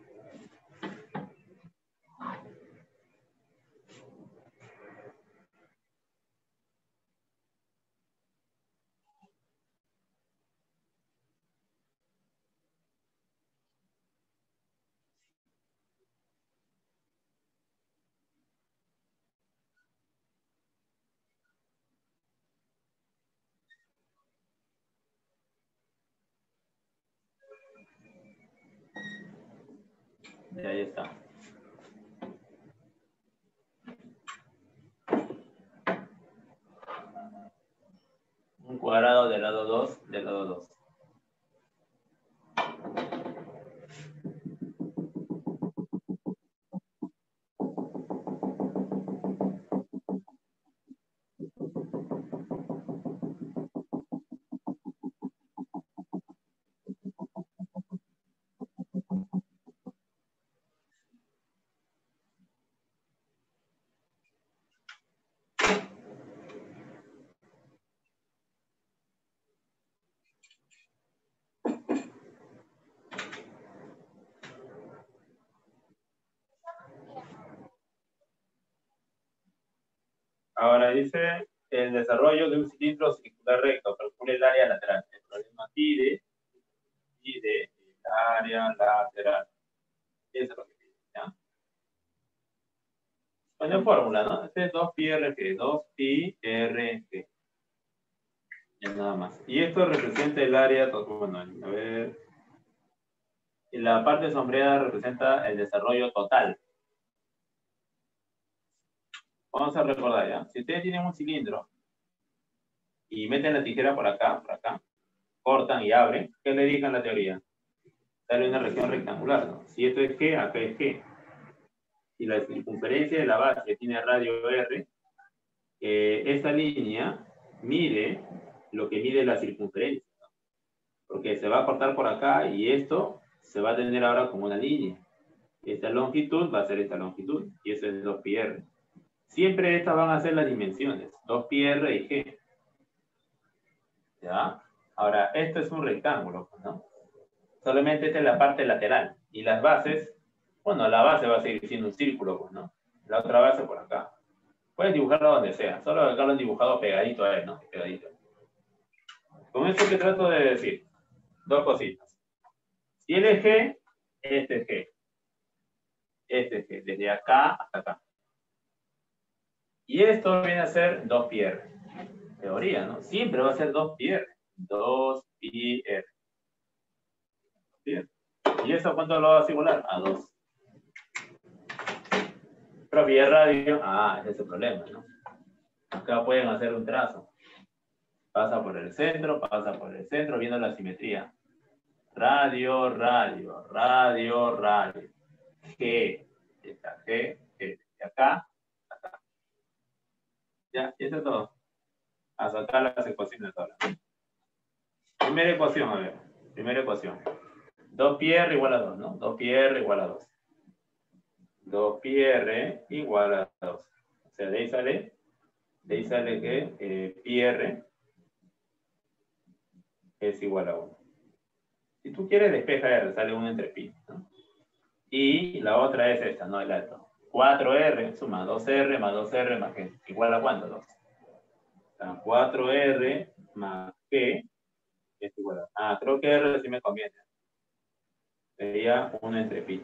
Y ahí está. Un cuadrado del lado dos del lado dos. Ahora dice el desarrollo de un cilindro circular recto. Calcule el área lateral. El problema pide, pide el área lateral. Eso es lo que pide, ¿ya? Bueno, fórmula, ¿no? Este es dos pi R G. dos pi R G. Ya nada más. Y esto representa el área, bueno, a ver. Y la parte sombreada representa el desarrollo total. Vamos a recordar ya. Si ustedes tienen un cilindro y meten la tijera por acá, por acá, cortan y abren, ¿qué le dije en la teoría? Sale una región rectangular, ¿no? Si esto es G, acá es G. Si la circunferencia de la base tiene radio R, eh, esta línea mide lo que mide la circunferencia, ¿no? Porque se va a cortar por acá y esto se va a tener ahora como una línea. Esta longitud va a ser esta longitud, y eso es dos pi r. Siempre estas van a ser las dimensiones, dos pi r y G. ¿Ya? Ahora, esto es un rectángulo, ¿no? Solamente esta es la parte lateral. Y las bases, bueno, la base va a seguir siendo un círculo, pues, ¿no? La otra base por acá. Puedes dibujarlo donde sea, solo acá lo han dibujado pegadito a él, ¿no? Pegadito. Con esto que trato de decir, dos cositas. Si él es G, este es G. Este es G, desde acá hasta acá. Y esto viene a ser dos pi r. Teoría, ¿no? Siempre va a ser dos pi r. dos pi r. Bien. ¿Y eso cuánto lo vas a igualar? A dos. Pero pi radio, ah, ese es el problema, ¿no? Acá pueden hacer un trazo. Pasa por el centro, pasa por el centro, viendo la simetría. Radio, radio, radio, radio. G. Esta G, G. De acá, acá. Ya, y eso es todo. A sacar las ecuaciones ahora. Primera ecuación, a ver. Primera ecuación. dos pi r igual a dos, ¿no? dos pi r igual a dos. dos pi r igual a dos. O sea, de ahí sale, de ahí sale que eh, pi r es igual a uno. Si tú quieres, despeja R, sale uno entre pi, ¿no? Y la otra es esta, ¿no? El alto. cuatro r suma dos r más dos r más G. ¿Igual a cuánto? dos. O sea, cuatro r más G es igual a... Ah, creo que R sí me conviene. Sería uno entre pi.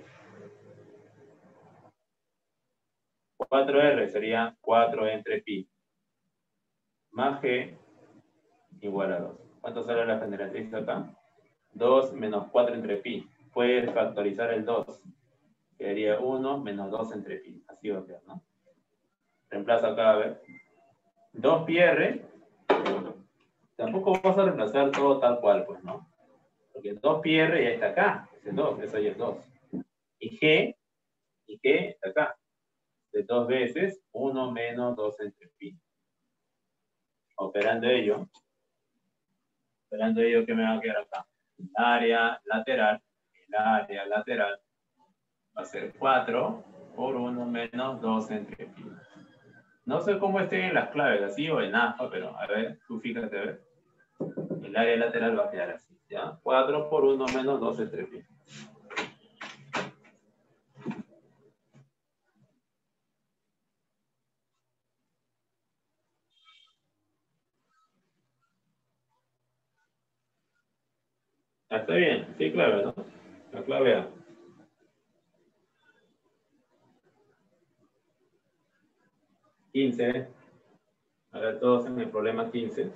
cuatro r sería cuatro entre pi. Más G igual a dos. ¿Cuánto sale la generatriz acá? dos menos cuatro entre pi. Puedes factorizar el dos. Quedaría uno menos dos entre pi. Así va a quedar, ¿no? Reemplazo acá, a ver. dos pi r. Tampoco vas a reemplazar todo tal cual, pues, ¿no? Porque dos pi r ya está acá. Ese es dos, eso ya es dos. Y G, y G está acá. De dos veces, uno menos dos entre pi. Operando ello, operando ello, ¿qué me va a quedar acá? El área lateral, el área lateral va a ser cuatro por uno menos dos entre pi. No sé cómo estén en las claves, así o en alfa, pero a ver, tú fíjate, a ver. El área lateral va a quedar así, ¿ya? cuatro por uno menos dos entre pi. Está bien, sí, clave, ¿no? La clave A. quince. A ver, todos en el problema quince.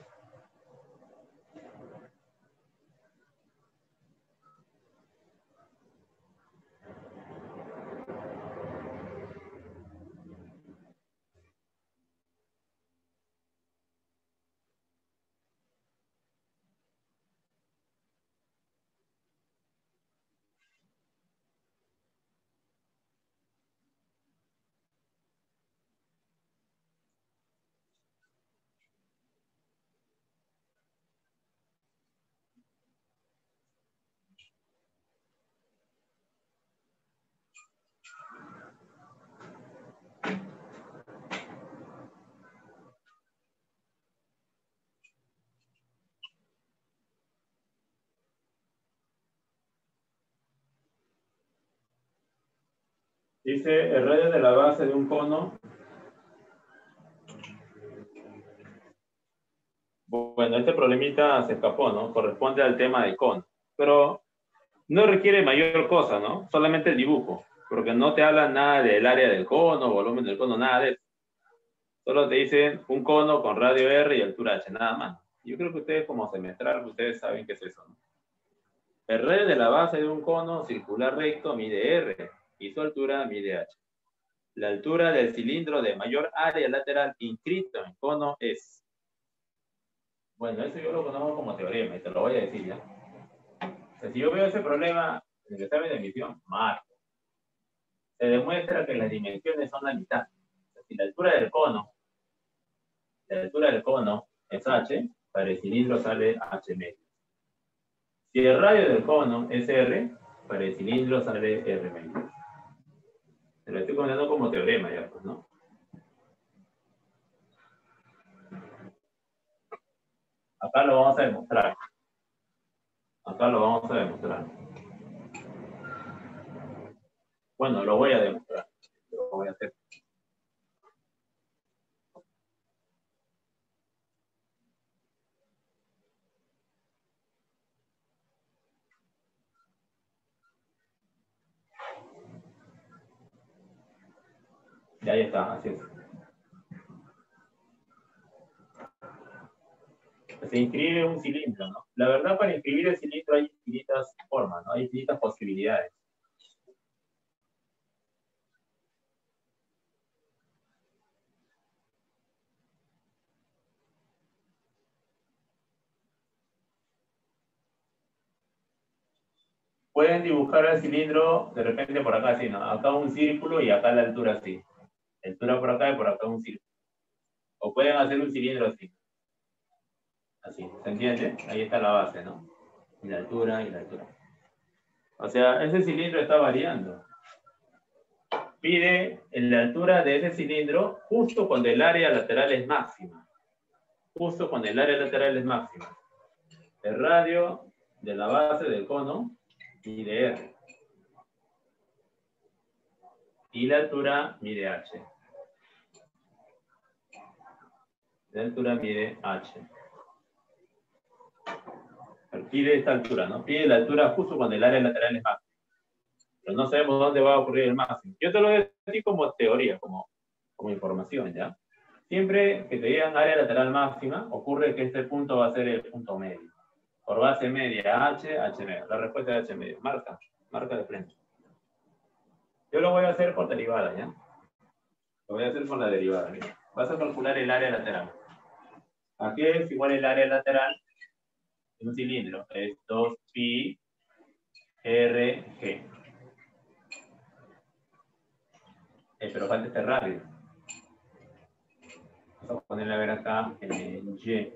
Dice el radio de la base de un cono. Bueno, este problemita se escapó, ¿no? Corresponde al tema del cono. Pero no requiere mayor cosa, ¿no? Solamente el dibujo. Porque no te habla nada del área del cono, volumen del cono, nada de eso. Solo te dicen un cono con radio R y altura H, nada más. Yo creo que ustedes como semestral, ustedes saben qué es eso, ¿no? El radio de la base de un cono circular recto mide R y su altura mide H. La altura del cilindro de mayor área lateral inscrito en cono es... Bueno, eso yo lo conozco como teorema y te lo voy a decir ya. O sea, si yo veo ese problema en el examen de admisión, marco. Se demuestra que las dimensiones son la mitad. O sea, si la altura del cono, la altura del cono es h, para el cilindro sale h medio. Si el radio del cono es r, para el cilindro sale r medio. Se lo estoy contando como teorema ya, pues, ¿no? Acá lo vamos a demostrar. Acá lo vamos a demostrar. Bueno, lo voy a demostrar. Lo voy a hacer. Y ahí está, así es. Se inscribe un cilindro, ¿no? La verdad, para inscribir el cilindro hay infinitas formas, ¿no? Hay infinitas posibilidades. Pueden dibujar el cilindro de repente por acá, así, ¿no? Acá un círculo y acá la altura así. La altura por acá y por acá un círculo. O pueden hacer un cilindro así. Así, ¿se entiende? Ahí está la base, ¿no? Y la altura y la altura. O sea, ese cilindro está variando. Pide la altura de ese cilindro justo cuando el área lateral es máxima. Justo cuando el área lateral es máxima. El radio de la base del cono mide R. Y la altura mide H. La altura mide H. Pide esta altura, ¿no? Pide la altura justo cuando el área lateral es máxima. Pero no sabemos dónde va a ocurrir el máximo. Yo te lo voy a decir como teoría, como, como información, ¿ya? Siempre que te digan área lateral máxima, ocurre que este punto va a ser el punto medio. Por base media, H, H medio. La respuesta es H medio. Marca, marca de frente. Yo lo voy a hacer por derivada, ¿ya? Lo voy a hacer con la derivada, mira. Vas a calcular el área lateral. ¿A qué es igual el área lateral? En un cilindro. Es dos pi R G. Eh, pero falta este radio. Vamos a ponerle a ver acá en Y.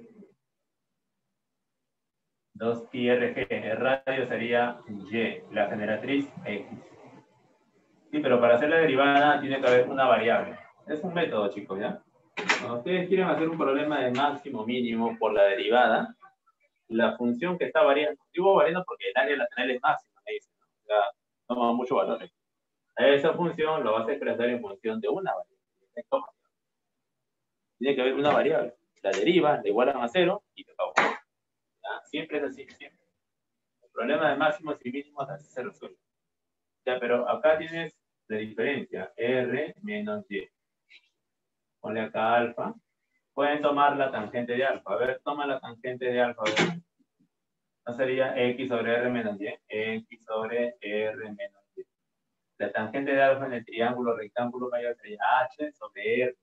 dos pi R G. El radio sería Y. La generatriz X. Sí, pero para hacer la derivada tiene que haber una variable. Es un método, chicos, ¿ya? Cuando ustedes quieren hacer un problema de máximo mínimo por la derivada, la función que está variando, digo variando porque el área lateral es máxima, me dicen, ¿no? O sea, toma muchos valores. Esa función lo vas a expresar en función de una variable. Tiene que haber una variable. La deriva, le igualan a cero y te acabó. ¿Ya? Siempre es así, siempre. El problema de máximos y mínimos así se resuelve. Ya, pero acá tienes la diferencia, R menos Y. Ponle acá alfa. Pueden tomar la tangente de alfa. A ver, toma la tangente de alfa. A ver. No sería X sobre R menos Y. X sobre R menos Y. La tangente de alfa en el triángulo rectángulo mayor sería H sobre R.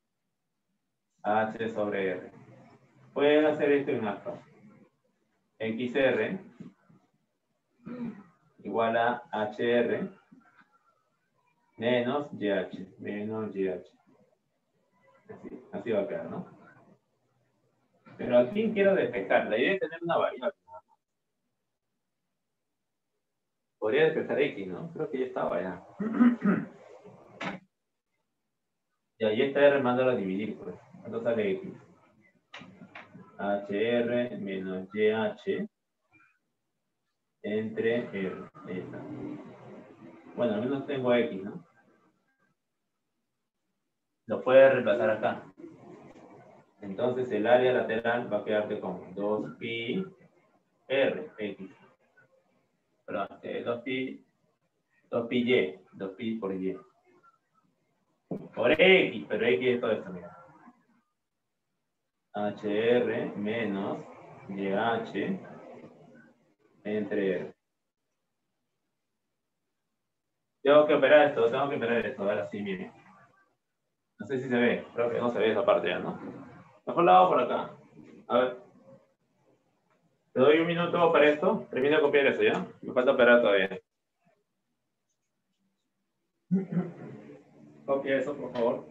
H sobre R. Pueden hacer esto en alfa. X R igual a H R menos Y H. Menos Y H. Así, así va a quedar, ¿no? Pero aquí quiero despejar. La idea es tener una variable. Podría despejar X, ¿no? Creo que ya estaba ya. Y ahí está R, mándalo a dividir, pues. ¿Cuánto sale X? H R menos Y H entre R. Ahí está. Bueno, al menos tengo X, ¿no? Lo puedes reemplazar acá. Entonces el área lateral va a quedarte con dos pi R, X. Perdón, eh, dos pi, dos pi Y, dos pi por Y. Por X, pero X es todo esto, mira. H R menos Y H entre R. Tengo que operar esto, tengo que operar esto. Ahora sí, miren. No sé si se ve, creo que no se ve esa parte ya, ¿no? Mejor la hago por acá. A ver. Te doy un minuto para esto. Termina de copiar eso, ¿ya? Me falta operar todavía. Copia eso, por favor.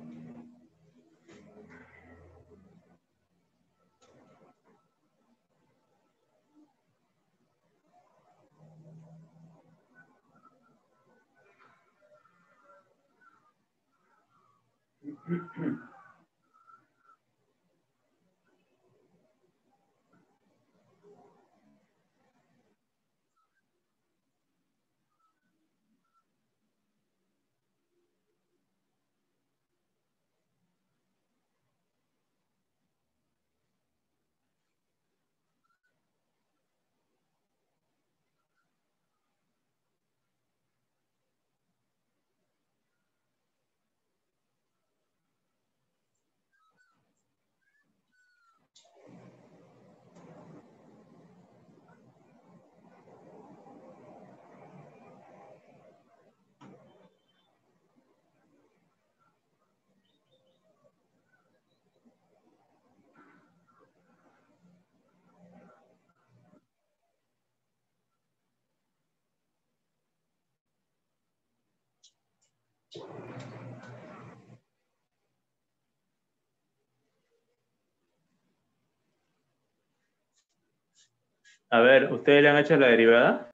A ver, ¿ustedes le han hecho la derivada?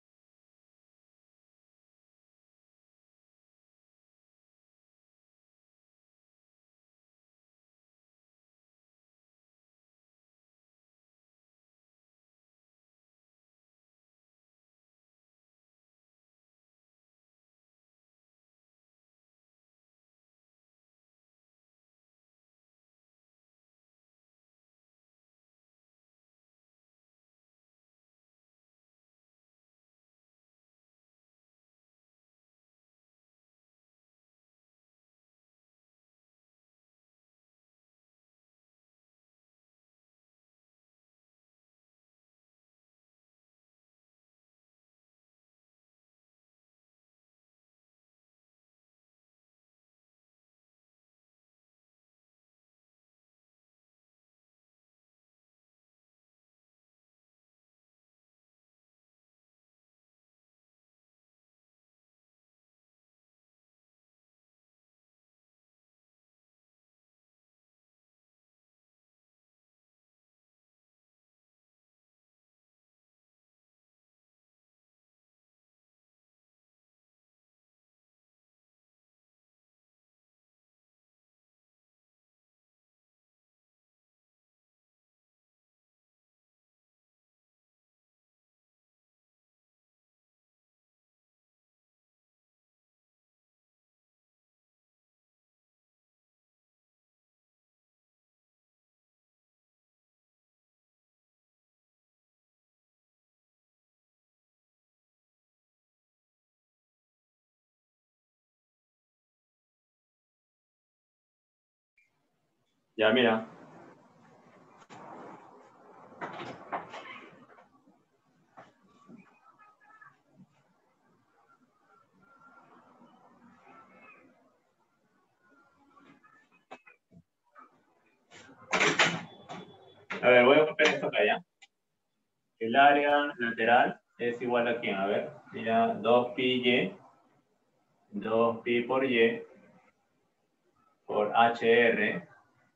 Ya, mira. A ver, voy a copiar esto acá, ¿ya? El área lateral es igual a quién, a ver. Mira, dos pi y, dos pi por y, por H R,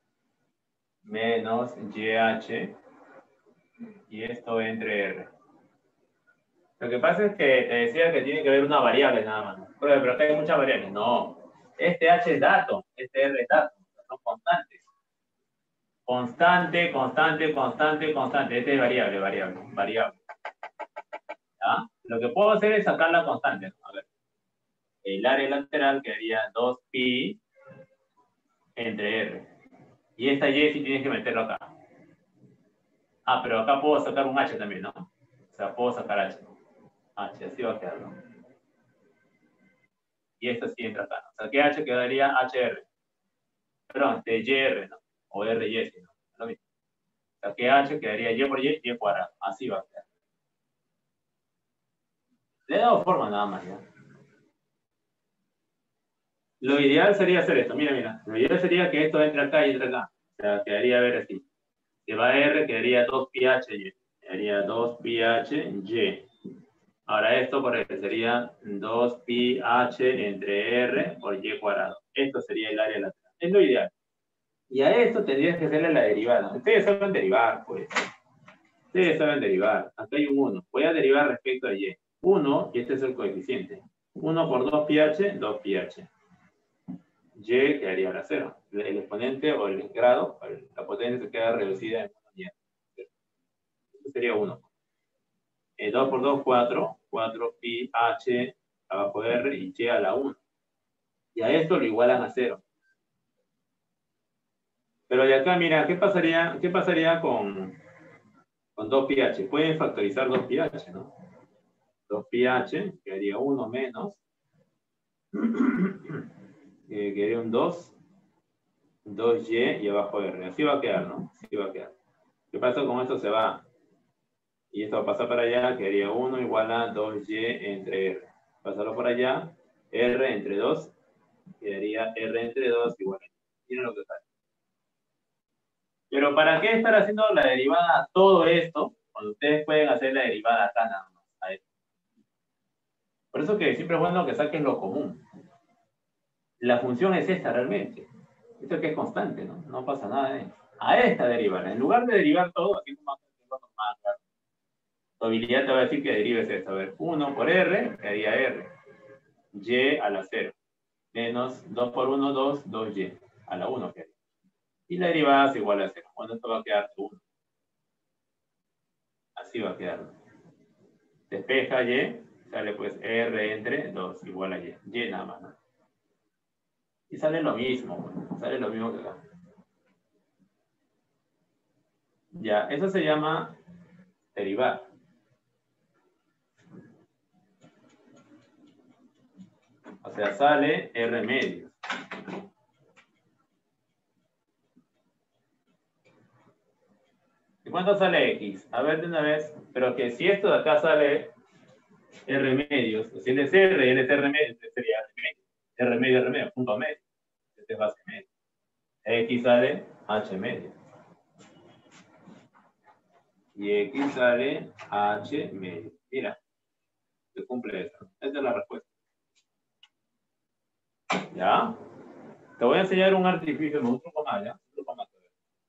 menos Y H, y esto entre R. Lo que pasa es que te decía que tiene que haber una variable nada más. Pero, pero acá hay muchas variables. No. Este H es dato, este R es dato. Son constantes. Constante, constante, constante, constante. Este es variable, variable, variable. ¿Ya? Lo que puedo hacer es sacar la constante. A ver. El área lateral quedaría dos pi entre R. Y esta Y sí tienes que meterlo acá. Ah, pero acá puedo sacar un H también, ¿no? O sea, puedo sacar H. H, así va a quedar, ¿no? Y esto sí entra acá, ¿no? O sea, ¿qué H quedaría? H R. Perdón, de Y R, ¿no? O R Y, ¿no? Lo mismo. O sea, ¿qué H quedaría? Y por Y, Y cuadrado. Así va a quedar. Le he dado forma nada más, ¿ya? Lo ideal sería hacer esto. Mira, mira. Lo ideal sería que esto entre acá y entre acá. O sea, quedaría a ver así. Que va R, quedaría dos pi H Y. Sería dos pi h y. Ahora esto correcto, sería dos pi h entre r por y cuadrado. Esto sería el área lateral. Es lo ideal. Y a esto tendrías que hacerle la derivada. Ustedes saben derivar, pues. Ustedes saben derivar. Acá hay un uno. Voy a derivar respecto a y. uno, y este es el coeficiente. uno por dos pi h, dos pi h. Y quedaría ahora cero. El exponente o el grado, la potencia se queda reducida en una unidad. Esto sería uno. Eh, dos por dos, cuatro. cuatro pi h abajo r y y a la uno. Y a esto lo igualan a cero. Pero de acá, mira, ¿qué pasaría, qué pasaría con, con dos pi h? Pueden factorizar dos pi h, ¿no? dos pi h quedaría uno menos. eh, quedaría un dos. dos y y abajo r. Así va a quedar, ¿no? Así va a quedar. ¿Qué pasa con esto? Se va. Y esto va a pasar para allá, quedaría uno igual a dos y entre r. Pasarlo por allá, r entre dos, quedaría r entre dos igual a y. Miren lo que sale. Pero ¿para qué estar haciendo la derivada a todo esto cuando ustedes pueden hacer la derivada acá nada más? A esto? Por eso que siempre es bueno que saquen lo común. La función es esta realmente. Esto que es constante, ¿no? No pasa nada de eso. A esta derivar. En lugar de derivar todo, aquí no más claro. Tu habilidad te va a decir que derives esto. A ver, uno por r, quedaría r. Y a la cero. Menos dos por uno, dos, dos y. A la uno quedaría. Y la derivada es igual a cero. Bueno, esto va a quedar uno. Así va a quedar. Despeja y, sale pues r entre dos igual a y. Y nada más, ¿no? Y sale lo mismo. Sale lo mismo que acá. Ya, eso se llama derivar. O sea, sale r medios. ¿Y cuánto sale x? A ver de una vez. Pero que si esto de acá sale r medios, si él es r y él es r medios, este sería r medio. R medio, r medio, punto medio. Este es base medio. X sale h medio. Y x sale h medio. Mira, se cumple esto. Esta es la respuesta. ¿Ya? Te voy a enseñar un artificio, me gusta un poco más, ¿ya? Un poco más.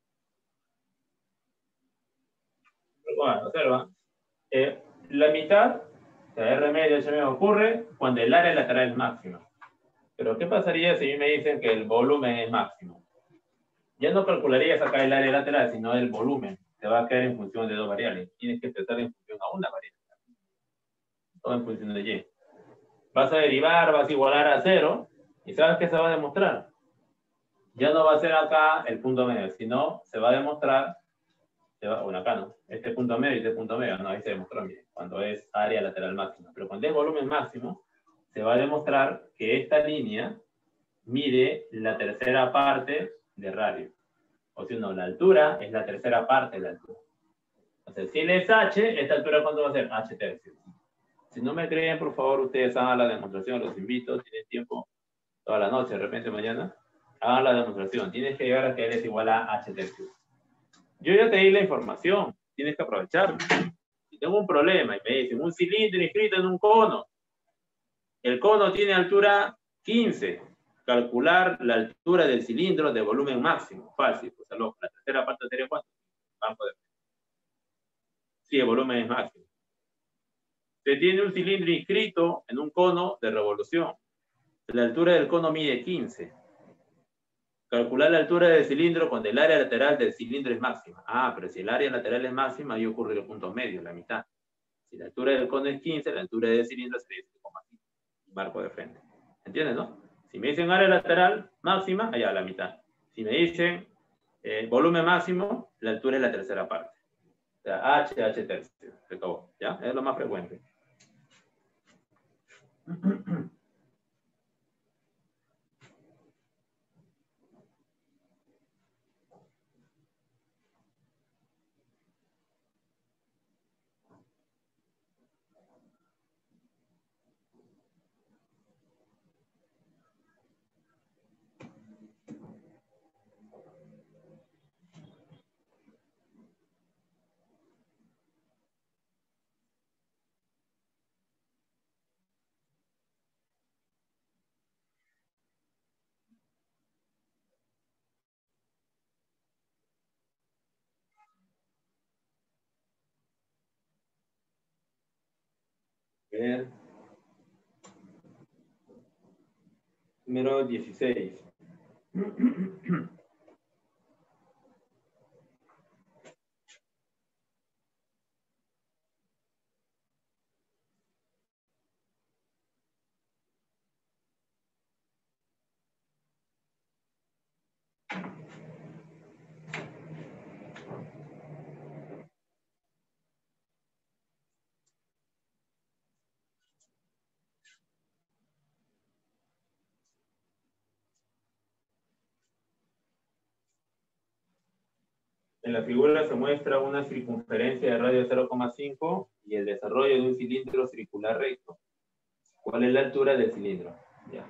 Bueno, observa. Eh, la mitad, o sea, R medio, H medio, ocurre cuando el área lateral es máxima. Pero ¿qué pasaría si me dicen que el volumen es máximo? Ya no calcularías acá el área lateral, sino el volumen. Te va a caer en función de dos variables. Tienes que pensar en función a una variable. Todo en función de Y. Vas a derivar, vas a igualar a cero. ¿Y sabes qué se va a demostrar? Ya no va a ser acá el punto medio, sino se va a demostrar, se va, bueno, acá no, este punto medio y este punto medio, no, ahí se demostró, miren, cuando es área lateral máxima. Pero cuando es volumen máximo, se va a demostrar que esta línea mide la tercera parte de radio. O si no, la altura es la tercera parte de la altura. Entonces, si él es h, esta altura ¿cuánto va a ser? H tercios. Si no me creen, por favor, ustedes hagan la demostración, los invito, tienen tiempo toda la noche, de repente mañana, hagan la demostración. Tienes que llegar a que él es igual a h tercios. Yo ya te di la información, tienes que aprovecharlo. Si tengo un problema y me dicen un cilindro inscrito en un cono, el cono tiene altura quince, calcular la altura del cilindro de volumen máximo, fácil, pues la tercera parte sería cuánto, campo de... Sí, el volumen es máximo. Se tiene un cilindro inscrito en un cono de revolución. La altura del cono mide quince. Calcular la altura del cilindro cuando el área lateral del cilindro es máxima. Ah, pero si el área lateral es máxima, ahí ocurre el punto medio, la mitad. Si la altura del cono es quince, la altura del cilindro sería siete coma cinco. Marco de frente. ¿Entiendes, no? Si me dicen área lateral máxima, allá la mitad. Si me dicen eh, volumen máximo, la altura es la tercera parte. O sea, H, H tercio. Se acabó. ¿Ya? Es lo más frecuente. ver. Número dieciséis. En la figura se muestra una circunferencia de radio cero coma cinco y el desarrollo de un cilindro circular recto. ¿Cuál es la altura del cilindro? Ya.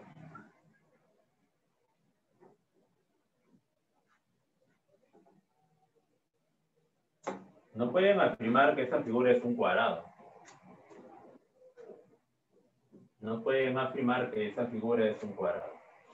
No pueden afirmar que esta figura es un cuadrado. No pueden afirmar que esa figura es un cuadrado.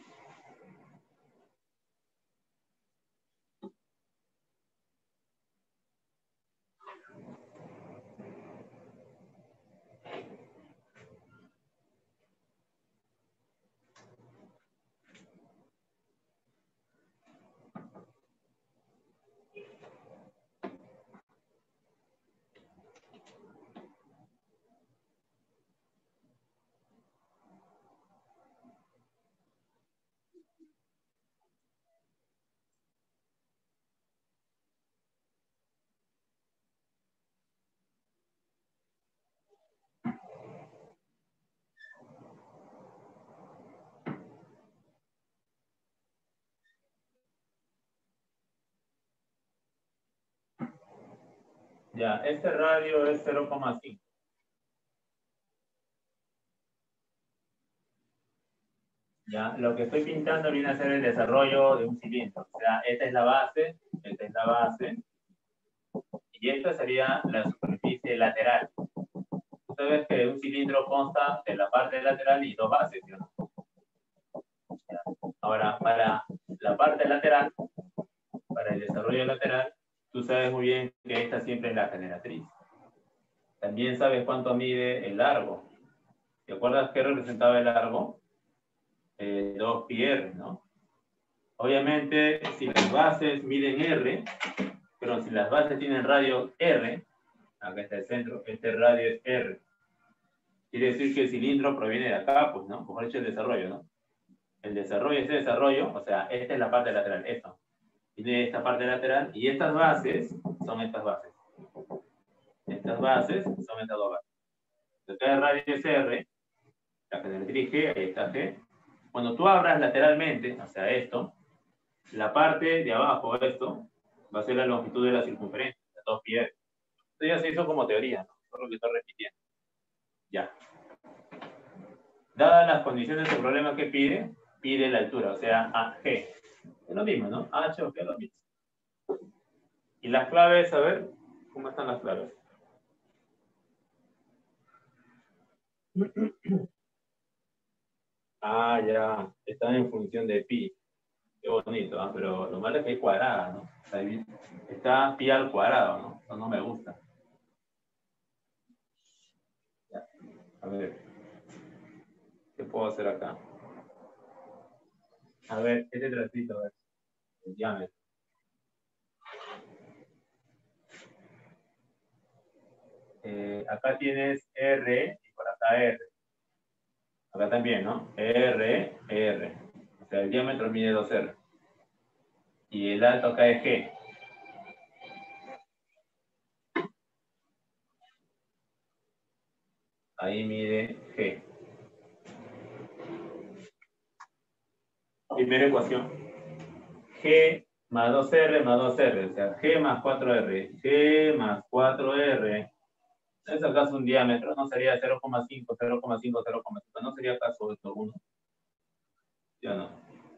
Ya, este radio es cero coma cinco. Ya, lo que estoy pintando viene a ser el desarrollo de un cilindro. O sea, esta es la base, esta es la base, y esta sería la superficie lateral. Sabes que un cilindro consta de la parte lateral y dos bases, ¿no? Ahora, para la parte lateral, para el desarrollo lateral, tú sabes muy bien que esta siempre es la generatriz. También sabes cuánto mide el largo. ¿Te acuerdas qué representaba el largo? Eh, dos pi r, ¿no? Obviamente, si las bases miden R, pero si las bases tienen radio R, acá está el centro, este radio es R. Quiere decir que el cilindro proviene de acá, pues, ¿no? Como he hecho el desarrollo, ¿no? El desarrollo, ese desarrollo, o sea, esta es la parte lateral, esto. Tiene esta parte lateral y estas bases son estas bases. Estas bases son estas dos bases. Acá el radio es R, la generatriz G, ahí está G. Cuando tú abras lateralmente, o sea, esto, la parte de abajo, esto, va a ser la longitud de la circunferencia, de dos pi r. Esto ya se hizo como teoría, ¿no? Por lo que estoy repitiendo. Ya. Dadas las condiciones del problema que pide, pide la altura, o sea, a G. Es lo mismo, ¿no? H o G es lo mismo. Y las claves, a ver, ¿cómo están las claves? Ah, ya, están en función de pi. Qué bonito, ¿eh? Pero lo malo es que hay cuadrada, ¿no? O sea, está pi al cuadrado, ¿no? Eso no me gusta. Ya. A ver, ¿qué puedo hacer acá? A ver, este tracito, a ver, el diámetro. Eh, acá tienes R y por acá R. Acá también, ¿no? R, R. O sea, el diámetro mide dos R. Y el alto acá es G. Ahí mide G. Primera ecuación. G más dos R más dos R. O sea, G más cuatro R. G más cuatro R. ¿Es acaso un diámetro? ¿No sería cero coma cinco, cero coma cinco, cero coma cinco? ¿No sería acaso esto uno? ¿Sí o no?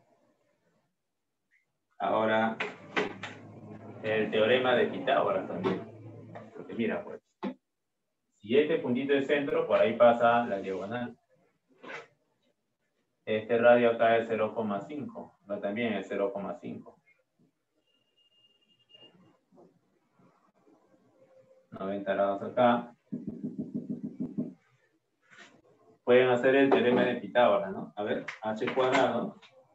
Ahora, el teorema de Pitágoras también. Porque mira, pues, si este puntito es centro, por ahí pasa la diagonal. Este radio acá es cero coma cinco. Acá también es cero coma cinco. noventa grados acá. pueden hacer el teorema de Pitágoras, ¿no? A ver, h cuadrado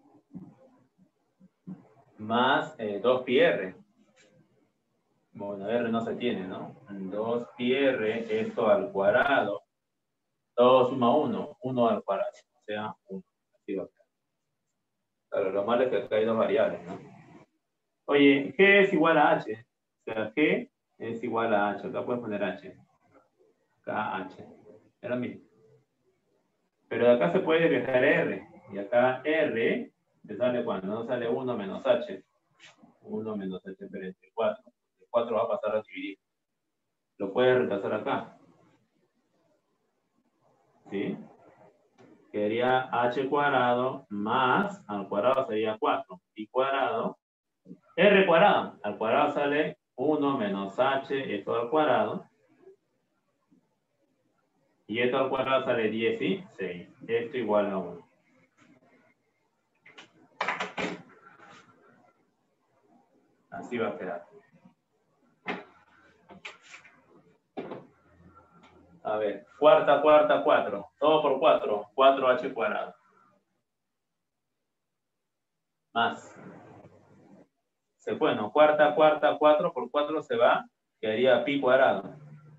más eh, dos pi r. Bueno, R no se tiene, ¿no? dos pi r, esto al cuadrado. dos suma uno, uno al cuadrado. O sea, uno. Así va a quedar. Claro, lo malo es que acá hay dos variables, ¿no? Oye, G es igual a H. O sea, G es igual a H. Acá puedes poner H. Acá H. Es lo mismo. Pero de acá se puede dejar R. Y acá R, ¿te sale cuando? No sale uno menos H. uno menos H, pero entre cuatro. El cuatro va a pasar a dividir. Lo puedes reemplazar acá. ¿Sí? Quedaría H cuadrado más, al cuadrado sería cuatro. Y cuadrado, R cuadrado. Al cuadrado sale uno menos H, esto al cuadrado. Y esto al cuadrado sale dieciséis. Esto igual a uno. Así va a quedar. A ver, cuarta, cuarta, cuatro. Todo por cuatro. cuatro H cuadrado. Más. Se fue, ¿no? Cuarta, cuarta, cuatro por cuatro se va. Quedaría pi cuadrado.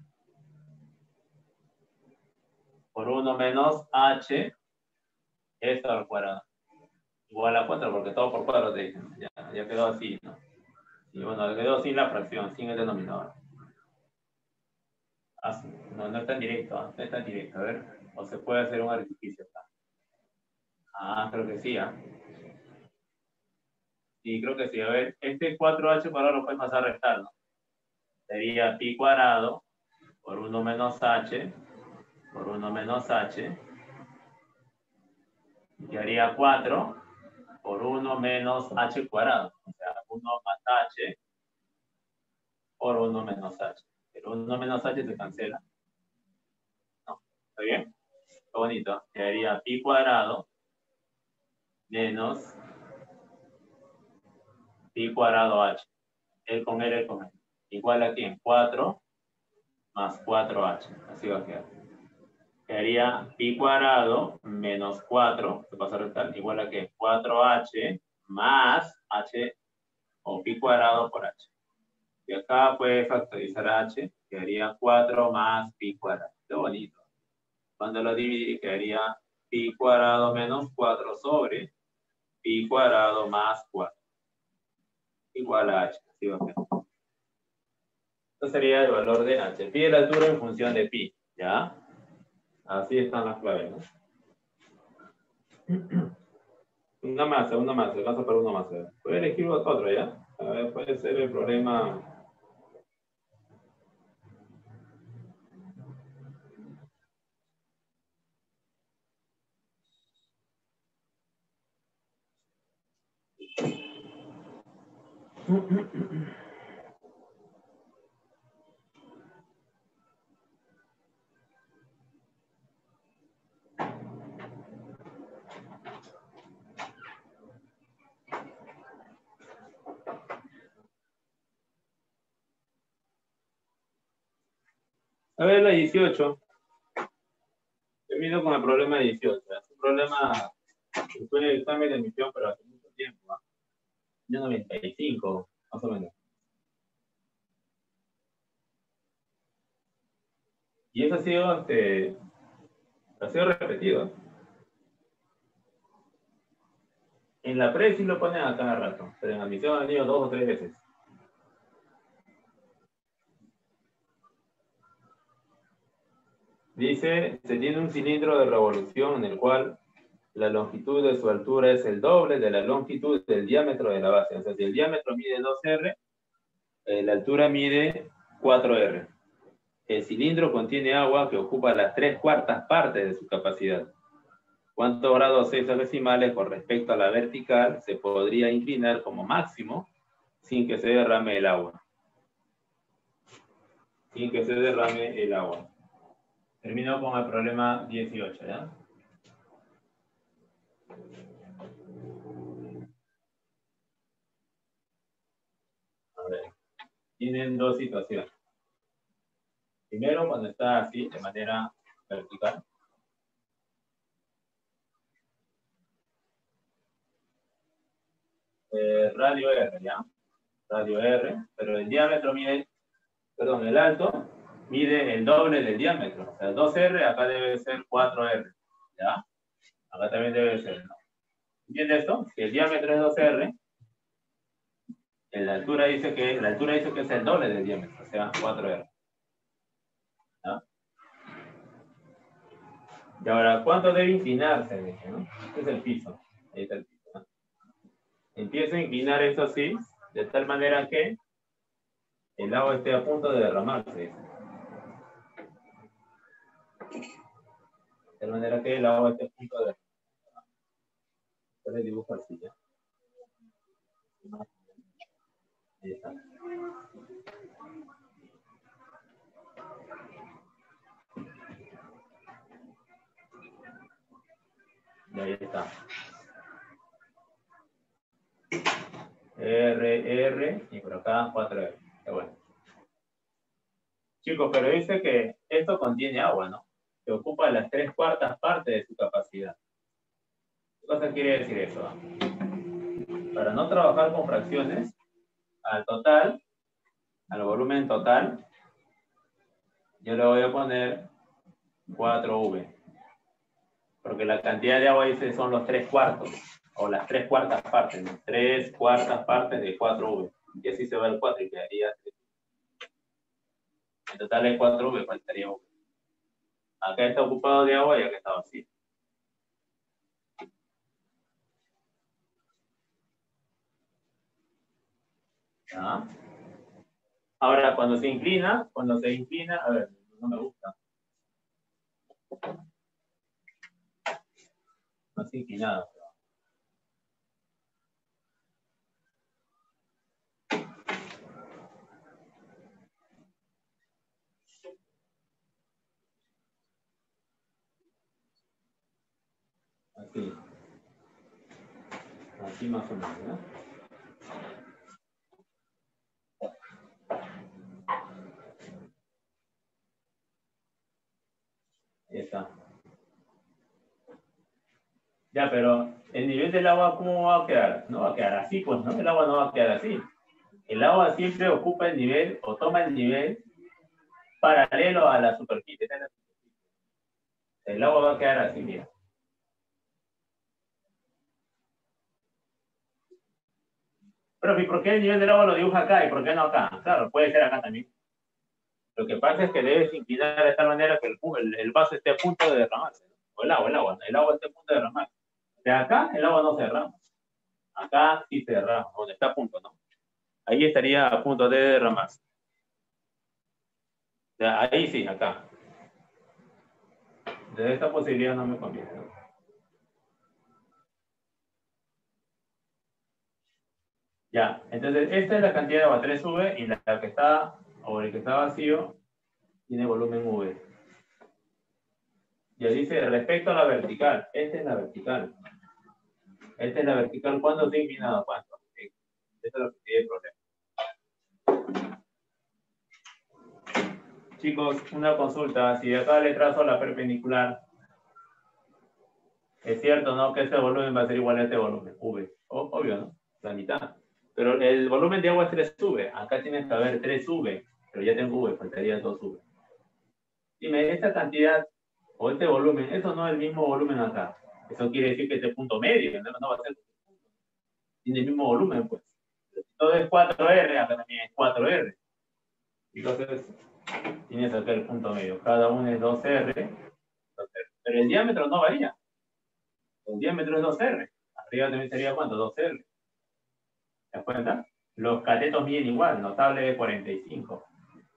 Por uno menos H. Esto al cuadrado. Igual a cuatro, porque todo por cuatro te dicen. Ya, ya quedó así, ¿no? Y bueno, quedó sin la fracción, sin el denominador. Ah, no, no está en directo, ¿eh? No está en directo. A ver, o se puede hacer un artificio acá. Ah, creo que sí, ¿ah? ¿eh? Sí, creo que sí. A ver, este cuatro H cuadrado lo puedes pasar a restar, ¿no? Sería pi cuadrado por uno menos H por uno menos H. Y haría cuatro por uno menos H cuadrado. O sea, uno más H por uno menos H. Pero uno menos H se cancela. ¿No? ¿Está bien? Está bonito. Quedaría pi cuadrado menos pi cuadrado H. El con L, el con L. Igual a quién? cuatro más cuatro H. Así va a quedar. Quedaría pi cuadrado menos cuatro, se pasa a restar, igual a que cuatro H más H o pi cuadrado por H. Y acá puede factorizar H, quedaría cuatro más pi cuadrado. Qué bonito. Cuando lo dividí, quedaría pi cuadrado menos cuatro sobre pi cuadrado más cuatro. Igual a H. Así va a quedar. Esto sería el valor de H. Pide la altura en función de pi. ¿Ya? Así están las claves, ¿no? Una más, una más, le paso para uno más. Puede elegir otro, ¿ya? A ver, puede ser el problema. A ver, la dieciocho. Termino con el problema de dieciocho. Es un problema que fue en el examen de admisión, pero hace mucho tiempo, ¿no? Año noventa y cinco, más o menos. Y eso ha sido, este, ha sido repetido. En la pre sí lo ponen a cada rato, pero en admisión han ido dos o tres veces. Dice, se tiene un cilindro de revolución en el cual la longitud de su altura es el doble de la longitud del diámetro de la base. O sea, si el diámetro mide dos R, eh, la altura mide cuatro R. El cilindro contiene agua que ocupa las tres cuartas partes de su capacidad. ¿Cuántos grados sexagesimales con respecto a la vertical se podría inclinar como máximo sin que se derrame el agua? Sin que se derrame el agua. Termino con el problema dieciocho, ¿ya? A ver, tienen dos situaciones. Primero, cuando está así, de manera vertical. eh, radio R, ¿ya? Radio R, pero el diámetro mide, perdón, el alto mide el doble del diámetro. O sea, dos R, acá debe ser cuatro R, ¿ya? Acá también debe ser, ¿no? ¿Entiendes esto? Si el diámetro es dos R, la altura dice que, la altura dice que es el doble del diámetro, o sea, cuatro R. ¿Ya? Y ahora, ¿cuánto debe inclinarse? Dije, ¿no? Este es el piso. Ahí está el piso, ¿no? Empiezo a inclinar eso así, de tal manera que el agua esté a punto de derramarse. De tal manera que el agua esté a punto de derramarse. Entonces dibujo así, ¿ya? Ahí está. Y ahí está. R, R, y por acá cuatro R. Qué bueno. Chicos, pero dice que esto contiene agua, ¿no? Que ocupa las tres cuartas partes de su capacidad. ¿Qué cosa quiere decir eso? Para no trabajar con fracciones, al total, al volumen total, yo le voy a poner cuatro V. Porque la cantidad de agua dice son los tres cuartos, o las tres cuartas partes, ¿no? Tres cuartas partes de cuatro V. Y así se va el cuatro y quedaría tres. En total es cuatro V, faltaría V. Acá está ocupado de agua y acá está vacío. ¿Ah? Ahora, cuando se inclina, cuando se inclina, a ver, no me gusta. No se inclinado. Así. Así más o menos, ¿no? Ahí está. Ya, pero el nivel del agua, ¿cómo va a quedar? No va a quedar así, pues, ¿no? El agua no va a quedar así. El agua siempre ocupa el nivel, o toma el nivel paralelo a la superficie. El agua va a quedar así, mira. Pero, ¿y por qué el nivel del agua lo dibuja acá y por qué no acá? Claro, puede ser acá también. Lo que pasa es que debes inclinar de tal manera que el, el, el vaso esté a punto de derramarse. O el agua, el agua, el agua esté a punto de derramarse. De acá el agua no se derrama. Acá sí se derrama, donde está a punto, ¿no? Ahí estaría a punto de derramarse. O sea, ahí sí, acá. De esta posibilidad no me conviene, ¿no? Ya, entonces esta es la cantidad de agua, tres V, y la que está, o el que está vacío, tiene volumen V. Ya dice, respecto a la vertical, esta es la vertical. Esta es la vertical, ¿cuándo se ha inclinado? ¿Cuánto? Esto es lo que tiene el problema. Chicos, una consulta, si de acá le trazo la perpendicular, es cierto, ¿no? Que este volumen va a ser igual a este volumen, V. O, obvio, ¿no? La mitad. Pero el volumen de agua es tres V. Acá tienes que haber tres V, pero ya tengo V, faltaría dos V. Dime, esta cantidad o este volumen, eso no es el mismo volumen acá. Eso quiere decir que este punto medio, no, no va a ser. Tiene el mismo volumen, pues. Si todo es cuatro R, acá también es cuatro R. Entonces, tienes acá el punto medio. Cada uno es dos R. Pero el diámetro no varía. El diámetro es dos R. Arriba también sería ¿cuánto? dos R. ¿Te das cuenta? Los catetos miden igual, notable de cuarenta y cinco.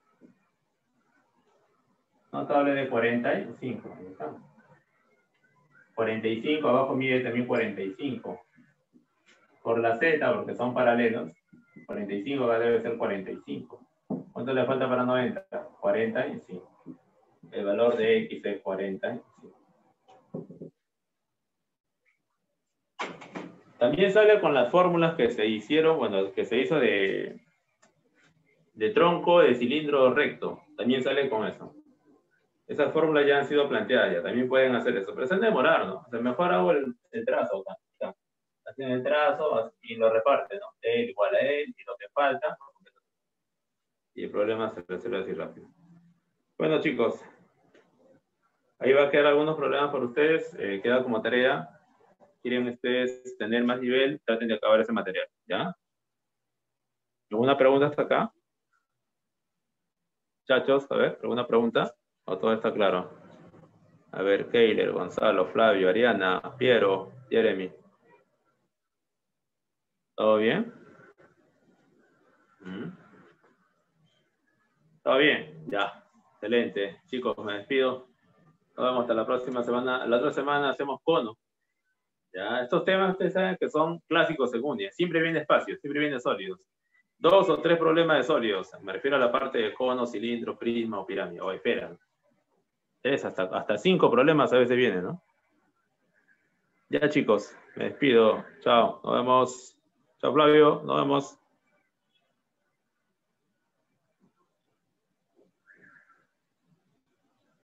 Notable de cuarenta y cinco. Ahí está. cuarenta y cinco, abajo mide también cuarenta y cinco. Por la Z, porque son paralelos, cuarenta y cinco acá debe ser cuarenta y cinco. ¿Cuánto le falta para noventa? cuarenta y cinco. El valor de X es cuarenta y cinco. También sale con las fórmulas que se hicieron, bueno, que se hizo de, de tronco de cilindro recto. También sale con eso. Esas fórmulas ya han sido planteadas, ya también pueden hacer eso. Pero se han demorado, ¿no? O sea, mejor hago el, el trazo acá. hacen el trazo y lo reparten, ¿no? Él igual a él y lo que falta. Y el problema se resuelve así rápido. Bueno, chicos, ahí va a quedar algunos problemas por ustedes. Eh, queda como tarea. Quieren ustedes tener más nivel, traten de acabar ese material, ¿ya? ¿Alguna pregunta hasta acá? Muchachos, a ver, ¿alguna pregunta? ¿O todo está claro? A ver, Keiler, Gonzalo, Flavio, Ariana, Piero, Jeremy. ¿Todo bien? ¿Mm? ¿Todo bien? Ya. Excelente. Chicos, me despido. Nos vemos hasta la próxima semana. La otra semana hacemos cono. Ya, estos temas ustedes saben que son clásicos según ya. Siempre viene espacio, siempre viene sólidos. Dos o tres problemas de sólidos. Me refiero a la parte de cono, cilindro, prisma o pirámide. O esfera. Tres, hasta, hasta cinco problemas a veces vienen, ¿no? Ya, chicos, me despido. Chao, nos vemos. Chao, Flavio, nos vemos.